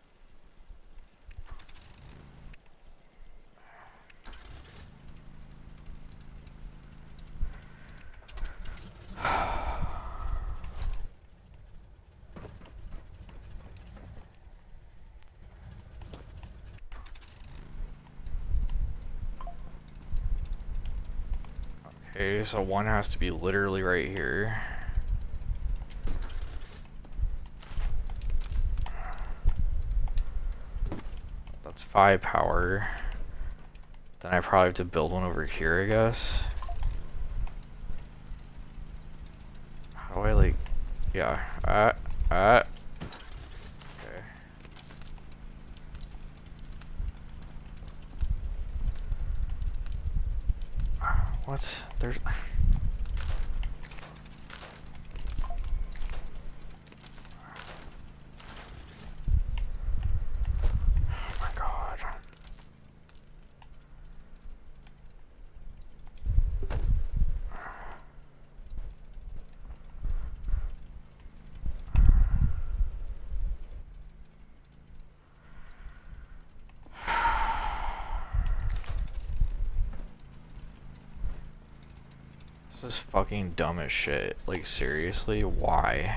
S2: Okay, so 1 has to be literally right here. That's 5 power. Then I probably have to build one over here, I guess. How do I like... Yeah. Okay. What? There's... Oh my god. This is fucking dumb as shit. Like, seriously, why?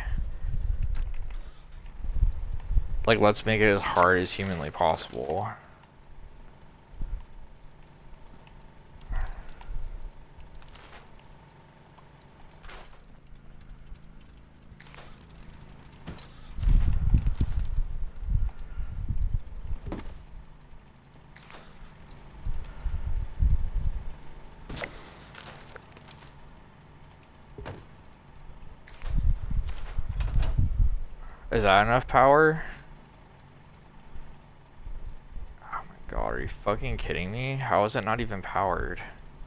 S2: Like, let's make it as hard as humanly possible. Is that enough power? Oh my god, are you fucking kidding me? How is it not even powered?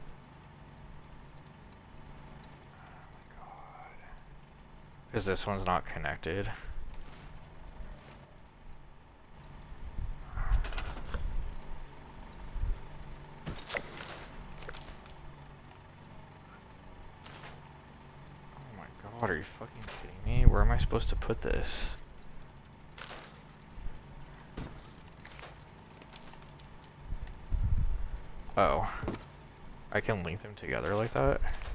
S2: Oh my god. Because this one's not connected. Oh my god, are you fucking kidding me? Where am I supposed to put this? Oh, I can link them together like that?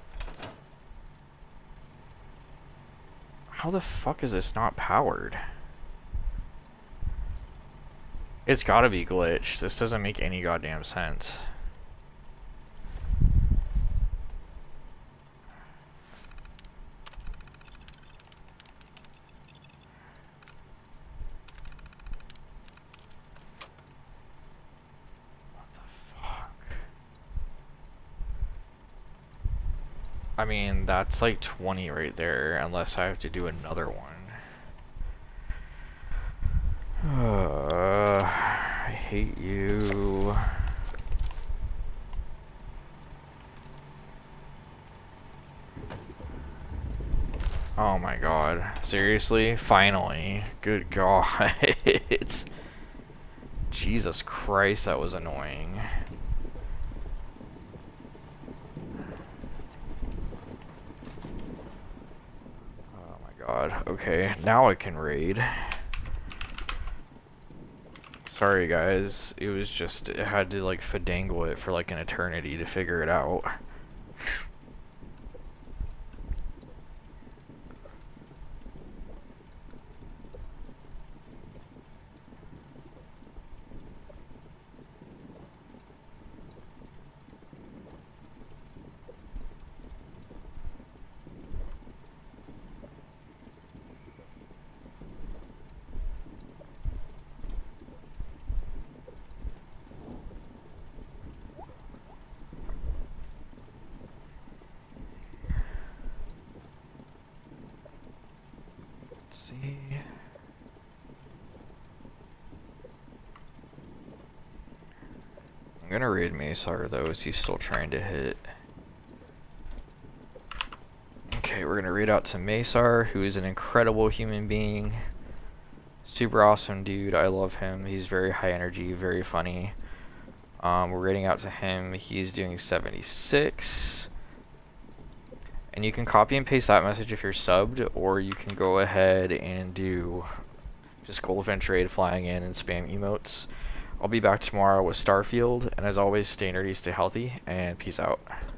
S2: How the fuck is this not powered? It's gotta be glitched. This doesn't make any goddamn sense. I mean, that's like 20 right there, unless I have to do another one. I hate you. Oh my god. Seriously? Finally. Good god. Jesus Christ, that was annoying. God, okay, now I can raid. Sorry guys, it was just, it had to like fadangle it for like an eternity to figure it out. See. I'm gonna raid Mesar though, as he's still trying to hit. Okay, we're gonna raid out to Mesar, who is an incredible human being. Super awesome dude, I love him. He's very high energy, very funny. We're raiding out to him, he's doing 76. And you can copy and paste that message if you're subbed, or you can go ahead and do just Goldfinch raid flying in and spam emotes. I'll be back tomorrow with Starfield, and as always, stay nerdy, stay healthy, and peace out.